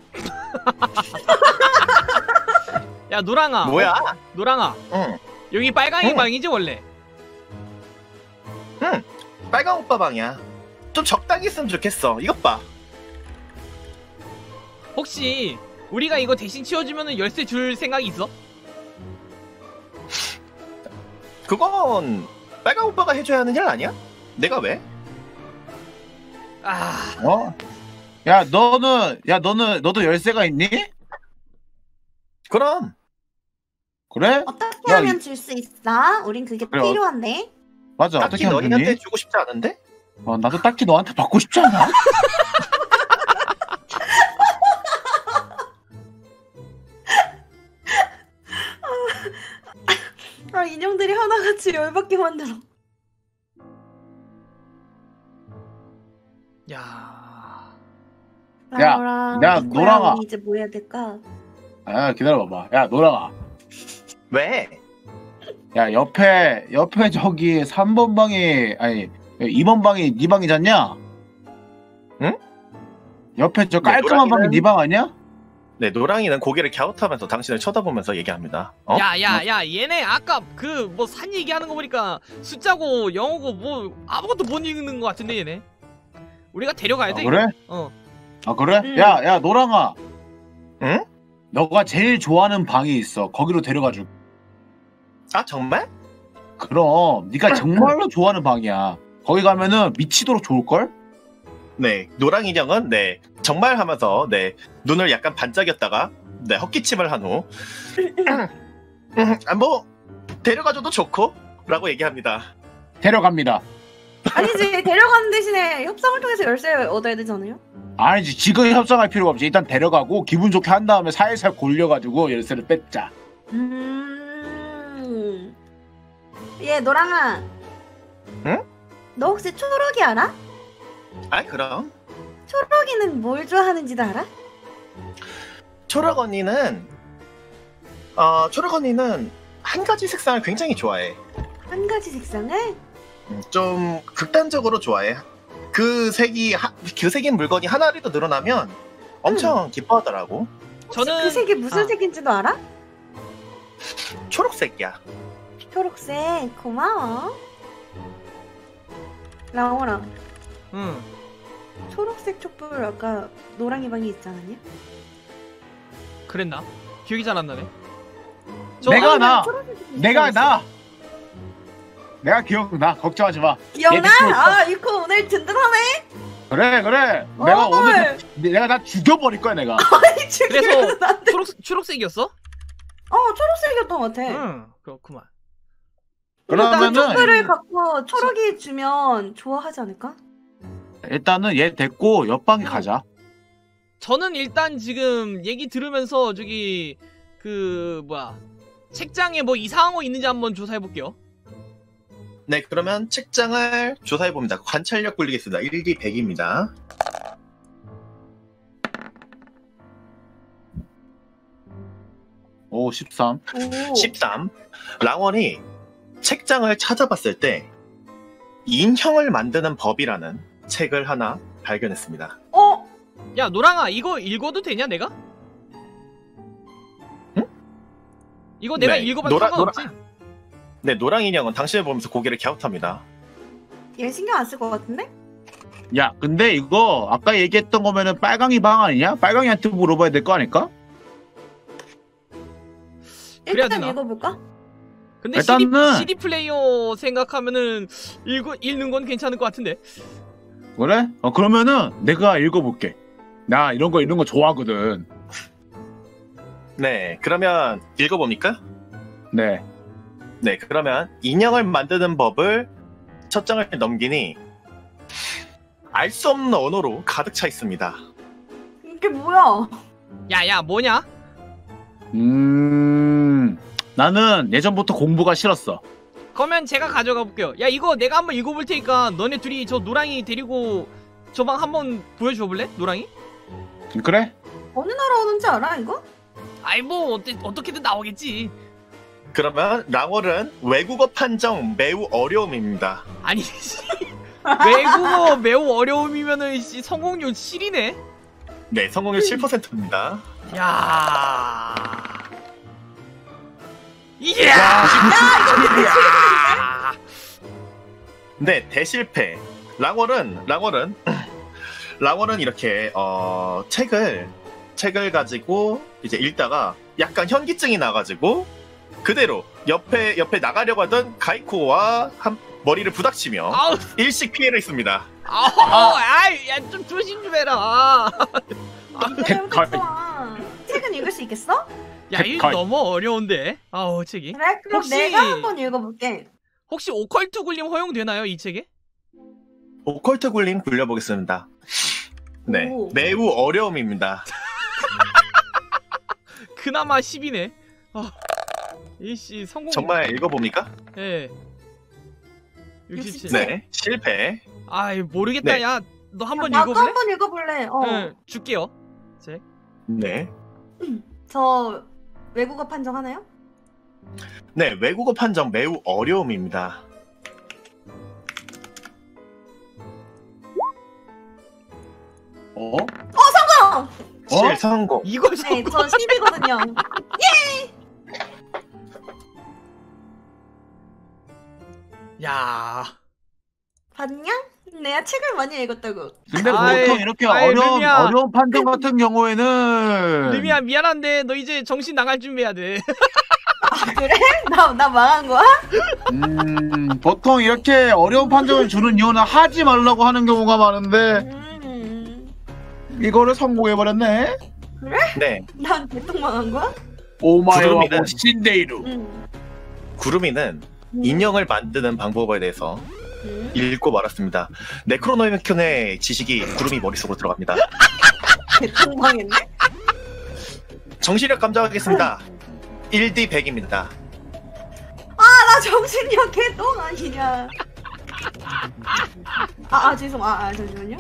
야 노랑아. 뭐야? 어, 노랑아. 응. 여기 빨강이 응. 방이지 원래. 응. 빨강 오빠 방이야. 좀 적당히 했으면 좋겠어. 이것 봐. 혹시 우리가 이거 대신 치워주면은 열쇠 줄 생각이 있어? 그건 빨강 오빠가 해줘야 하는 일 아니야? 내가 왜? 아, 어? 야 너는 야 너는 너도 열쇠가 있니? 그럼 어떻게 그래? 야, 하면 줄 수 있어? 우린 그게 그래, 필요한데. 맞아. 딱히 어떻게 하면 너희한테 되니? 주고 싶지 않은데? 어, 나도 딱히 너한테 받고 싶지 않아. 아, 인형들이 하나같이 열받게 만들어. 야, 야, 라오라, 야, 이거야, 노랑아. 우리 이제 뭐 해야 될까? 아 기다려봐봐. 야 노랑아. 왜? 야 옆에 옆에 저기 삼 번 방이 아니 이 번 방이 네 방이잖냐? 응? 옆에 저 네, 깔끔한 방이 노랑이는- 네 방 아니야? 네, 노랑이는 고개를 갸웃하면서 당신을 쳐다보면서 얘기합니다. 어? 야, 야, 야, 얘네 아까 그 뭐 산 얘기하는 거 보니까 숫자고 영어고 뭐 아무것도 못 읽는 거 같은데 얘네. 우리가 데려가야 아, 돼. 그래? 이거. 어. 아 그래? 응. 야, 야 노랑아. 응? 너가 제일 좋아하는 방이 있어. 거기로 데려가 줄. 아, 정말? 그럼 네가 정말로 좋아하는 방이야. 거기 가면은 미치도록 좋을 걸? 네, 노랑 인형은 네, 정말 하면서 네, 눈을 약간 반짝였다가 네, 헛기침을 한 후 아, 뭐 데려가줘도 좋고 라고 얘기합니다. 데려갑니다. 아니지, 데려가는 대신에 협상을 통해서 열쇠 얻어야 되잖아요? 아니지 지금 협상할 필요가 없지. 일단 데려가고 기분 좋게 한 다음에 살살 골려가지고 열쇠를 뺏자. 음. 얘, 노랑아. 응? 너 혹시 초록이 알아? 아, 그럼 초록이는 뭘 좋아하는지도 알아? 초록 언니는 어, 초록 언니는 한 가지 색상을 굉장히 좋아해. 한 가지 색상을? 음, 좀 극단적으로 좋아해. 그 색이 하, 그 색인 물건이 하나라도 늘어나면 엄청 기뻐하더라고. 혹시 저는- 그 색이 무슨 아. 색인지도 알아? 초록색이야. 초록색. 고마워. 라오라, 응. 초록색 촛불 아까 노랑이 방에 있지 않았냐? 그랬나? 기억이 잘 안 나네. 저 내가 아, 나 초록색 촛불 내가 있어. 나 내가 기억나. 걱정하지 마. 기억나? 얘 데리고 있어. 아, 이거 오늘 든든하네? 그래 그래. 내가 어, 오늘 헐. 다- 내가 다 죽여버릴 거야 내가. 아니, 죽이면서 그래서 나한테. 초록 초록색이었어? 어, 초록색이었던 것 같아. 응. 그렇구만. 일단 그러면은 촛불을 갖고 초록이 주면 좋아하지 않을까? 일단은 얘 데리고 옆방에 가자. 저는 일단 지금 얘기 들으면서 저기 그 뭐야 책장에 뭐 이상한 거 있는지 한번 조사해 볼게요. 네, 그러면 책장을 조사해 봅니다. 관찰력 굴리겠습니다. 일, 이, 백입니다. 오 십삼. 오. 십삼. 랑원이 책장을 찾아봤을 때 인형을 만드는 법이라는 책을 하나 발견했습니다. 어? 야 노랑아 이거 읽어도 되냐 내가? 응? 이거 내가 네, 읽어봐도 노라- 상관없지? 네, 노랑 인형은 당신을 보면서 고개를 갸웃합니다. 얘 신경 안 쓸 것 같은데? 야 근데 이거 아까 얘기했던 거면은 빨강이 방 아니냐? 빨강이한테 물어봐야 될 거 아닐까? 그래야 일단 되나? 읽어볼까? 근데 일단은- 씨디, 씨디 플레이어 생각하면은 읽어, 읽는 건 괜찮을 것 같은데. 그래? 어 그러면은 내가 읽어볼게. 나 이런 거 읽는 거 좋아하거든. 네, 그러면 읽어봅니까? 네. 네, 그러면 인형을 만드는 법을 첫 장을 넘기니 알 수 없는 언어로 가득 차 있습니다. 이게 뭐야? 야야 뭐냐? 음 나는 예전부터 공부가 싫었어. 그러면 제가 가져가 볼게요. 야 이거 내가 한번 읽어볼 테니까 너네 둘이 저 노랑이 데리고 저 방 한번 보여줘 볼래? 노랑이? 그래? 어느 나라 오는지 알아 이거? 아이 뭐 어때, 어떻게든 나오겠지. 그러면 랑월은 외국어 판정 매우 어려움입니다. 아니 씨. 외국어 매우 어려움이면은 씨 성공률 칠이네. 네, 성공률 칠 퍼센트입니다. 야. 이야. 야. 네, 대실패. 랑월은 랑월은 랑월은 이렇게 어, 책을 책을 가지고 이제 읽다가 약간 현기증이 나가지고 그대로 옆에 옆에 나가려고 하던 가이코와 한, 머리를 부닥치며 아우 일식 피해를 했습니다. 아, 아이, 야, 좀 조심 좀 해라. 아, 그래부터 좋아. 책은 읽을 수 있겠어? 야, 이거 너무 어려운데. 아우, 책이. 그래? 그럼 혹시- 내가 한번 읽어볼게. 혹시 오컬트 굴림 허용되나요, 이 책에? 오컬트 굴림 굴려보겠습니다. 네, 오. 매우 어려움입니다. 그나마 십이네. 아, 이씨 성공. 정말 읽어봅니까? 예. 육십칠. 네, 실패. 아이, 모르겠다. 네. 야, 너 한번 나도 읽어볼래? 한번 읽어볼래. 어. 응, 줄게요. 책. 네, 저 외국어 판정하나요? 네, 외국어 판정 매우 어려움입니다. 어? 어! 실 성공. 이걸 네, 성공. 전 십이거든요. 야. 봤냐? 내가 책을 많이 읽었다고. 근데 아이, 보통 이렇게 아이, 어려운 루미야. 어려운 판정 같은 경우에는 리미야, 미안한데 너 이제 정신 나갈 준비해야 돼. 아, 그래? 나, 나 망한 거야? 음, 보통 이렇게 어려운 판정을 주는 이유는 하지 말라고 하는 경우가 많은데 음. 이거를 성공해버렸네. 네, 난 대통 망한 거야? 오마이와 구름이는- 신데이루. 응. 구름이는 인형을 만드는 방법에 대해서 음. 읽고 말았습니다. 네크로노미콘의 지식이 구름이 머릿속으로 들어갑니다. 대통 망했네? 정시력 감정하겠습니다. 일 디 백입니다. 나 정신력 개똥 아니냐. 아, 아, 죄송. 아, 아, 잠시만요.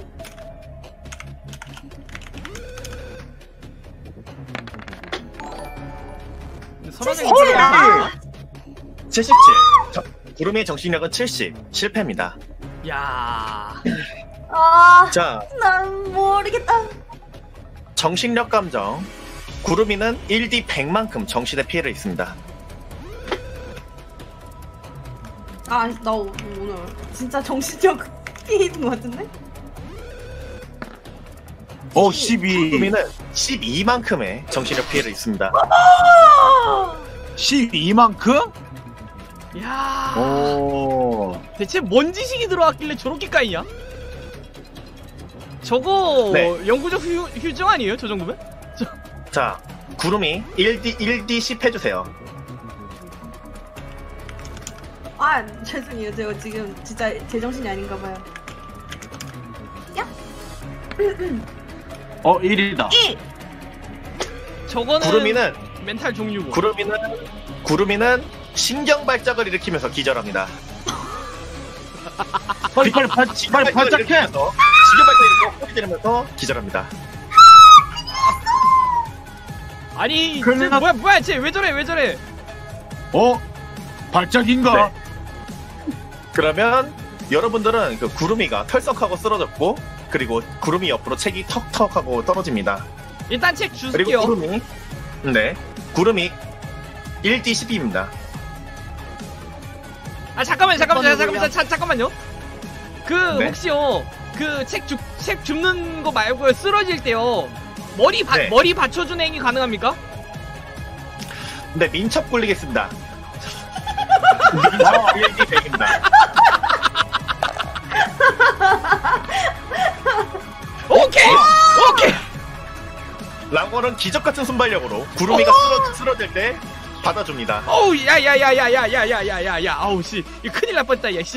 선화생 칠십칠. 아, 칠십칠. 저- 구름이의 정신력은 칠십. 실패입니다. 야. 아, 자, 난 모르겠다. 정신력 감정. 구름이는 일 디 백만큼 정신의 피해를 입습니다. 아, 나 오- 오늘 진짜 정신력 피해인 것 같은데? 어 십이. 구름이는 십이만큼의 정신력 피해를 입습니다. 아, 십이만큼? 야. 오. 대체 뭔 지식이 들어왔길래 저렇게 까이냐? 저거 네. 영구적 휴, 휴정 아니에요? 저 정도면? 자, 구름이 일 디 일 디 십 해주세요. 아, 죄송해요. 제가 지금 진짜 제정신이 아닌가 봐요. 어 일이다. 일! 저거는 구름이는 멘탈 종류고. 구름이는 구름이는 신경 발작을 일으키면서 기절합니다. 빨리 빨리 발, 빨리 발작해. 일으키면서, 신경 발작을 일으키고 소리 지르면서 기절합니다. 아니, 큰일 쟤 났- 뭐야 뭐야 쟤 왜 저래 왜 저래? 어? 발작인가? 네. 그러면 여러분들은 그 구름이가 털썩하고 쓰러졌고, 그리고 구름이 옆으로 책이 턱턱하고 떨어집니다. 일단 책 그리고 줄게요. 구름이 네 구름이 일 디 십입니다. 아 잠깐만 잠깐만 몇 잠깐만 번을 잠깐만 잠깐만요. 그 네. 혹시요 그 책 줍 책 줍는 거 말고요 쓰러질 때요 머리 바, 네. 머리 받쳐주는 행위 가능합니까? 네, 민첩 굴리겠습니다. 민첩 일 디 백입니다. 오케이 오케이. 랑월은 기적같은 순발력으로 구름이가 쓰러, 쓰러질 때 받아줍니다. 어우 야야야야야야야야야야 아우 씨 이거 큰일 날 뻔했다 야씨.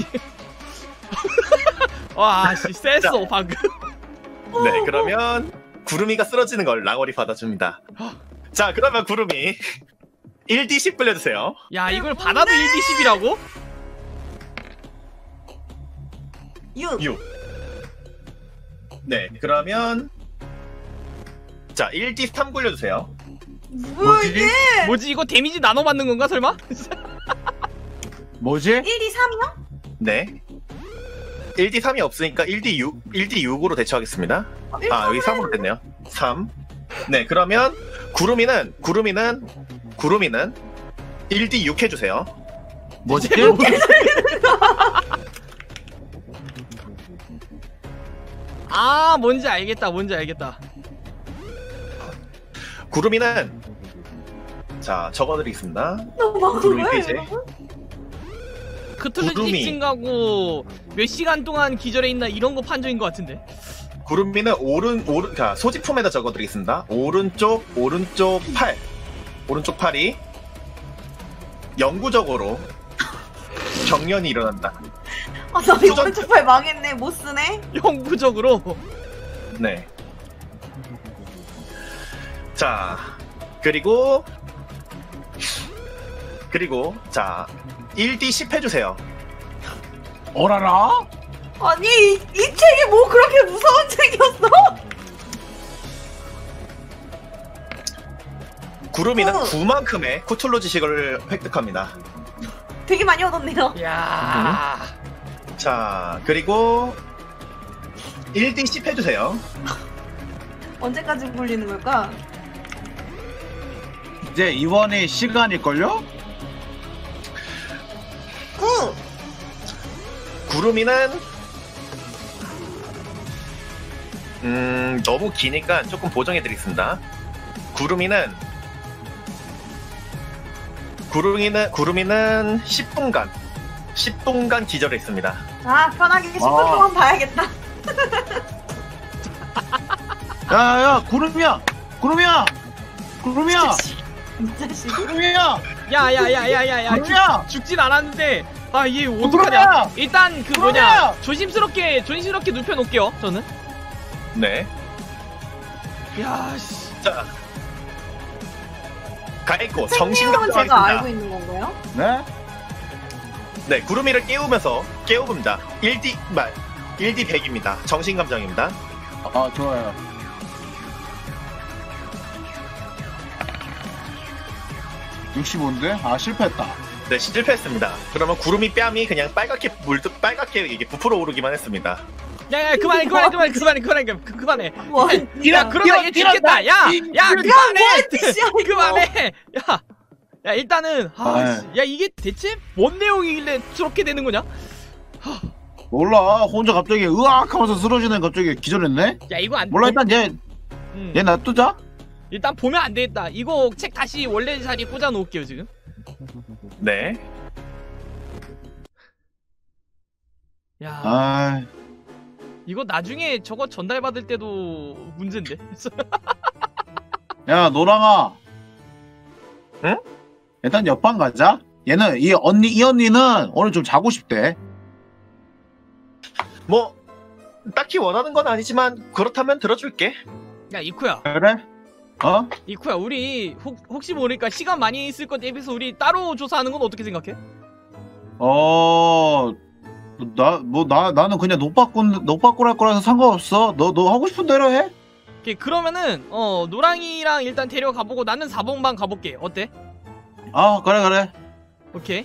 와씨 셌어 방금. 네, 그러면 구름이가 쓰러지는 걸 랑월이 받아줍니다. 자, 그러면 구름이 일 디 십 굴려주세요. 야 이걸 받아도 일 디 십이라고? 육! 육. 네, 그러면 자, 일 디 삼 굴려주세요. 뭐 이게? 뭐지 이거 데미지 나눠 받는 건가 설마? 뭐지? 일, 이, 삼이요? 네. 일 디 삼이 없으니까 일 디 육, 일 디 육으로 대처하겠습니다. 어, 일, 아, 여기 삼으로 됐네요. 삼. 네, 그러면 구름이는 구름이는 구름이는 일 디 육 해주세요. 뭐지? 아 뭔지 알겠다 뭔지 알겠다. 구름이는 자 적어드리겠습니다. 너무 망한 구름이 거야, 페이지. 여러분? 크툴루 구름이. 찡찡가고 몇 시간 동안 기절해 있나 이런 거 판정인 것 같은데. 구름이는 오른 오른 자 소지품에다 적어드리겠습니다. 오른쪽 오른쪽 팔 오른쪽 팔이 영구적으로 경련이 일어난다. 아, 나 수전- 이거 오른쪽 팔 망했네. 못 쓰네. 영구적으로. 네. 자 그리고 그리고 자 일 디 십 해주세요. 어라라? 아니, 이, 이 책이 뭐 그렇게 무서운 책이었어? 구름이는 어. 구만큼의 쿠툴루 지식을 획득합니다. 되게 많이 얻었네요. 야. 자 그리고 일 디 십 해주세요. 언제까지 굴리는 걸까? 이제 이번에 시간일걸요? 구! 구름이는 음 너무 기니까 조금 보정해드리겠습니다. 구름이는 구름이는 구름이는 십 분간 십 분간 기절했습니다. 자, 편하게 십 분 아. 동안 봐야겠다. 야야 구름이야 구름이야 구름이야 이 자식. 구름이야 야야야야야야. 구름이야 죽진 않았는데. 아, 얘 구름이야! 어떡하냐. 일단 그 뭐냐. 구름이야! 조심스럽게 조심스럽게 눕혀 놓을게요. 저는. 네. 야, 씨. 자 가있고 책 내용은 정신감정 제가 알고 하겠습니다. 있는 건가요? 네? 네 구름이를 깨우면서 깨우입니다. 일 디 말 일 디 백입니다. 정신감정입니다. 아 좋아요. 육십오인데? 아 실패했다. 네 실패했습니다. 그러면 구름이 뺨이 그냥 빨갛게 물듯 빨갛게 이게 부풀어 오르기만 했습니다. 야야 그만해 그만해 그만해 그만해 그만해 그- 그만해. 뭐, 야 그러다 얘 죽겠다. 야, 야 그만해. 뜻이야, 이거. 그만해. 야, 야 일단은 아, 아, 씨. 야 이게 대체 뭔 내용이길래 저렇게 되는 거냐? 몰라 혼자 갑자기 으악 하면서 쓰러지는 갑자기 기절했네? 야 이거 안 몰라 일단 얘, 음. 얘 놔두자. 일단 보면 안 되겠다. 이거 책 다시 원래 자리에 꽂아 놓을게요 지금. 네. 야 아 이거 나중에 저거 전달 받을 때도 문제인데. 야 노랑아. 응? 일단 옆방 가자. 얘는 이 언니 이 언니는 오늘 좀 자고 싶대. 뭐 딱히 원하는 건 아니지만 그렇다면 들어줄게. 야 이쿠야, 그래? 어? 이쿠야 우리 혹, 혹시 모르니까 시간 많이 있을 것 대비해서 우리 따로 조사하는 건 어떻게 생각해? 어. 나 뭐 나 나는 그냥 노빠꾼 노빠꾼 할 거라서 상관없어. 너 너 하고 싶은 대로 해. 오케이, 그러면은 어 노랑이랑 일단 데려가보고 나는 사 번방 가볼게. 어때? 아 그래 그래. 오케이.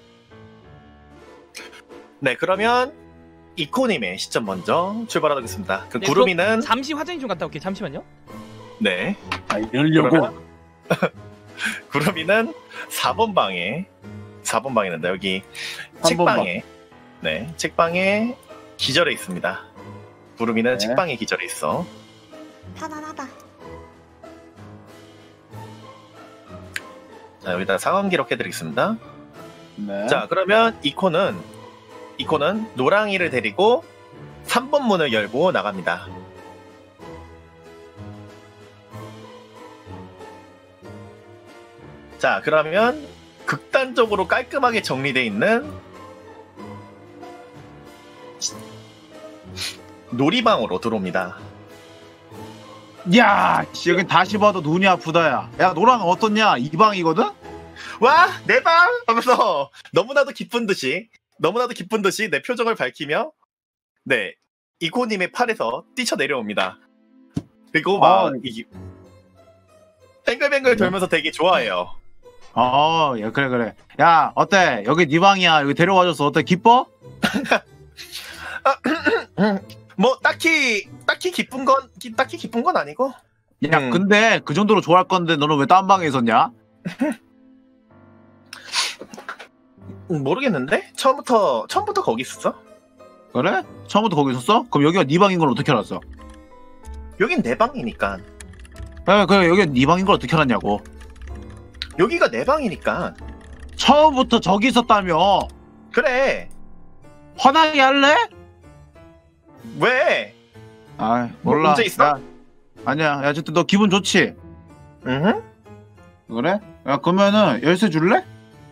네 그러면 이코님의 시점 먼저 출발하겠습니다. 그 네, 구름이는 그럼 잠시 화장실 좀 갔다 올게. 잠시만요. 네 아 이러려고. 그러면 구름이는 사 번 방에 사 번 방에 있는데 여기 삼 번 책방에 네 책방에 기절해 있습니다. 구름이는 네. 책방에 기절해 있어. 편안하다. 자 여기다 상황 기록해드리겠습니다. 네. 자 그러면 이코는 이코는 노랑이를 데리고 삼 번 문을 열고 나갑니다. 자 그러면 극단적으로 깔끔하게 정리되어 있는 놀이방으로 들어옵니다. 야, 씨, 여기 다시 봐도 눈이 아프다야. 야, 노랑 어떻냐? 이 방이거든? 와 내 방 하면서 너무나도 기쁜 듯이 너무나도 기쁜 듯이 내 표정을 밝히며 네 이코님의 팔에서 뛰쳐 내려옵니다. 그리고 막 아. 이 뱅글뱅글 돌면서 되게 좋아해요. 어, 야, 그래, 그래. 야, 어때? 여기 네 방이야. 여기 데려와줘서 어때? 기뻐? 뭐 딱히 딱히 기쁜 건 기- 딱히 기쁜 건 아니고 야, 음. 근데 그 정도로 좋아할 건데 너는 왜 딴 방에 있었냐? 음, 모르겠는데 처음부터 처음부터 거기 있었어? 그래? 처음부터 거기 있었어? 그럼 여기가 네 방인 걸 어떻게 알았어? 여긴 내 방이니까 그래, 그래, 여기가 네 방인 걸 어떻게 알았냐고. 여기가 내 방이니까 처음부터 저기 있었다며. 그래 화나게 할래? 왜? 아 몰라. 문제 있어? 야, 아니야. 야 어쨌든 너 기분 좋지? 응? 그래? 야 그러면은 열쇠 줄래?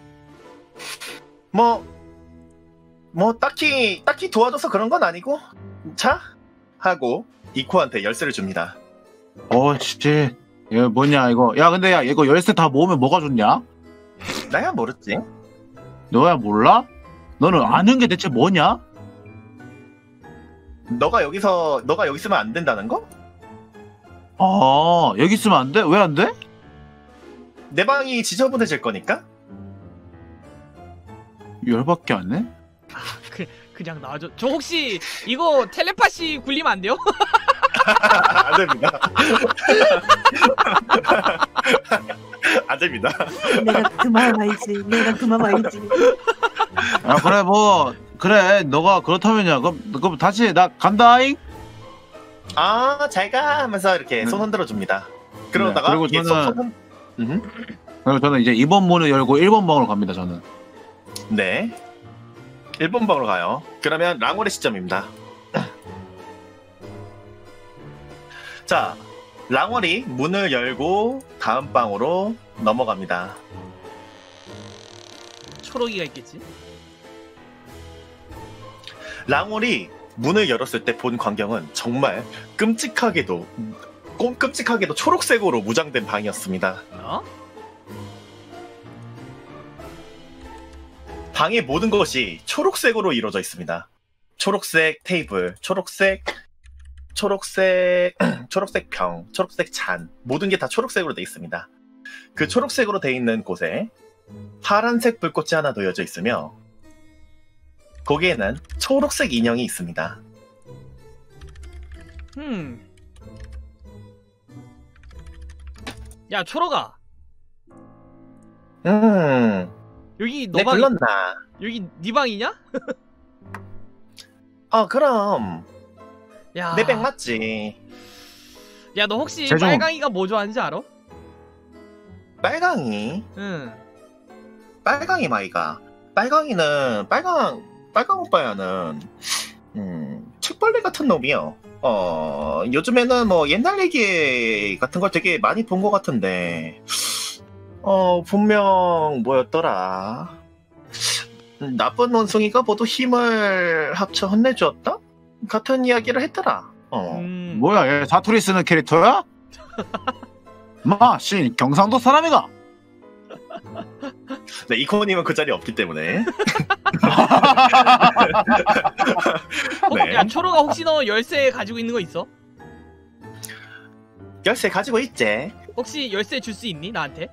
뭐, 뭐 딱히 딱히 도와줘서 그런 건 아니고 자 하고 이코한테 열쇠를 줍니다. 어씨. 얘 뭐냐 이거. 야 근데 야 이거 열쇠 다 모으면 뭐가 좋냐? 나야 모르지. 너야 몰라? 너는 아는 게 대체 뭐냐? 너가 여기서 너가 여기 있으면 안 된다는 거? 아 여기 있으면 안 돼? 왜 안 돼? 내 방이 지저분해질 거니까? 열받게 안 해? 그, 그냥 놔줘. 저 혹시 이거 텔레파시 굴리면 안 돼요? 안 됩니다. 안 됩니다. 내가 그만 알지. 내가 그만 알지. 아 그래 뭐 그래 너가 그렇다면야 그럼 그럼 다시 나 간다잉. 아, 잘 가 하면서 이렇게 네. 손 흔들어 줍니다. 그러다가 그리고 이게 저는- 손 흔- 음, 그리고 저는 이제 이 번 문을 열고 일 번 방으로 갑니다. 저는. 네. 일 번 방으로 가요. 그러면 랑월의 시점입니다. 자, 랑월이 문을 열고 다음 방으로 넘어갑니다. 초록이가 있겠지. 랑월이 문을 열었을 때 본 광경은 정말 끔찍하게도 꼼 끔찍하게도 초록색으로 무장된 방이었습니다. 어? 방의 모든 것이 초록색으로 이루어져 있습니다. 초록색 테이블, 초록색 초록색 초록색 병, 초록색 잔, 모든 게 다 초록색으로 돼 있습니다. 그 초록색으로 돼 있는 곳에 파란색 불꽃이 하나 놓여져 있으며 거기에는 초록색 인형이 있습니다. 음. 야 초록아. 음, 여기 너 내 방 불렀나? 여기 네 방이냐? 어, 그럼 야. 내 백 맞지. 야 너 혹시 재종. 빨강이가 뭐 좋아하는지 알아? 빨강이, 응. 빨강이 마이가. 빨강이는 빨강 빨강 오빠야는 음, 책벌레 같은 놈이요. 어, 요즘에는 뭐 옛날 얘기 같은 걸 되게 많이 본 것 같은데, 어, 분명 뭐였더라? 음, 나쁜 원숭이가 모두 힘을 합쳐 혼내주었다? 같은 이야기를 했더라. 어. 음. 뭐야 얘 사투리 쓰는 캐릭터야? 마씨 경상도 사람이가. 네, 이코님은 그 자리에 없기 때문에. 어? 네. 야 초록아 혹시 너 열쇠 가지고 있는 거 있어? 열쇠 가지고 있지? 혹시 열쇠 줄 수 있니 나한테?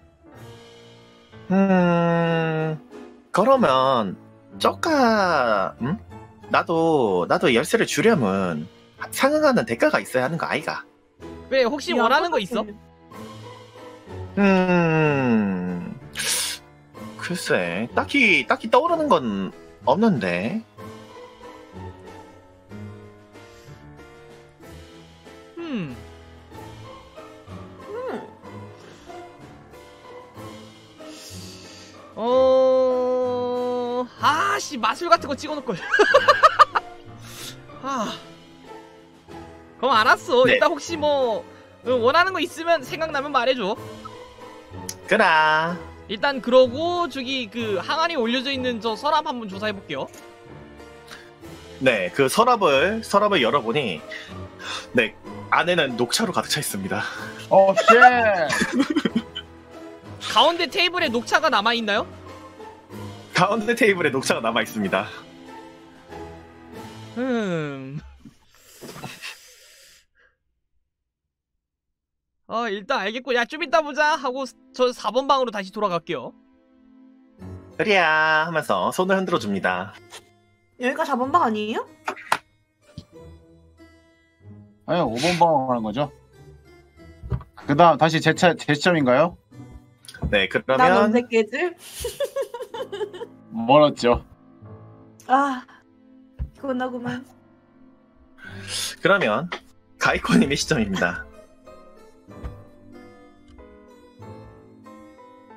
음, 그러면, 쪼까, 음? 나도, 나도 열쇠를 주려면 상응하는 대가가 있어야 하는 거 아이가? 왜 혹시 야, 원하는 거 있어? 음, 글쎄, 딱히, 딱히 떠오르는 건 없는데. 음. 음. 어. 아씨 마술 같은 거 찍어놓을 걸. 아. 그럼 알았어. 네. 일단 혹시 뭐 어, 원하는 거 있으면 생각나면 말해줘. 그라. 일단 그러고 저기 그 항아리에 올려져 있는 저 서랍 한번 조사해 볼게요. 네, 그 서랍을, 서랍을 열어보니, 네, 안에는 녹차로 가득 차 있습니다. 어 쉣. 가운데 테이블에 녹차가 남아 있나요? 가운데 테이블에 녹차가 남아 있습니다. 음. 어 일단 알겠고 야 좀 이따 보자 하고 저 사 번 방으로 다시 돌아갈게요. 그래야 하면서 손을 흔들어 줍니다. 여기가 사 번 방 아니에요? 아니 오 번 방으로 가는 거죠. 그 다음 다시 제, 차, 제 시점인가요? 네, 난 그러면, 언제 깨질? 멀었죠. 아, 그만하구만. 그러면, 가이코님의 시점입니다.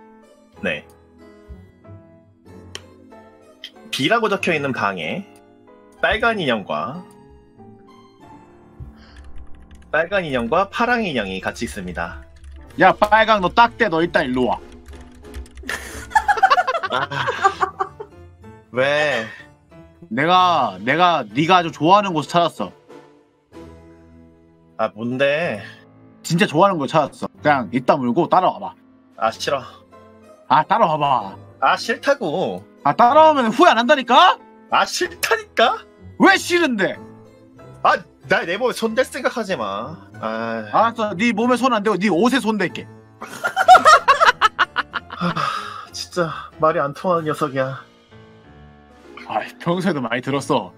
네. B라고 적혀 있는 방에 빨간 인형과 빨간 인형과 파랑 인형이 같이 있습니다. 야 빨강 너 딱대 너 일단 일로 와. 아, 왜? 내가 내가 네가 아주 좋아하는 곳을 찾았어. 아 뭔데? 진짜 좋아하는 걸 찾았어. 그냥 이따 물고 따라와봐. 아 싫어. 아 따라와봐. 아 싫다고. 아 따라오면 후회 안 한다니까? 아 싫다니까? 왜 싫은데? 아 나 내 몸에 손댈 생각하지 마. 아, 알았어. 네 몸에 손 안 대고 네 옷에 손 댈게. 아 진짜 말이 안 통하는 녀석이야. 아 평소에도 많이 들었어.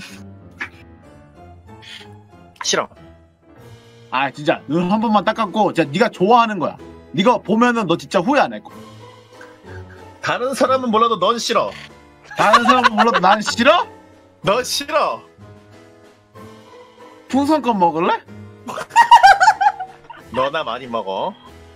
싫어. 아 진짜 눈 한 번만 딱 감고 진짜 네가 좋아하는 거야. 네가 보면은 너 진짜 후회 안 할 거야. 다른 사람은 몰라도 넌 싫어. 다른 사람은 몰라도 난 싫어? 넌 싫어. 풍선껌 먹을래? 너나 많이 먹어.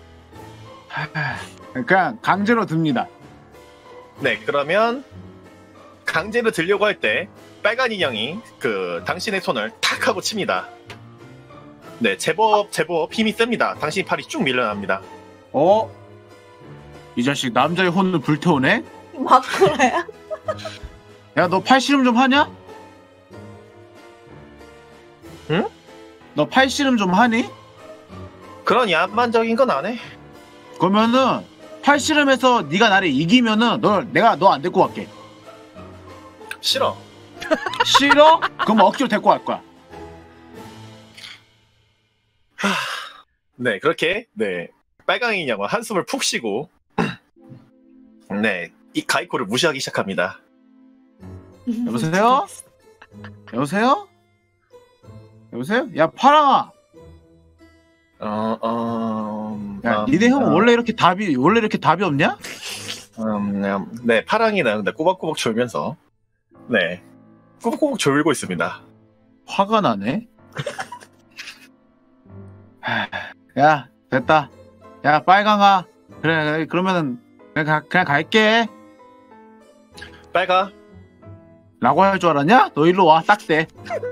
그냥 강제로 듭니다. 네, 그러면 강제로 들려고 할 때 빨간 인형이 그 당신의 손을 탁 하고 칩니다. 네, 제법 제법 힘이 셉니다. 당신 팔이 쭉 밀려납니다. 어? 이 자식 남자의 혼을 불태우네? 마크라야? 야 너 팔씨름 좀 하냐? 응? 너 팔씨름 좀 하니? 그런 야만적인 건 안 해. 그러면은 팔씨름에서 네가 나를 이기면은 너 내가 너 안 데리고 갈게. 싫어. 싫어? 그럼 억지로 데리고 갈 거야. 네, 그렇게 네 빨강 인형은 한숨을 푹 쉬고 네, 이 가이코를 무시하기 시작합니다. 여보세요? 여보세요? 여보세요? 야 파랑아. 어, 어, 야 음, 니네 형 어, 원래 이렇게 답이 원래 이렇게 답이 없냐? 음, 음, 네, 파랑이는 근데 꼬박꼬박 졸면서 네, 꼬박꼬박 졸고 있습니다. 화가 나네. 하, 야 됐다. 야 빨강아. 그래 그래, 그러면은 그냥, 가, 그냥 갈게. 빨가. 라고 할 줄 알았냐? 너 일로 와 딱대.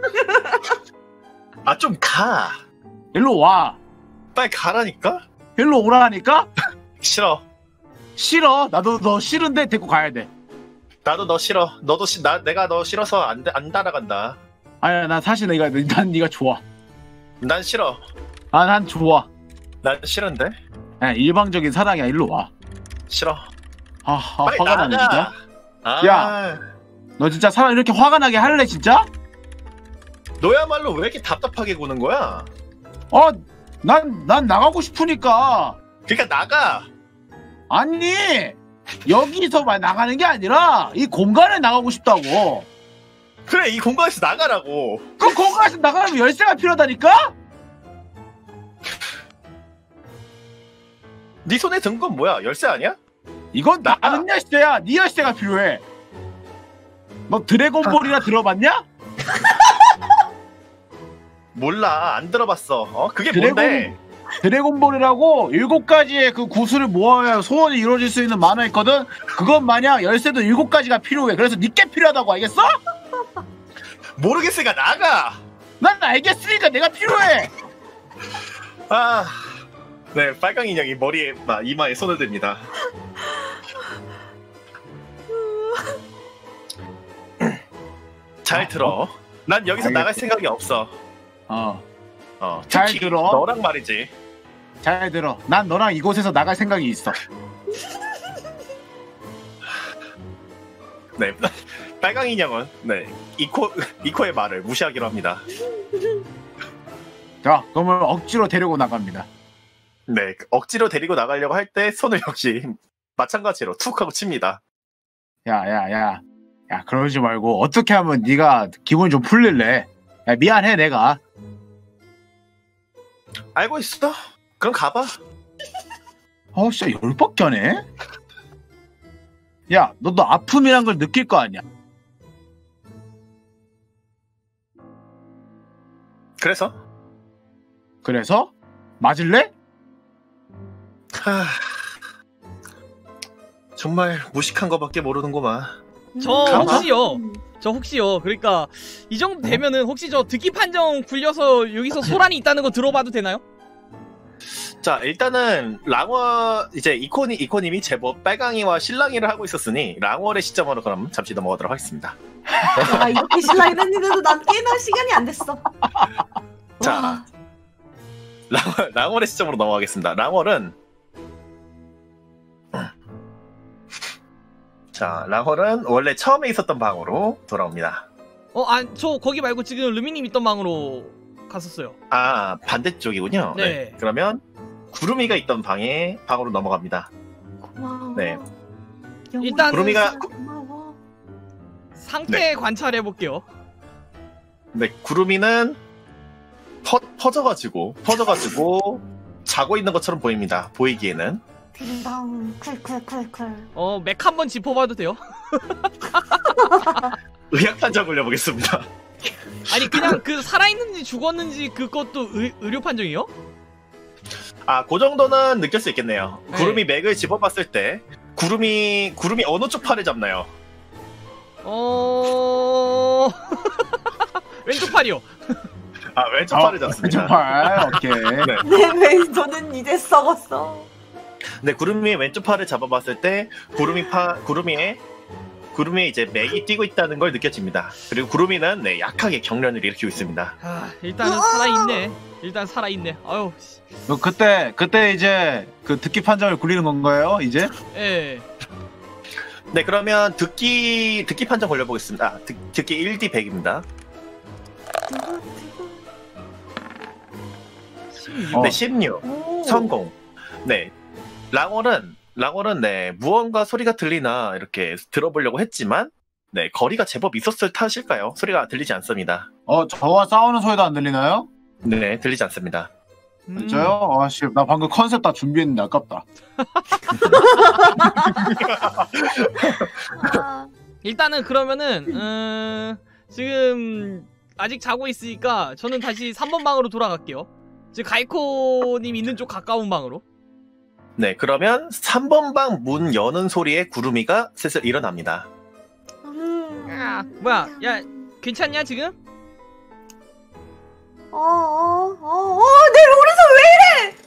아, 좀 가. 일로 와. 빨리 가라니까? 일로 오라니까? 싫어. 싫어. 나도 너 싫은데 데리고 가야 돼. 나도 너 싫어. 너도 시, 나, 내가 너 싫어서 안, 안 따라간다. 아니야 난 사실 내가 난 네가 좋아. 난 싫어. 아 난 좋아. 난 싫은데? 야, 일방적인 사랑이야. 일로 와. 싫어. 아, 아 빨리 화가 나가. 나네 진짜. 아, 야. 너 진짜 사람 이렇게 화가 나게 할래 진짜? 너야말로 왜 이렇게 답답하게 구는 거야? 어, 난, 난 나가고 싶으니까. 그러니까 나가. 아니, 여기서만 나가는 게 아니라, 이 공간에 나가고 싶다고. 그래, 이 공간에서 나가라고. 그 공간에서 나가려면 열쇠가 필요하다니까? 네 손에 든 건 뭐야? 열쇠 아니야? 이건 나가. 다른 열쇠야. 네 열쇠가 필요해. 너 드래곤볼이나 들어봤냐? 몰라, 안 들어봤어. 어? 그게 드래곤- 뭔데? 드래곤볼이라고 일곱 가지의 그 구슬을 모아야 소원이 이루어질 수 있는 만화 있거든? 그것 마냥 열쇠도 일곱 가지가 필요해. 그래서 니께 필요하다고 알겠어? 모르겠으니까 나가. 난 알겠으니까 내가 필요해. 아, 네, 빨강 인형이 머리에, 아, 이마에 손을 댑니다. 잘 들어. 난 여기서 알겠어. 나갈 생각이 없어. 어, 어, 잘 특히 들어. 너랑 말이지. 잘 들어. 난 너랑 이곳에서 나갈 생각이 있어. 네, 빨강 인형은 네 이코 이코의 말을 무시하기로 합니다. 자, 그러면 억지로 데리고 나갑니다. 네, 억지로 데리고 나가려고 할 때 손을 역시 마찬가지로 툭 하고 칩니다. 야, 야, 야, 야, 그러지 말고 어떻게 하면 네가 기분이 좀 풀릴래? 야, 미안해 내가. 알고 있어? 그럼 가봐. 어, 진짜 열받게 하네. 야, 너도 아픔이란 걸 느낄 거 아니야? 그래서? 그래서 맞을래? 하... 정말 무식한 거밖에 모르는구만. 저 가마? 혹시요. 저 혹시요. 그러니까 이 정도 되면은 혹시 저 듣기 판정 굴려서 여기서 소란이 있다는 거 들어봐도 되나요? 자, 일단은 랑월 이제 이코니 이코님이 제법 빨강이와 실랑이를 하고 있었으니 랑월의 시점으로 그럼 잠시 넘어가도록 하겠습니다. 아 이렇게 신랑이 했는데도 난 게임할 시간이 안 됐어. 자, 와. 랑월 랑월의 시점으로 넘어가겠습니다. 랑월은 자, 랑월은 원래 처음에 있었던 방으로 돌아옵니다. 어, 아, 저 거기 말고 지금 루미님 있던 방으로 갔었어요. 아, 반대쪽이군요. 네. 네. 그러면 구름이가 있던 방에 방으로 넘어갑니다. 고마워. 네. 일단 구름이가 고마워. 상태 네. 관찰해 볼게요. 네, 구름이는 퍼, 퍼져가지고 퍼져가지고 자고 있는 것처럼 보입니다. 보이기에는. 딩동 쿨쿨쿨쿨. 어, 맥 한번 짚어봐도 돼요? 의학 판정 올려보겠습니다. 아니 그냥 그 살아있는지 죽었는지 그것도 의, 의료 판정이요? 아, 그 정도는 느낄 수 있겠네요. 네. 구름이 맥을 집어봤을 때 구름이 구름이 어느 쪽 팔을 잡나요? 어... 왼쪽 팔이요. 아, 왼쪽 아, 팔을 잡습니다. 왼쪽 팔. 오케이. 네. 내 왼손은 이제 썩었어. 네, 구름이 왼쪽 팔을 잡아봤을 때 구름이 파 구름이의 구름이 이제 맥이 뛰고 있다는 걸 느껴집니다. 그리고 구름이는 네, 약하게 경련을 일으키고 있습니다. 아, 일단은 살아있네. 일단 살아있네. 아유, 씨. 그- 그때 그때 이제 그 듣기 판정을 굴리는 건가요? 이제? 예. 네, 그러면 듣기 듣기 판정 걸려보겠습니다. 아, 듣, 듣기 일 디 백입니다. 어. 네, 십육 오. 성공. 네, 랑월은 랑월은 네, 무언가 소리가 들리나 이렇게 들어보려고 했지만 네, 거리가 제법 있었을 탓일까요? 소리가 들리지 않습니다. 어, 저와 싸우는 소리도 안 들리나요? 네, 들리지 않습니다. 음, 진짜요? 아씨, 나 방금 컨셉 다 준비했는데 아깝다. 아, 일단은 그러면은 음, 지금 아직 자고 있으니까 저는 다시 삼 번 방으로 돌아갈게요. 지금 가이코님 있는 쪽 가까운 방으로. 네, 그러면 삼 번 방 문 여는 소리에 구름이가 슬슬 일어납니다. 음. 야, 뭐야, 야. 괜찮냐 지금? 어, 어, 어, 어, 내 오른손 왜 이래?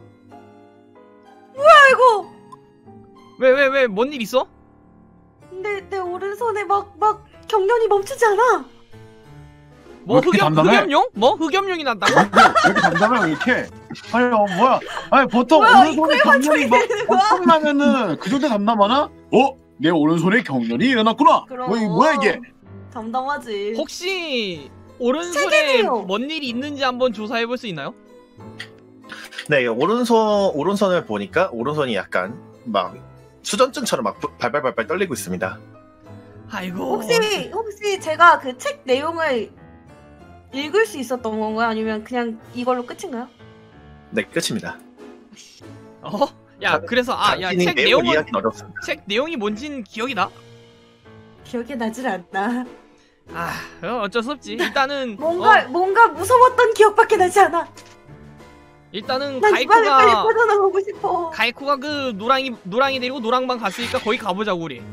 뭐야 이거? 왜 왜 왜 뭔 일 있어? 내, 내 오른손에 막, 막 경련이 멈추지 않아. 뭐 왜 이렇게 흑염 담담해? 흑염룡? 뭐 흑염룡이 난다고? 왜 이렇게 담담해? 왜 이렇게? 아니, 어, 뭐야? 아니, 보통 뭐야, 오른손에 경련이 막 되는 거야? 엄청나면은 그 정도 담담하나? 어? 내 오른손에 경련이 일어났구나. 그럼. 뭐, 이게 뭐야 이게? 담담하지. 혹시 오른손에 세계네요. 뭔 일이 있는지 한번 조사해 볼 수 있나요? 네, 오른손 오른손을 보니까 오른손이 약간 막 수전증처럼 막 부- 발발발발 떨리고 있습니다. 아이고. 혹시, 혹시 제가 그 책 내용을 읽을 수 있었던 건가요? 아니면 그냥 이걸로 끝인가요? 네, 끝입니다. 어? 야, 그래서 아, 야, 당신이 책 내용을 내용은 이해하기는 어렵습니다. 책 내용이 뭔진 기억이 나? 기억이 나질 않나. 아, 어, 어쩔 수 없지. 일단은 뭔가, 어, 뭔가 무서웠던 기억밖에 나지 않아. 일단은 난 집안에 빨리 가이코가 빠져나가고 싶어. 가이코가 그 노랑이 노랑이 데리고 노랑방 갔으니까 거기 가보자고 우리.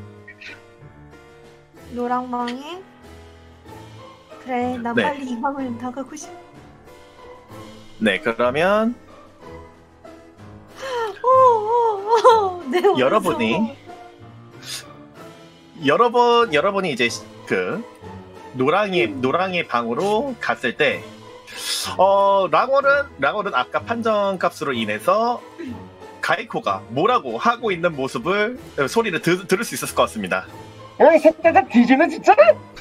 노랑방에? 그래, 난 네. 빨리 이 방을 나가고 싶어. 네, 그러면 어, 어, 어, 내 오른손. 여러분이 여러분 여러분이 이제 그 노랑이 노랑이 방으로 갔을 때 어, 랑월은 랑월은 아까 판정값으로 인해서 가이코가 뭐라고 하고 있는 모습을 소리를 들, 들을 수 있었을 것 같습니다. 어이 새끼가 뒤지네 진짜.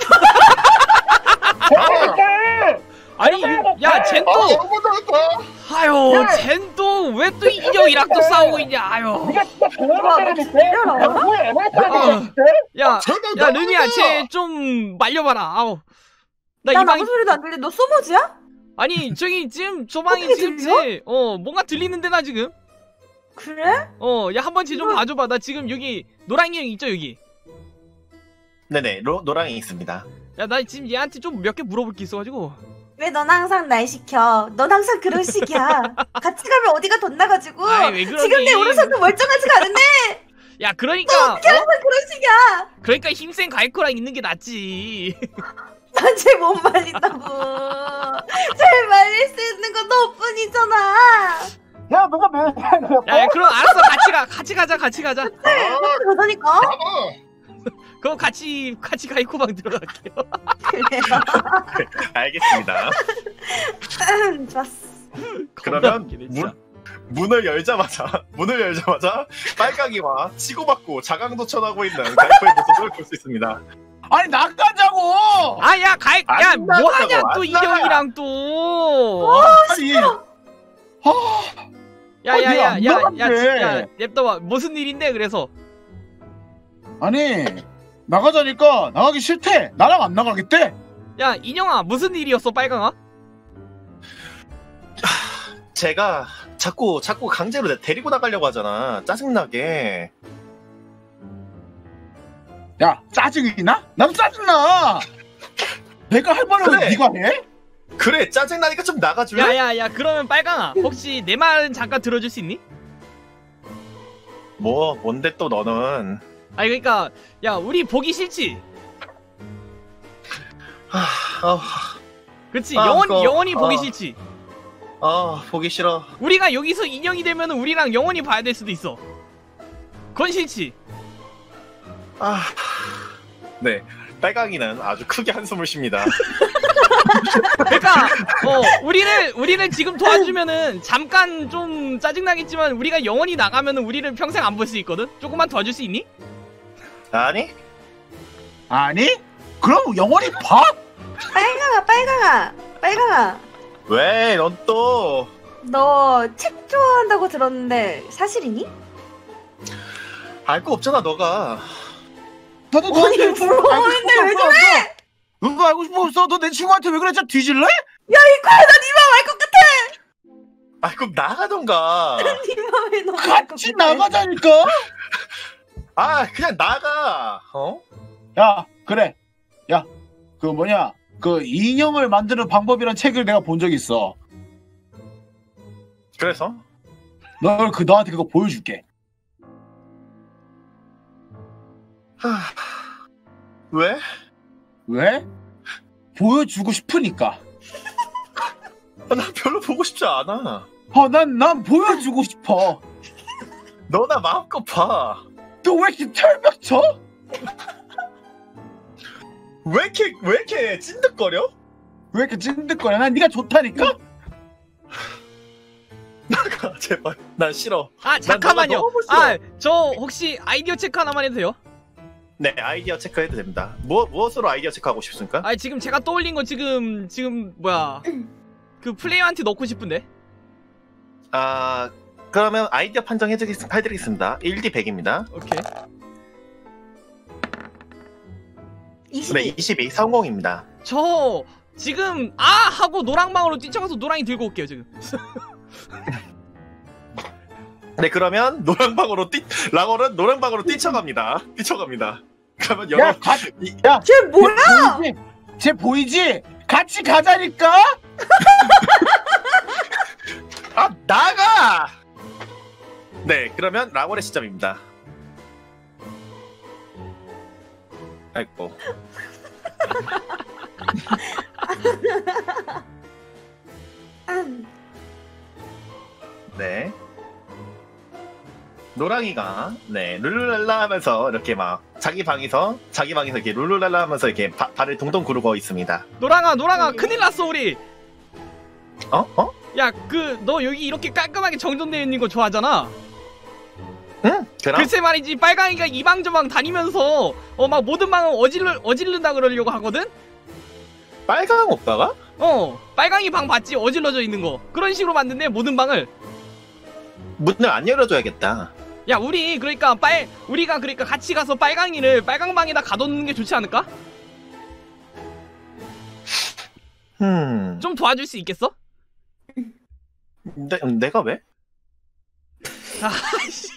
아니, 야, 쟨 또, 아유, 쟨 또 왜 또 인형이랑 또 싸우고 있냐, 아유. 네가 진짜 동화를 때렸어. 뭐야 왜 때려? 야, 야, 르니야, 쟤 좀 말려봐라, 아우. 나 이 난 방이, 아무 소리도 안 들려. 너 소모지야? 아니, 저기, 지금, 저 방이 어떻게 지금 들려? 쟤, 어, 뭔가 들리는데, 나 지금? 그래? 어, 야, 한번 쟤 좀 이거- 봐줘봐. 나 지금 여기, 노랑이 형 있죠, 여기? 네네, 로, 노랑이 있습니다. 야, 나 지금 얘한테 좀 몇 개 물어볼 게 있어가지고. 왜 넌 항상 날 시켜? 넌 항상 그런 식이야. 같이 가면 어디가 덧나가지고. 아이, 왜 그러니? 지금 내 오른손도 멀쩡하지가 않은데. 야 그러니까 어? 그런 식이야. 그러니까 힘센 가이코랑 있는 게 낫지. 난 쟤 못 말린다고. 쟤 말릴 수 있는 건 너뿐이잖아. 야 누가 몇 살이야? 야, 야 그럼 알았어 같이 가 같이 가자 같이 가자. 그러니까. 그럼 같이 같이 가이코방 들어갈게요. 그래요. 알겠습니다. 좋았어. 그러면 웃기네, 진짜. 문, 문을 열자마자 문을 열자마자 빨강이와 치고받고 자강도천하고 있는 가이코의 모습을 볼 수 있습니다. 아니 나가자고. 아야 가이 안 야 뭐하냐 나가자고, 또 안 인형이랑 또. 아니. 아, 야야야야야 나간대. 야 냅둬봐 무슨 일인데 그래서. 아니 나가자니까 나가기 싫대. 나랑 안 나가겠대. 야 인형아 무슨 일이었어 빨강아? 제가 자꾸 자꾸 강제로 내- 데리고 나가려고 하잖아. 짜증나게. 야 짜증이 나? 나도 짜증나. 내가 할 말을 그래. 왜 네가 해? 그래 짜증나니까 좀 나가줄래? 야야야 그러면 빨강아 혹시 내 말은 잠깐 들어줄 수 있니? 뭐 뭔데 또 너는. 아니 그러니까 야 우리 보기 싫지? 하, 아, 그렇지 아, 영원히 그거, 영원히 보기 아. 싫지? 아 보기 싫어. 우리가 여기서 인형이 되면 우리랑 영원히 봐야 될 수도 있어. 그건 싫지? 아, 네. 빨강이는 아주 크게 한숨을 쉽니다. 그러니까 어 우리를 우리를 지금 도와주면은 잠깐 좀 짜증나겠지만 우리가 영원히 나가면은 우리를 평생 안 볼 수 있거든. 조금만 도와줄 수 있니? 아니? 아니? 그럼 영원히 봐? 빨강아, 빨강아, 빨강아. 왜? 넌 또. 너 책 좋아한다고 들었는데 사실이니? 알 거 없잖아, 너가. 나도 아니, 너한테 알고 부러워하는데 싶어 왜 없어, 없어. 너도 알고 싶어 없어? 너 내 친구한테 왜 그래? 진짜 뒤질래? 야, 이거야, 나네맘알것 같아. 아, 그럼 나가던가. 네 맘에 너무 알것 같이 같아. 나가자니까. 아, 그냥 나가. 어? 야 그래. 야 그 뭐냐 그 인형을 만드는 방법이란 책을 내가 본 적이 있어. 그래서? 널 그 너한테 그거 보여줄게. 하... 왜? 왜? 보여주고 싶으니까. 아, 나 별로 보고 싶지 않아. 어, 난, 난 보여주고 싶어. 너나 마음껏 봐. 너 왜 이렇게 철벽쳐? 왜 이렇게, 왜 이렇게 찐득거려? 왜 이렇게 찐득거려? 난 네가 좋다니까? 나가, 제발. 난 싫어. 아 잠깐만요. 너가 너무 싫어. 아 저 혹시 아이디어 체크 하나만 해도 돼요? 네, 아이디어 체크해도 됩니다. 뭐, 무엇으로 아이디어 체크하고 싶습니까? 아 지금 제가 떠올린 거 지금 지금 뭐야 그 플레이어한테 넣고 싶은데. 아, 그러면 아이디어 판정해드리겠, 해드리겠습니다. 일 디 백입니다. 오케이. 네, 이십이. 이십이, 성공입니다. 저 지금 아 하고 노랑방으로 뛰쳐가서 노랑이 들고 올게요 지금. 네, 그러면 노랑방으로 뛰, 랑월은 노랑방으로 뛰쳐갑니다. 뛰쳐갑니다. 그러면 여러, 야, 가, 이- 야, 쟤 뭐야? 보이지? 쟤 보이지? 같이 가자니까? 아, 나가! 네, 그러면 랑월의 시점입니다. 아이고. 네. 노랑이가 네 룰루랄라 하면서 이렇게 막 자기 방에서 자기 방에서 이렇게 룰루랄라 하면서 이렇게 바, 발을 동동 구르고 있습니다. 노랑아 노랑아 큰일 났어 우리. 어? 어? 야 그 너 여기 이렇게 깔끔하게 정돈되어 있는 거 좋아하잖아. 응? 그럼? 글쎄 말이지 빨강이가 이 방 저 방 다니면서 어 막 모든 방을 어질러 어질른다 그러려고 하거든. 빨강 오빠가? 어 빨강이 방 봤지 어질러져 있는 거 그런 식으로 만든대 모든 방을. 문을 안 열어줘야겠다. 야 우리 그러니까 빨 우리가 그러니까 같이 가서 빨강이를 빨강 방에다 가둬놓는 게 좋지 않을까? 음. 좀 도와줄 수 있겠어? 내, 내가 왜? 아씨.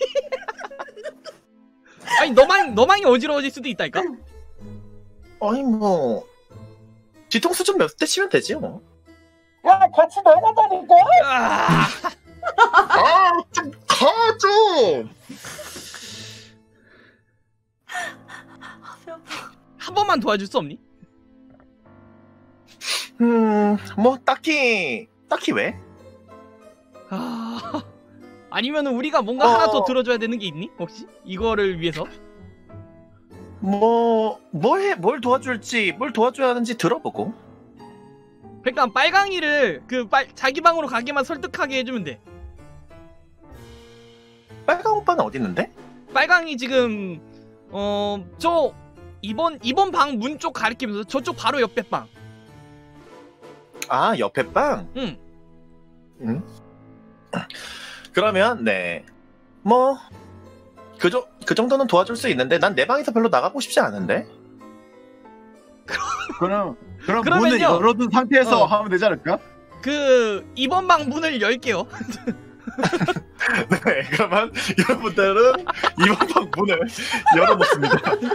아니 너만 너만이 어지러워질 수도 있다니까. 아니 뭐 뒤통수 좀 몇 대 치면 되지 뭐. 야 같이 나가자니까. 아, 아, 좀 가 좀. 한 번만 도와줄 수 없니? 음, 뭐 딱히 딱히 왜? 아... 아니면은 우리가 뭔가 어... 하나 더 들어줘야 되는 게 있니? 혹시? 이거를 위해서? 뭐, 뭘 해, 뭘 도와줄지, 뭘 도와줘야 하는지 들어보고. 그러니까 빨강이를 그 빨, 자기 방으로 가게만 설득하게 해주면 돼. 빨강 오빠는 어디 있는데? 빨강이 지금 어 저 이번 이번 방 문 쪽 가리키면서 저쪽 바로 옆에 방. 아, 옆에 빵? 응. 응? 그러면, 네. 뭐, 그, 정, 그 정도는 도와줄 수 있는데, 난 내 방에서 별로 나가고 싶지 않은데? 그럼 그럼 그러면요. 문을 열어둔 상태에서 어. 하면 되지 않을까? 그 이번 방 문을 열게요. 네, 그러면 여러분들은 이번 방 문을 열어놓습니다.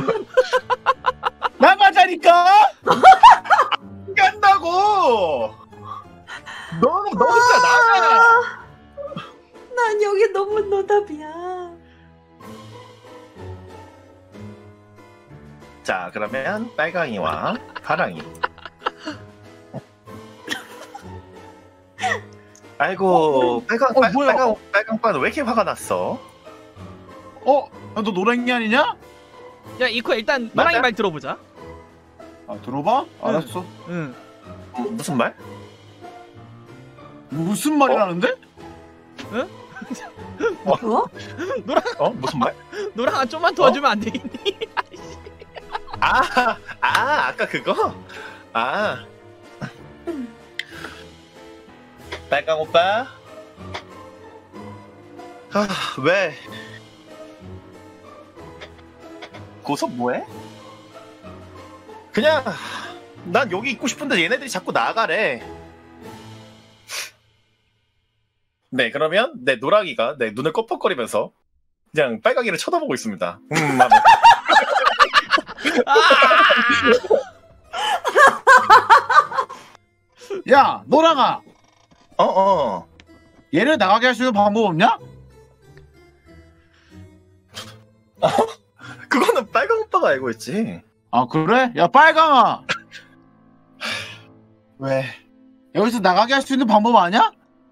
나가자니까. 안 간다고! 너, 너 혼자 나가! 난 여기 너무 노답이야. 자, 그러면 빨강이와 파랑이. 아이고, 빨강, 어, 빨, 뭐야? 빨강, 빨강빠는 왜 이렇게 화가 났어? 어? 야, 너 노랭이 아니냐? 야 이코 일단 노랑이 맞아? 말 들어보자. 아 들어봐. 알았어. 응. 음, 무슨 말? 무슨 말이라는데? 뭐? 어? 무슨 말? 노랑아 좀만 도와주면 안 되겠니? 아, 아, 아까 그거? 아. 빨강 오빠? 아, 왜? 고섭 뭐해? 그냥 난 여기 있고 싶은데 얘네들이 자꾸 나가래. 네, 그러면 네 노랑이가 네 눈을 껌뻑거리면서 그냥 빨강이를 쳐다보고 있습니다. 음, 마음에. 야 노랑아. 어, 어. 얘를 나가게 할 수 있는 방법 없냐? 그거는 빨강 오빠가 알고 있지. 아 그래? 야 빨강아. 왜? 여기서 나가게 할 수 있는 방법 아니야?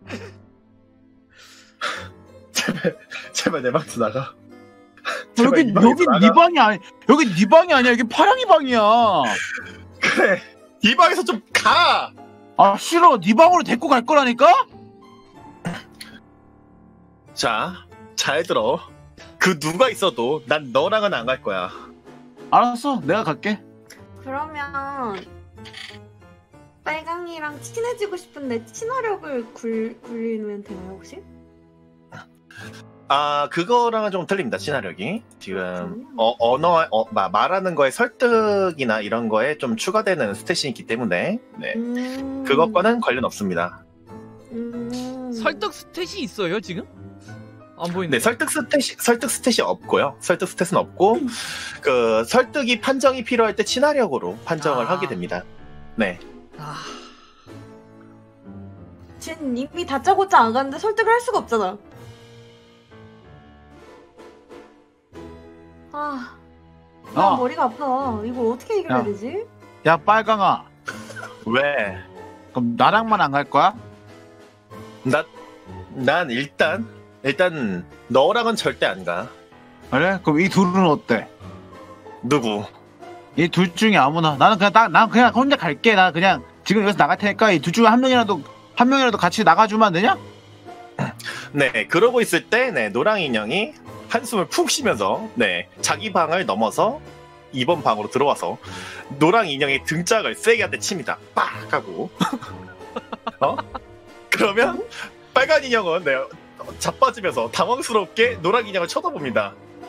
제발, 제발 내 방에서 나가. 제발 여기 이 방에서 여기 나가. 네 방이 아니 여기 네 방이 아니야. 여기 파랑이 방이야. 그래, 이 방에서 좀 가. 아 싫어. 네 방으로 데리고 갈 거라니까? 자, 잘 들어. 그 누가 있어도 난 너랑은 안 갈 거야. 알았어. 내가 갈게. 그러면 빨강이랑 친해지고 싶은데 친화력을 굴, 굴리면 되나요 혹시? 아, 그거랑은 좀 틀립니다. 친화력이 지금 음. 어, 언어 어, 마- 말하는 거에 설득이나 이런 거에 좀 추가되는 스탯이 있기 때문에 네, 음. 그것과는 관련 없습니다. 음. 설득 스탯이 있어요 지금? 안 보이네. 네, 설득 스탯이 설득 스탯이 없고요. 설득 스탯은 없고 그 설득이 판정이 필요할 때 친화력으로 판정을 아. 하게 됩니다. 네. 아, 쟨 이미 다짜고짜 안 가는데 설득을 할 수가 없잖아. 아, 나 어. 머리가 아파. 이걸 어떻게 해결해야 야. 되지? 야 빨강아. 왜? 그럼 나랑만 안 갈 거야? 나, 난 일단 일단 너랑은 절대 안 가. 그래? 그럼 이 둘은 어때? 누구? 이 둘 중에 아무나. 나는 그냥 나, 난 그냥 혼자 갈게. 나 그냥 지금 여기서 나갈 테니까 이 둘 중에 한 명이라도 한 명이라도 같이 나가주면 안 되냐? 네, 그러고 있을 때, 네, 노랑 인형이 한숨을 푹 쉬면서, 네, 자기 방을 넘어서 이 번 방으로 들어와서 노랑 인형의 등짝을 세게 한 대 칩니다. 빡! 하고. 어? 그러면 빨간 인형은, 네, 자빠지면서 당황스럽게 노랑 인형을 쳐다봅니다.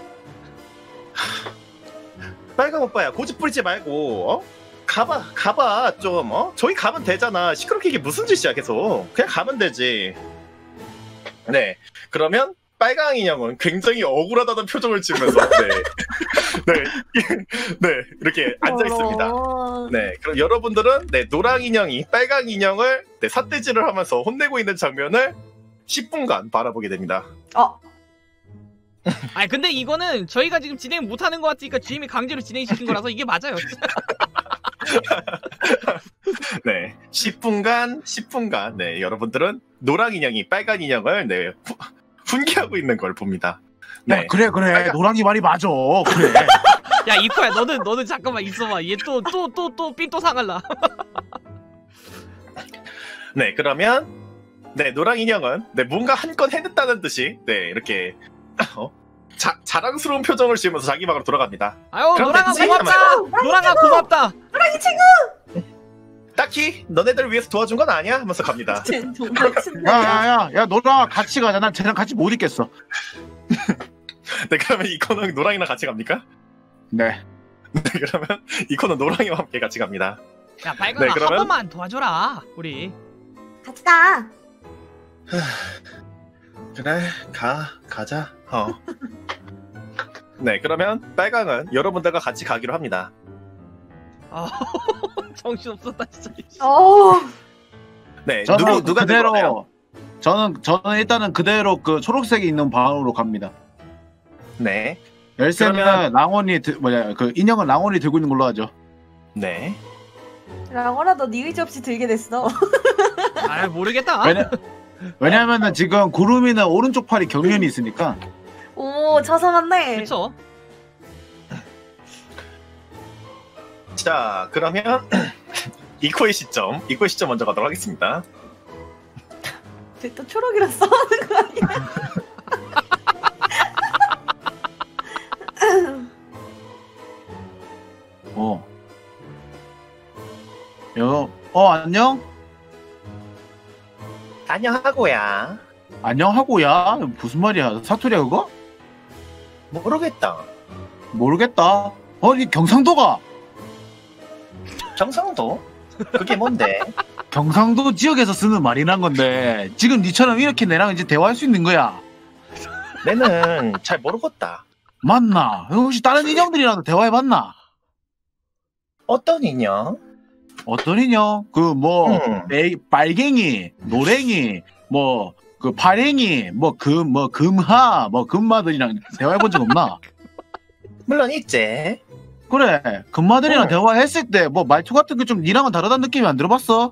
빨간 오빠야, 고집 부리지 말고, 어? 가봐, 가봐, 좀, 어? 저기 가면 되잖아. 시끄럽게 이게 무슨 짓이야, 계속. 그냥 가면 되지. 네. 그러면 빨강 인형은 굉장히 억울하다는 표정을 지으면서 네. 네. 네. 이렇게 앉아 있습니다. 어... 네. 그럼 여러분들은 네, 노랑 인형이 빨강 인형을 네, 삿대질을 하면서 혼내고 있는 장면을 십 분간 바라보게 됩니다. 어, 아니 근데 이거는 저희가 지금 진행 못하는 것 같으니까 지엠이 강제로 진행시킨 거라서 이게 맞아요. 네, 십 분간 십 분간 네 여러분들은 노랑 인형이 빨간 인형을 네 후- 훈계하고 있는 걸 봅니다. 야, 네, 그래 그래 빨간- 노랑이 말이 맞아. 그래. 야 이코야 너는 너는 잠깐만 있어봐. 얘 또 또 또 또 삔또 상할라. 네 그러면 네 노랑 인형은 네 뭔가 한 건 해냈다는 듯이 네 이렇게 어? 자, 자랑스러운 표정을 지으면서 자기 방으로 돌아갑니다. 아유 그럼 노랑아 됐지? 고맙다. 노랑아 고맙다. 딱히 너네들 위해서 도와준 건 아니야 하면서 갑니다. 쟨 정말 친다. 야야야 야 노랑아 같이 가자. 난 쟤랑 같이 못 있겠어. 네 그러면 이코는 노랑이랑 같이 갑니까? 네. 네 그러면 이코는 노랑이와 함께 같이 갑니다. 야 발광아 네, 그러면- 한 번만 도와줘라 우리. 같이 가. 그래 가 가자. 어. 네 그러면 빨강은 여러분들과 같이 가기로 합니다. 아 정신 없었다 진짜. 어. 네 저는 누구 누가 그대로 들어가요? 저는 저는 일단은 그대로 그 초록색이 있는 방으로 갑니다. 네 열쇠는 그러면- 랑원이 들, 뭐냐 그 인형은 랑원이 들고 있는 걸로 하죠. 네. 라고라 너 네 의지 없이 들게 됐어. 아 모르겠다. 왜냐 왜냐면은 지금 구름이는 오른쪽 팔이 경련이 있으니까. 오 자상한데. 그쵸? 자 그러면 이코의 시점 이코의 시점 먼저 가도록 하겠습니다. 쟤또 초록이랑 싸우는 거 아니야? 어. 여, 어 안녕? 안녕하고야. 안녕하고야. 무슨 말이야? 사투리야 그거? 모르겠다. 모르겠다. 어, 이 경상도가 경상도? 그게 뭔데? 경상도 지역에서 쓰는 말이란 건데 지금 니처럼 이렇게 내랑 이제 대화할 수 있는 거야. 내는 잘 모르겠다. 맞나? 혹시 다른 인형들이랑도 대화해봤나? 어떤 인형? 어떤 인형? 그 뭐 음. 빨갱이, 노랭이, 뭐 그 파랭이, 뭐 금, 뭐 금하, 뭐 금마들이랑 대화해본 적 없나? 물론 있지. 그래, 금마들이랑 어. 대화했을 때 뭐 말투 같은 게 좀 니랑은 다르다는 느낌이 안 들어봤어?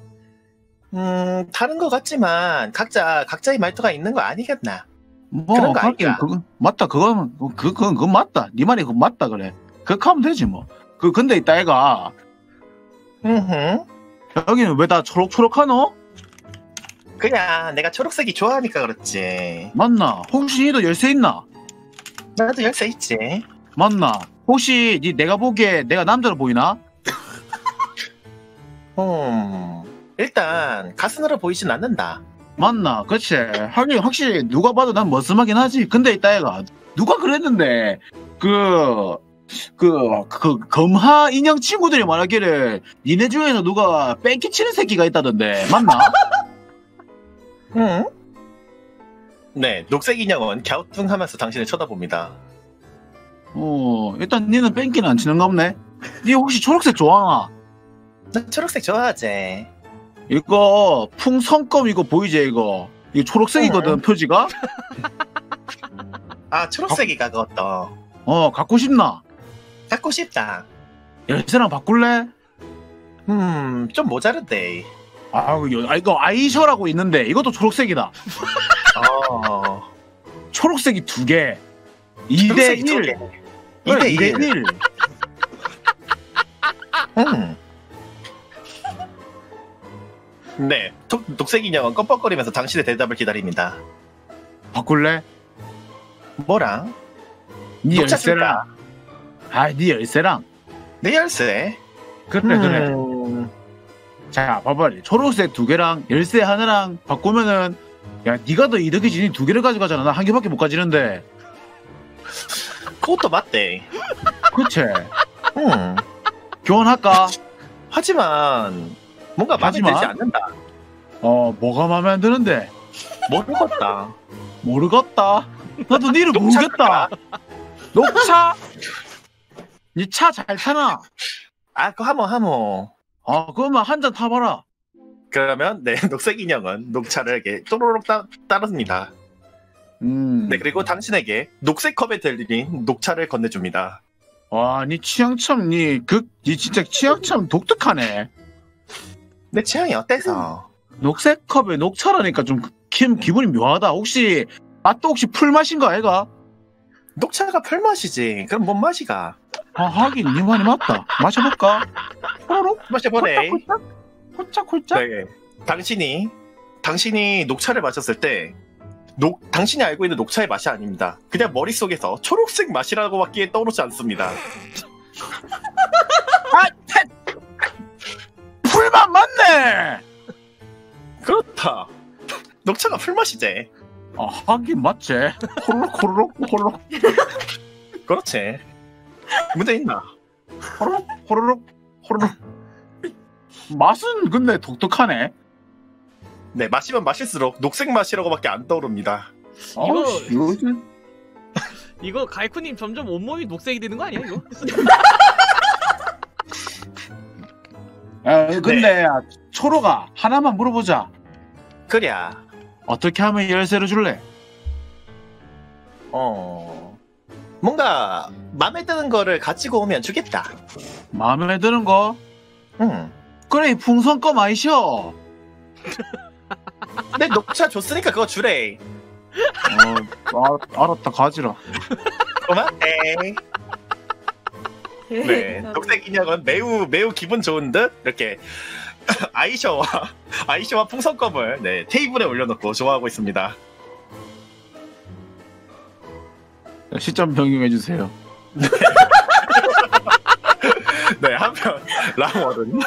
음 다른 것 같지만 각자 각자의 말투가 있는 거 아니겠나? 뭐 그런 거 하긴 아닐까? 그건 맞다. 그건 그 그건 그건 맞다. 네 말이 그건 맞다 그래. 그렇게 하면 되지 뭐. 그 근데 이따 애가 음 여기는 왜 다 초록초록하노? 그냥 내가 초록색이 좋아하니까 그렇지. 맞나? 혹시 니도 열쇠 있나? 나도 열쇠 있지. 맞나? 혹시 니 내가 보기에 내가 남자로 보이나? 음 일단 가슴으로 보이진 않는다. 맞나? 그치? 하긴 확실히 누가 봐도 난 머슴하긴 하지. 근데 이따 애가 누가 그랬는데 그 그, 그, 검하 인형 친구들이 말하기를 니네 중에서 누가 뺑키 치는 새끼가 있다던데. 맞나? 응? 네, 녹색 인형은 갸우뚱하면서 당신을 쳐다봅니다. 어, 일단 니는 뺑키는 안 치는가 보네. 니 혹시 초록색 좋아하나? 나 초록색 좋아하지. 이거 풍선껌 이거 보이지 이거? 이거 초록색이거든 표지가? 아, 초록색이가 그것도. 어, 갖고 싶나? 갖고 싶다. 열쇠랑 바꿀래? 음, 좀 모자른데. 아, 이거, 아, 이거 아이셔라고 있는데 이것도 초록색이다. 어, 초록색이 두 개. 이 대 초록색이 두 일. 개. 이 대 이 대 일. 일. 음. 네, 독, 녹색 인형은 껌뻑거리면서 당신의 대답을 기다립니다. 바꿀래? 뭐랑? 니 녹차 열쇠랑. 아, 니 열쇠랑. 내 열쇠. 그래, 그래. 음, 자, 봐봐. 초록색 두 개랑 열쇠 하나랑 바꾸면은 야, 니가 더 이득이지. 니 두 개를 가져가잖아. 나 한 개밖에 못 가지는데. 그것도 맞대. 그치? 음. 교환할까? 하지만 뭔가 마음에 하지만? 들지 않는다. 어, 뭐가 마음에 안 드는데? 모르겠다. 모르겠다. 나도 니를 녹차 모르겠다. 녹차? 니 차 잘 타나? 아, 그거 하모 하모. 아, 그러면 한 잔 타봐라. 그러면 네 녹색 인형은 녹차를 이렇게 또로록 따, 따릅니다. 음. 네, 그리고 당신에게 녹색 컵에 들린 녹차를 건네줍니다. 와, 니 취향 참, 니, 그, 니 진짜 취향 참 독특하네. 내 취향이 어때서? 녹색 컵에 녹차라니까 좀 기, 기분이 묘하다. 혹시, 맛도 혹시 풀맛인 거 아이가? 녹차가 풀맛이지. 그럼 뭔 맛이가? 아, 하긴, 니 말이 맞다. 마셔볼까? 호로록? 마셔보래. 홀짝홀짝? 네. 당신이, 당신이 녹차를 마셨을 때, 녹, 당신이 알고 있는 녹차의 맛이 아닙니다. 그냥 머릿속에서 초록색 맛이라고밖에 떠오르지 않습니다. 아, 태! 풀맛 맞네! 그렇다. 녹차가 풀맛이지. 아, 하긴 맞지. 호로록, 호로록, 호로록, 그렇지. 문제 있나? 호로록, 호로록, 호로록. 맛은 근데 독특하네. 네, 마시면 마실수록 녹색 맛이라고밖에 안 떠오릅니다. 이거- 아우, 씨, 요즘. 이거 가이쿠님 점점 온몸이 녹색이 되는 거 아니야 이거? 아, 근데, 야, 초로가, 하나만 물어보자. 그랴. 어떻게 하면 열쇠를 줄래? 어, 뭔가 마음에 드는 거를 가지고 오면 주겠다. 마음에 드는 거? 응. 그래, 이 풍선 껌 아이셔. 내 녹차 줬으니까 그거 주래. 어, 아, 알았다, 가지라. 고맙대. 네, 녹색 인형은 매우 매우 기분 좋은 듯 이렇게 아이셔와 아이셔와 풍선껌을 네 테이블에 올려놓고 좋아하고 있습니다. 시점 변경해주세요. 네, 한편 랑월은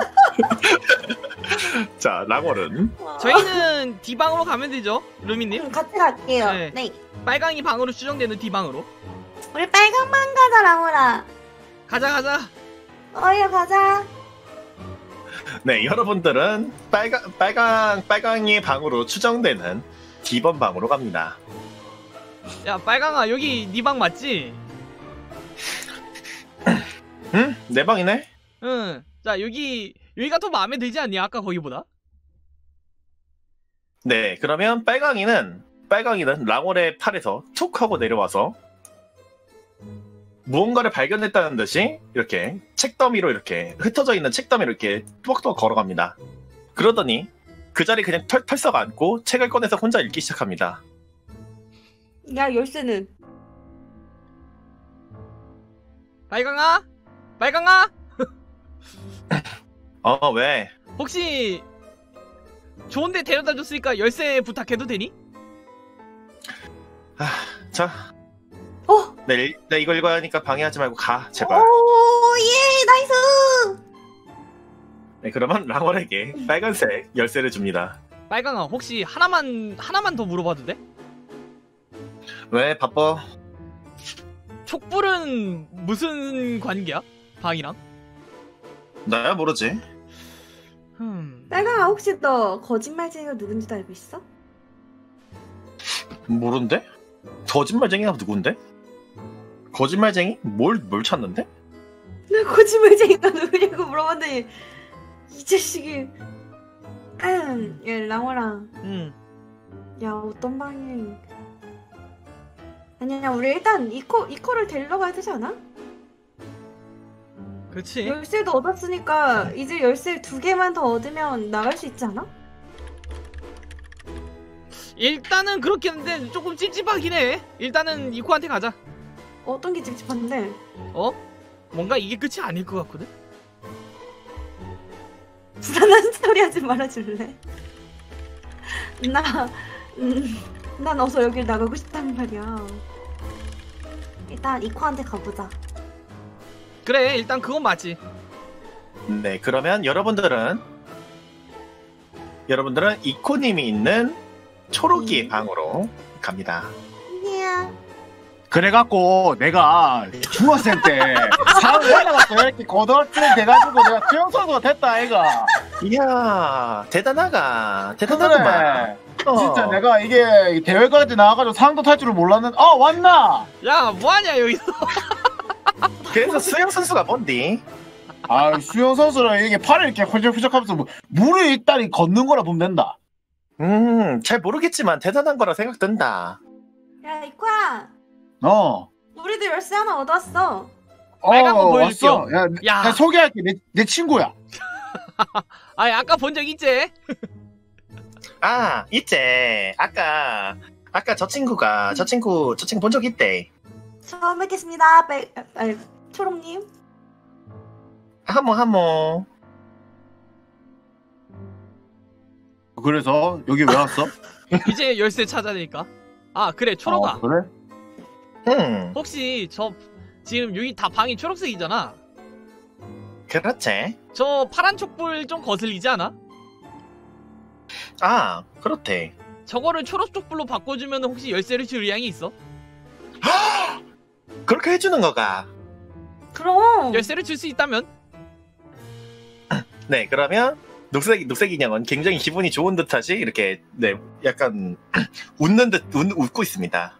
자 랑월은 저희는 D방으로 가면 되죠 루미님. 음, 같이 갈게요. 네. 네. 빨강이 방으로 추정되는 D방으로 우리 빨강만 가자, 라모라. 가자 가자. 어여 가자. 네 여러분들은 빨강 빨강 빨강이의 방으로 추정되는 D번 방으로 갑니다. 야 빨강아 여기 네 방 맞지? 응? 내 방이네? 응. 자 여기 여기가 더 마음에 들지 않니 아까 거기보다? 네, 그러면 빨강이는 빨강이는 랑월의 팔에서 툭 하고 내려와서 무언가를 발견했다는 듯이 이렇게 책더미로 이렇게 흩어져 있는 책더미로 이렇게 뚜벅뚜벅 걸어갑니다. 그러더니 그 자리 그냥 털, 털썩 앉고 책을 꺼내서 혼자 읽기 시작합니다. 야, 열쇠는? 빨강아? 빨강아? 어, 왜? 혹시 좋은데 데려다 줬으니까 열쇠 부탁해도 되니? 자, 어? 내, 일- 내 이거 읽어야 하니까 방해하지 말고 가, 제발. 오, 예, 나이스! 네, 그러면 랑월에게 빨간색 열쇠를 줍니다. 빨강아 혹시 하나만 하나만 더 물어봐도 돼? 왜, 바빠? 촉불은 무슨 관계야? 방이랑? 나야 모르지. 흠. 빨강아, 혹시 너 거짓말쟁이가 누군지도 알고 있어? 모른데? 거짓말쟁이가 누군데? 거짓말쟁이? 뭘, 뭘 찾는데? 나 거짓말쟁이가 누구냐고 물어봤더니 이 자식이 음, 야, 랑호랑 음. 야, 어떤 방이 아니야, 우리 일단 이코, 이코를 데리러 가야 되지 않아? 그렇지. 열쇠도 얻었으니까 이제 열쇠 두 개만 더 얻으면 나갈 수 있지 않아? 일단은 그렇긴 한데 조금 찝찝하긴 해. 일단은 이코한테 가자. 어떤 게 찝찝한데? 어? 뭔가 이게 끝이 아닐 것 같거든? 불안한 소리 하지 말아줄래? 나, 음, 난 어서 여길 나가고 싶단 말이야. 일단 이코한테 가보자. 그래 일단 그건 맞지. 네, 그러면 여러분들은 여러분들은 이코님이 있는 초록이의 음. 방으로 갑니다. 이야. 그래갖고 내가 중학생 때 사을 올라갔어. 이렇게 고등학생 돼가지고 내가 수영선수가 됐다 아이가. 이야, 대단하가, 대단하구만. 그래. 진짜 내가 이게 대회 갈 때 나와가지고 상도 탈 줄을 몰랐는데 아 왔나? 야 뭐하냐 여기서. 그래서 수영 선수가 뭔디? 아 수영선수는 이게 팔을 이렇게 훌쩍훌쩍하면서 뭐, 물을 일단 걷는 거라 보면 된다. 음, 잘 모르겠지만 대단한 거라 생각된다. 야 이코야, 어. 우리도 열쇠 하나 얻었어. 빨간 거 어, 보여줄게요. 왔어. 야, 야. 야, 소개할게. 내, 내 친구야. 아니 아까 본 적 있지? 아, 있지. 아까 아까 저 친구가 저 친구 저 친구 본 적 있대. 처음 뵙겠습니다. 빼, 아, 초롱님. 하모 하모. 그래서 여기 왜 왔어? 이제 열쇠 찾아내니까. 아 그래 초록아. 어, 그래? 응, 혹시 저 지금 여기 다 방이 초록색이잖아. 그렇지. 저 파란 촛불 좀 거슬리지 않아? 아, 그렇대. 저거를 초록 촛불로 바꿔주면 혹시 열쇠를 줄 의향이 있어? 그렇게 해주는 거가. 그럼. 열쇠를 줄 수 있다면? 네, 그러면 녹색 녹색 인형은 굉장히 기분이 좋은 듯하지 이렇게 네 약간 웃는 듯 웃, 웃고 있습니다.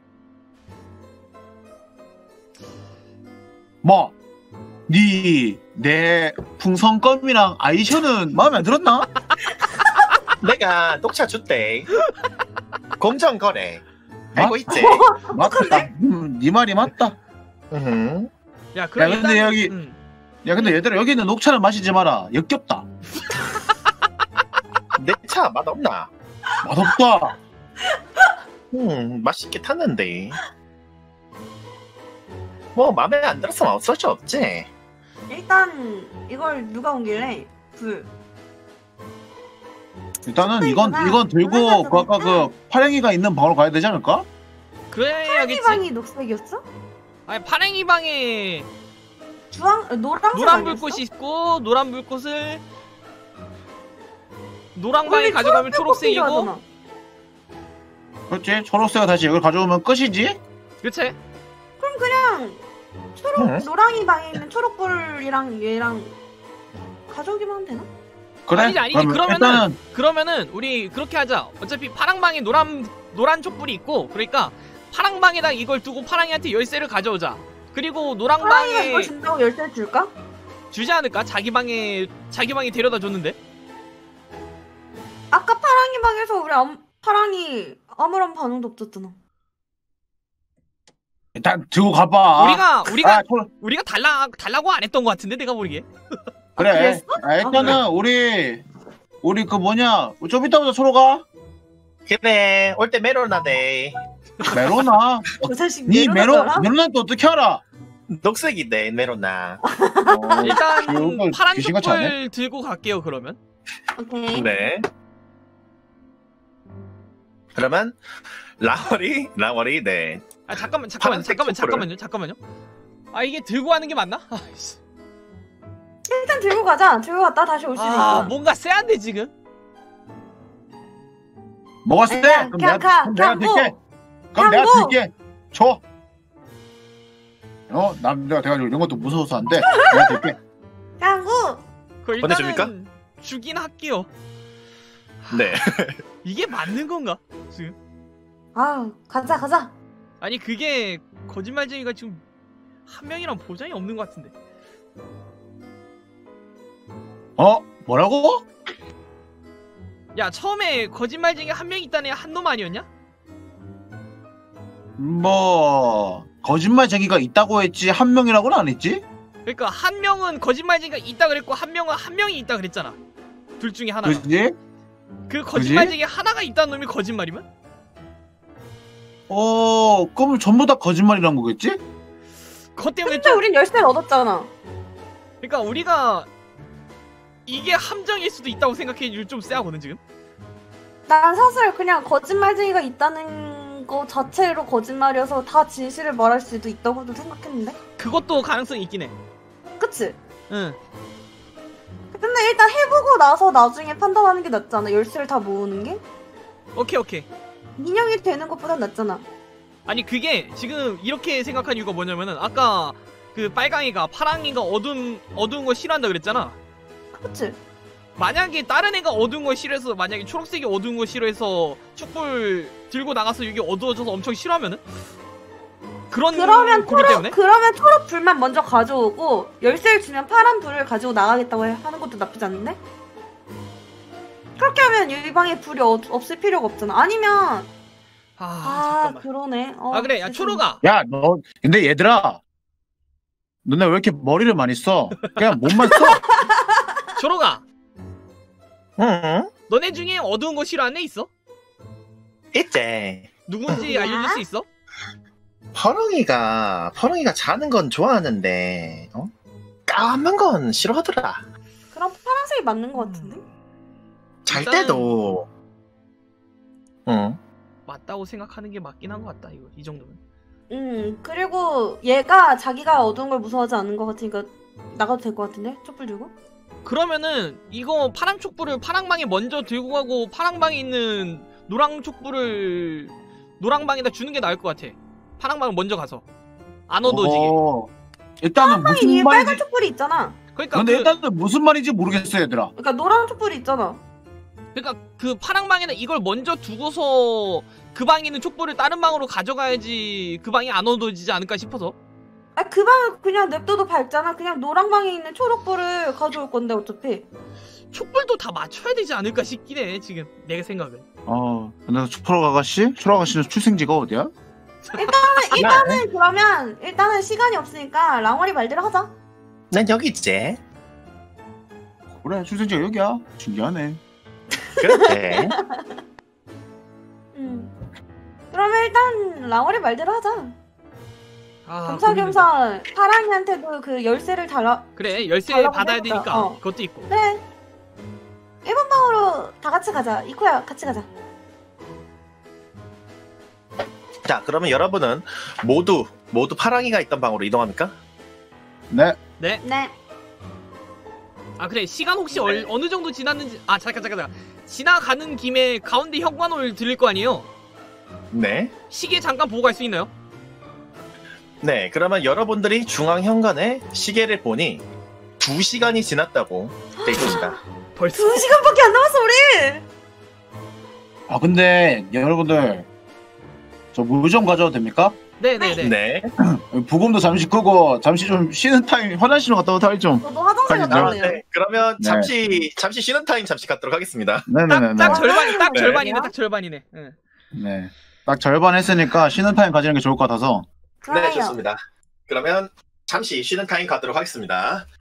뭐? 니 내 풍선껌이랑 아이셔는 마음에 안 들었나? 내가 녹차 줬대. 공정 거래. 알고 있지? 맞다. 음, 네 말이 맞다. 음. 야 그럼 야, 근데 일단 여기- 음. 야 근데 얘들아 여기 있는 녹차는 마시지 마라. 역겹다. 내 차 맛없나? 맛없다. 음, 맛있게 탔는데. 뭐 맘에 안 들었으면 어쩔 수 없지. 일단 이걸 누가 옮길래? 불. 일단은 이건 있구나. 이건 들고 올라가서 그 아까 보니까. 그 파랭이가 있는 방으로 가야 되지 않을까? 그래야겠지. 이 방이 녹색이었어? 아니 파랭이 방에 주황, 어, 노란색 노란 아니었어? 불꽃이 있고 노란 불꽃을 노랑 방에 원래 가져가면 초록색 초록색이고 필요하잖아. 그렇지. 초록색을 다시 이걸 가져오면 끝이지. 그치? 그럼 그냥 초록 응? 노랑이 방에 있는 초록불이랑 얘랑 가져오기만 하면 되나? 그래. 아니지, 아니지. 그러면 그러면은- 일단은 그러면은 우리 그렇게 하자. 어차피 파랑 방에 노란 노란 촛불이 있고 그러니까 파랑 방에다 이걸 두고 파랑이한테 열쇠를 가져오자. 그리고 노랑 파랑이가 방에 이걸 준다고 열쇠 줄까? 주지 않을까? 자기 방에 자기 방에 데려다 줬는데. 아까 파랑이 방에서 우리 아무, 파랑이 아무런 반응도 없었잖아. 일단 들고 가봐. 우리가 우리가 아, 초- 우리가 달라 달라고 안 했던 것 같은데 내가 보기에. 그래. 그랬어? 아, 일단은 우리 우리 그 뭐냐 좀 이따부터 초록아 그래, 올 때 메로나네. 메로나. 저 자식 니 메로 메로나 메로나 또 어떻게 알아? 녹색이네, 메로나. 어, 일단 교육을 파란 귀신같이 하네. 촛불 들고 갈게요 그러면. 오케이. 네. 그러면 라월이 라월이 네. 아 잠깐만 잠깐만 파란색 잠깐만 촛불을. 잠깐만요 잠깐만요. 아 이게 들고 가는 게 맞나? 아이씨. 일단 들고 가자. 들고 갔다 다시 올 수 아 있으니까. 뭔가 쎄한데 지금. 뭐가 쓰대? 그냥, 그럼 그냥 내가 가, 그럼 내가 그냥 들게. 그럼 내가 그냥 들게. 줘. 어, 남자가 돼가지고 이런 것도 무서워서 안 돼. 내가 들게. 강구. 그 보내줍니까? 일단은 주긴 할게요. 네. 이게 맞는 건가? 지금? 아 가자 가자. 아니 그게 거짓말쟁이가 지금 한 명이랑 보장이 없는 것 같은데. 어? 뭐라고? 야 처음에 거짓말쟁이 한 명 있다는 애 한 놈 아니었냐? 뭐 거짓말쟁이가 있다고 했지 한 명이라고는 안 했지? 그러니까 한 명은 거짓말쟁이가 있다 그랬고 한 명은 한 명이 있다 그랬잖아. 둘 중에 하나가. 그지? 그 거짓말쟁이 하나가 있다는 놈이 거짓말이면? 어, 그럼 전부 다 거짓말이란 거겠지? 그것 때문에 근데 좀 우린 열쇠를 얻었잖아. 그러니까 우리가 이게 함정일 수도 있다고 생각해 좀 쎄하거든 지금. 난 사실 그냥 거짓말쟁이가 있다는 거 자체로 거짓말이어서 다 진실을 말할 수도 있다고도 생각했는데. 그것도 가능성이 있긴 해. 그치? 응. 근데 일단 해보고 나서 나중에 판단하는 게 낫잖아. 열쇠를 다 모으는 게. 오케이 오케이. 인형이 되는 것보단 낫잖아. 아니 그게 지금 이렇게 생각한 이유가 뭐냐면은 아까 그 빨강이가 파랑이가 어두운 어두운 거 싫어한다 그랬잖아. 그치? 만약에 다른 애가 어두운 거 싫어해서 만약에 초록색이 어두운 거 싫어해서 촛불 들고 나가서 여기 어두워져서 엄청 싫어하면은 그런 그러면 고민 초록, 때문에 그러면 초록 불만 먼저 가져오고 열쇠를 주면 파란 불을 가지고 나가겠다고 해- 하는 것도 나쁘지 않은데? 그렇게 하면 이 방에 불이 어- 없을 필요가 없잖아. 아니면 아, 아, 잠깐만. 그러네. 어, 아 그래, 야 세상에. 초록아. 야, 너 근데 얘들아, 너네 왜 이렇게 머리를 많이 써? 그냥 몸만 써. 초록아. 응? 너네 중에 어두운 거 싫어하는 애 있어? 있지. 누군지 누구야? 알려줄 수 있어? 퍼렁이가 퍼렁이가 자는 건 좋아하는데 어? 까만 건 싫어하더라. 그럼 파란색이 맞는 것 같은데? 잘 일단은- 때도 응. 맞다고 생각하는 게 맞긴 한 것 같다. 이거 이 정도면. 음, 그리고 얘가 자기가 어두운 걸 무서워하지 않는 것 같으니까 나가도 될 것 같은데? 촛불 들고? 그러면은 이거 파랑 촛불을 파랑방에 먼저 들고 가고 파랑방에 있는 노랑 촛불을 노랑방에다 주는 게 나을 것 같아. 파랑방을 먼저 가서 안 어두워지게. 어, 일단은 이 무슨 위에 말인지. 빨간 촛불이 있잖아. 그러니까 근데 그, 일단은 무슨 말인지 모르겠어, 얘들아. 그러니까 노란 촛불이 있잖아. 그러니까 그 파랑방에는 이걸 먼저 두고서 그 방에 있는 촛불을 다른 방으로 가져가야지 그 방이 안 어두워지지 않을까 싶어서. 아, 그 방은 그냥 냅둬도 밝잖아. 그냥 노랑 방에 있는 초록불을 가져올 건데 어차피. 촛불도 다 맞춰야 되지 않을까 싶긴 해 지금 내 생각은. 어, 근데 초록 아가씨? 초록 아가씨는 출생지가 어디야? 일단은 일단은 그러면 일단은 시간이 없으니까 랑월이 말대로 하자. 난 여기 있지. 그래, 출생지가 여기야. 신기하네. 그렇지. 음. 그러면 일단 랑월이 말대로 하자. 아, 겸사겸사 파랑이한테도 그 열쇠를 달라. 그래 열쇠 달라고 받아야 해보자. 되니까 어. 그것도 있고. 그래. 일 번 방으로 다 같이 가자. 이코야 같이 가자. 자, 그러면 여러분은 모두 모두 파랑이가 있던 방으로 이동합니까? 네. 네. 네. 아 그래 시간 혹시 얼, 어느 정도 지났는지 아 잠깐 잠깐 잠깐 지나가는 김에 가운데 현관을 들릴 거 아니에요? 네. 시계 잠깐 보고 갈 수 있나요? 네, 그러면 여러분들이 중앙 현관에 시계를 보니 두 시간이 지났다고 돼 있습니다. 벌써 두 시간밖에 안 남았어 우리. 아, 근데 여러분들, 저 물 좀 가져도 됩니까? 네네네. 네. 부검도 잠시 끄고 잠시 좀 쉬는 타임 화장실 갔다 오다 할 좀. 너도 화장실 가지죠. 갔다 아, 올래요. 네. 그러면 네. 잠시 잠시 쉬는 타임 잠시 갖도록 하겠습니다. 네네네. 딱, 딱 절반이 딱 네. 절반이네 딱 절반이네. 응. 네. 딱 절반 했으니까 쉬는 타임 가지는 게 좋을 것 같아서. 좋아요. 네, 좋습니다. 그러면 잠시 쉬는 타임 갖도록 하겠습니다.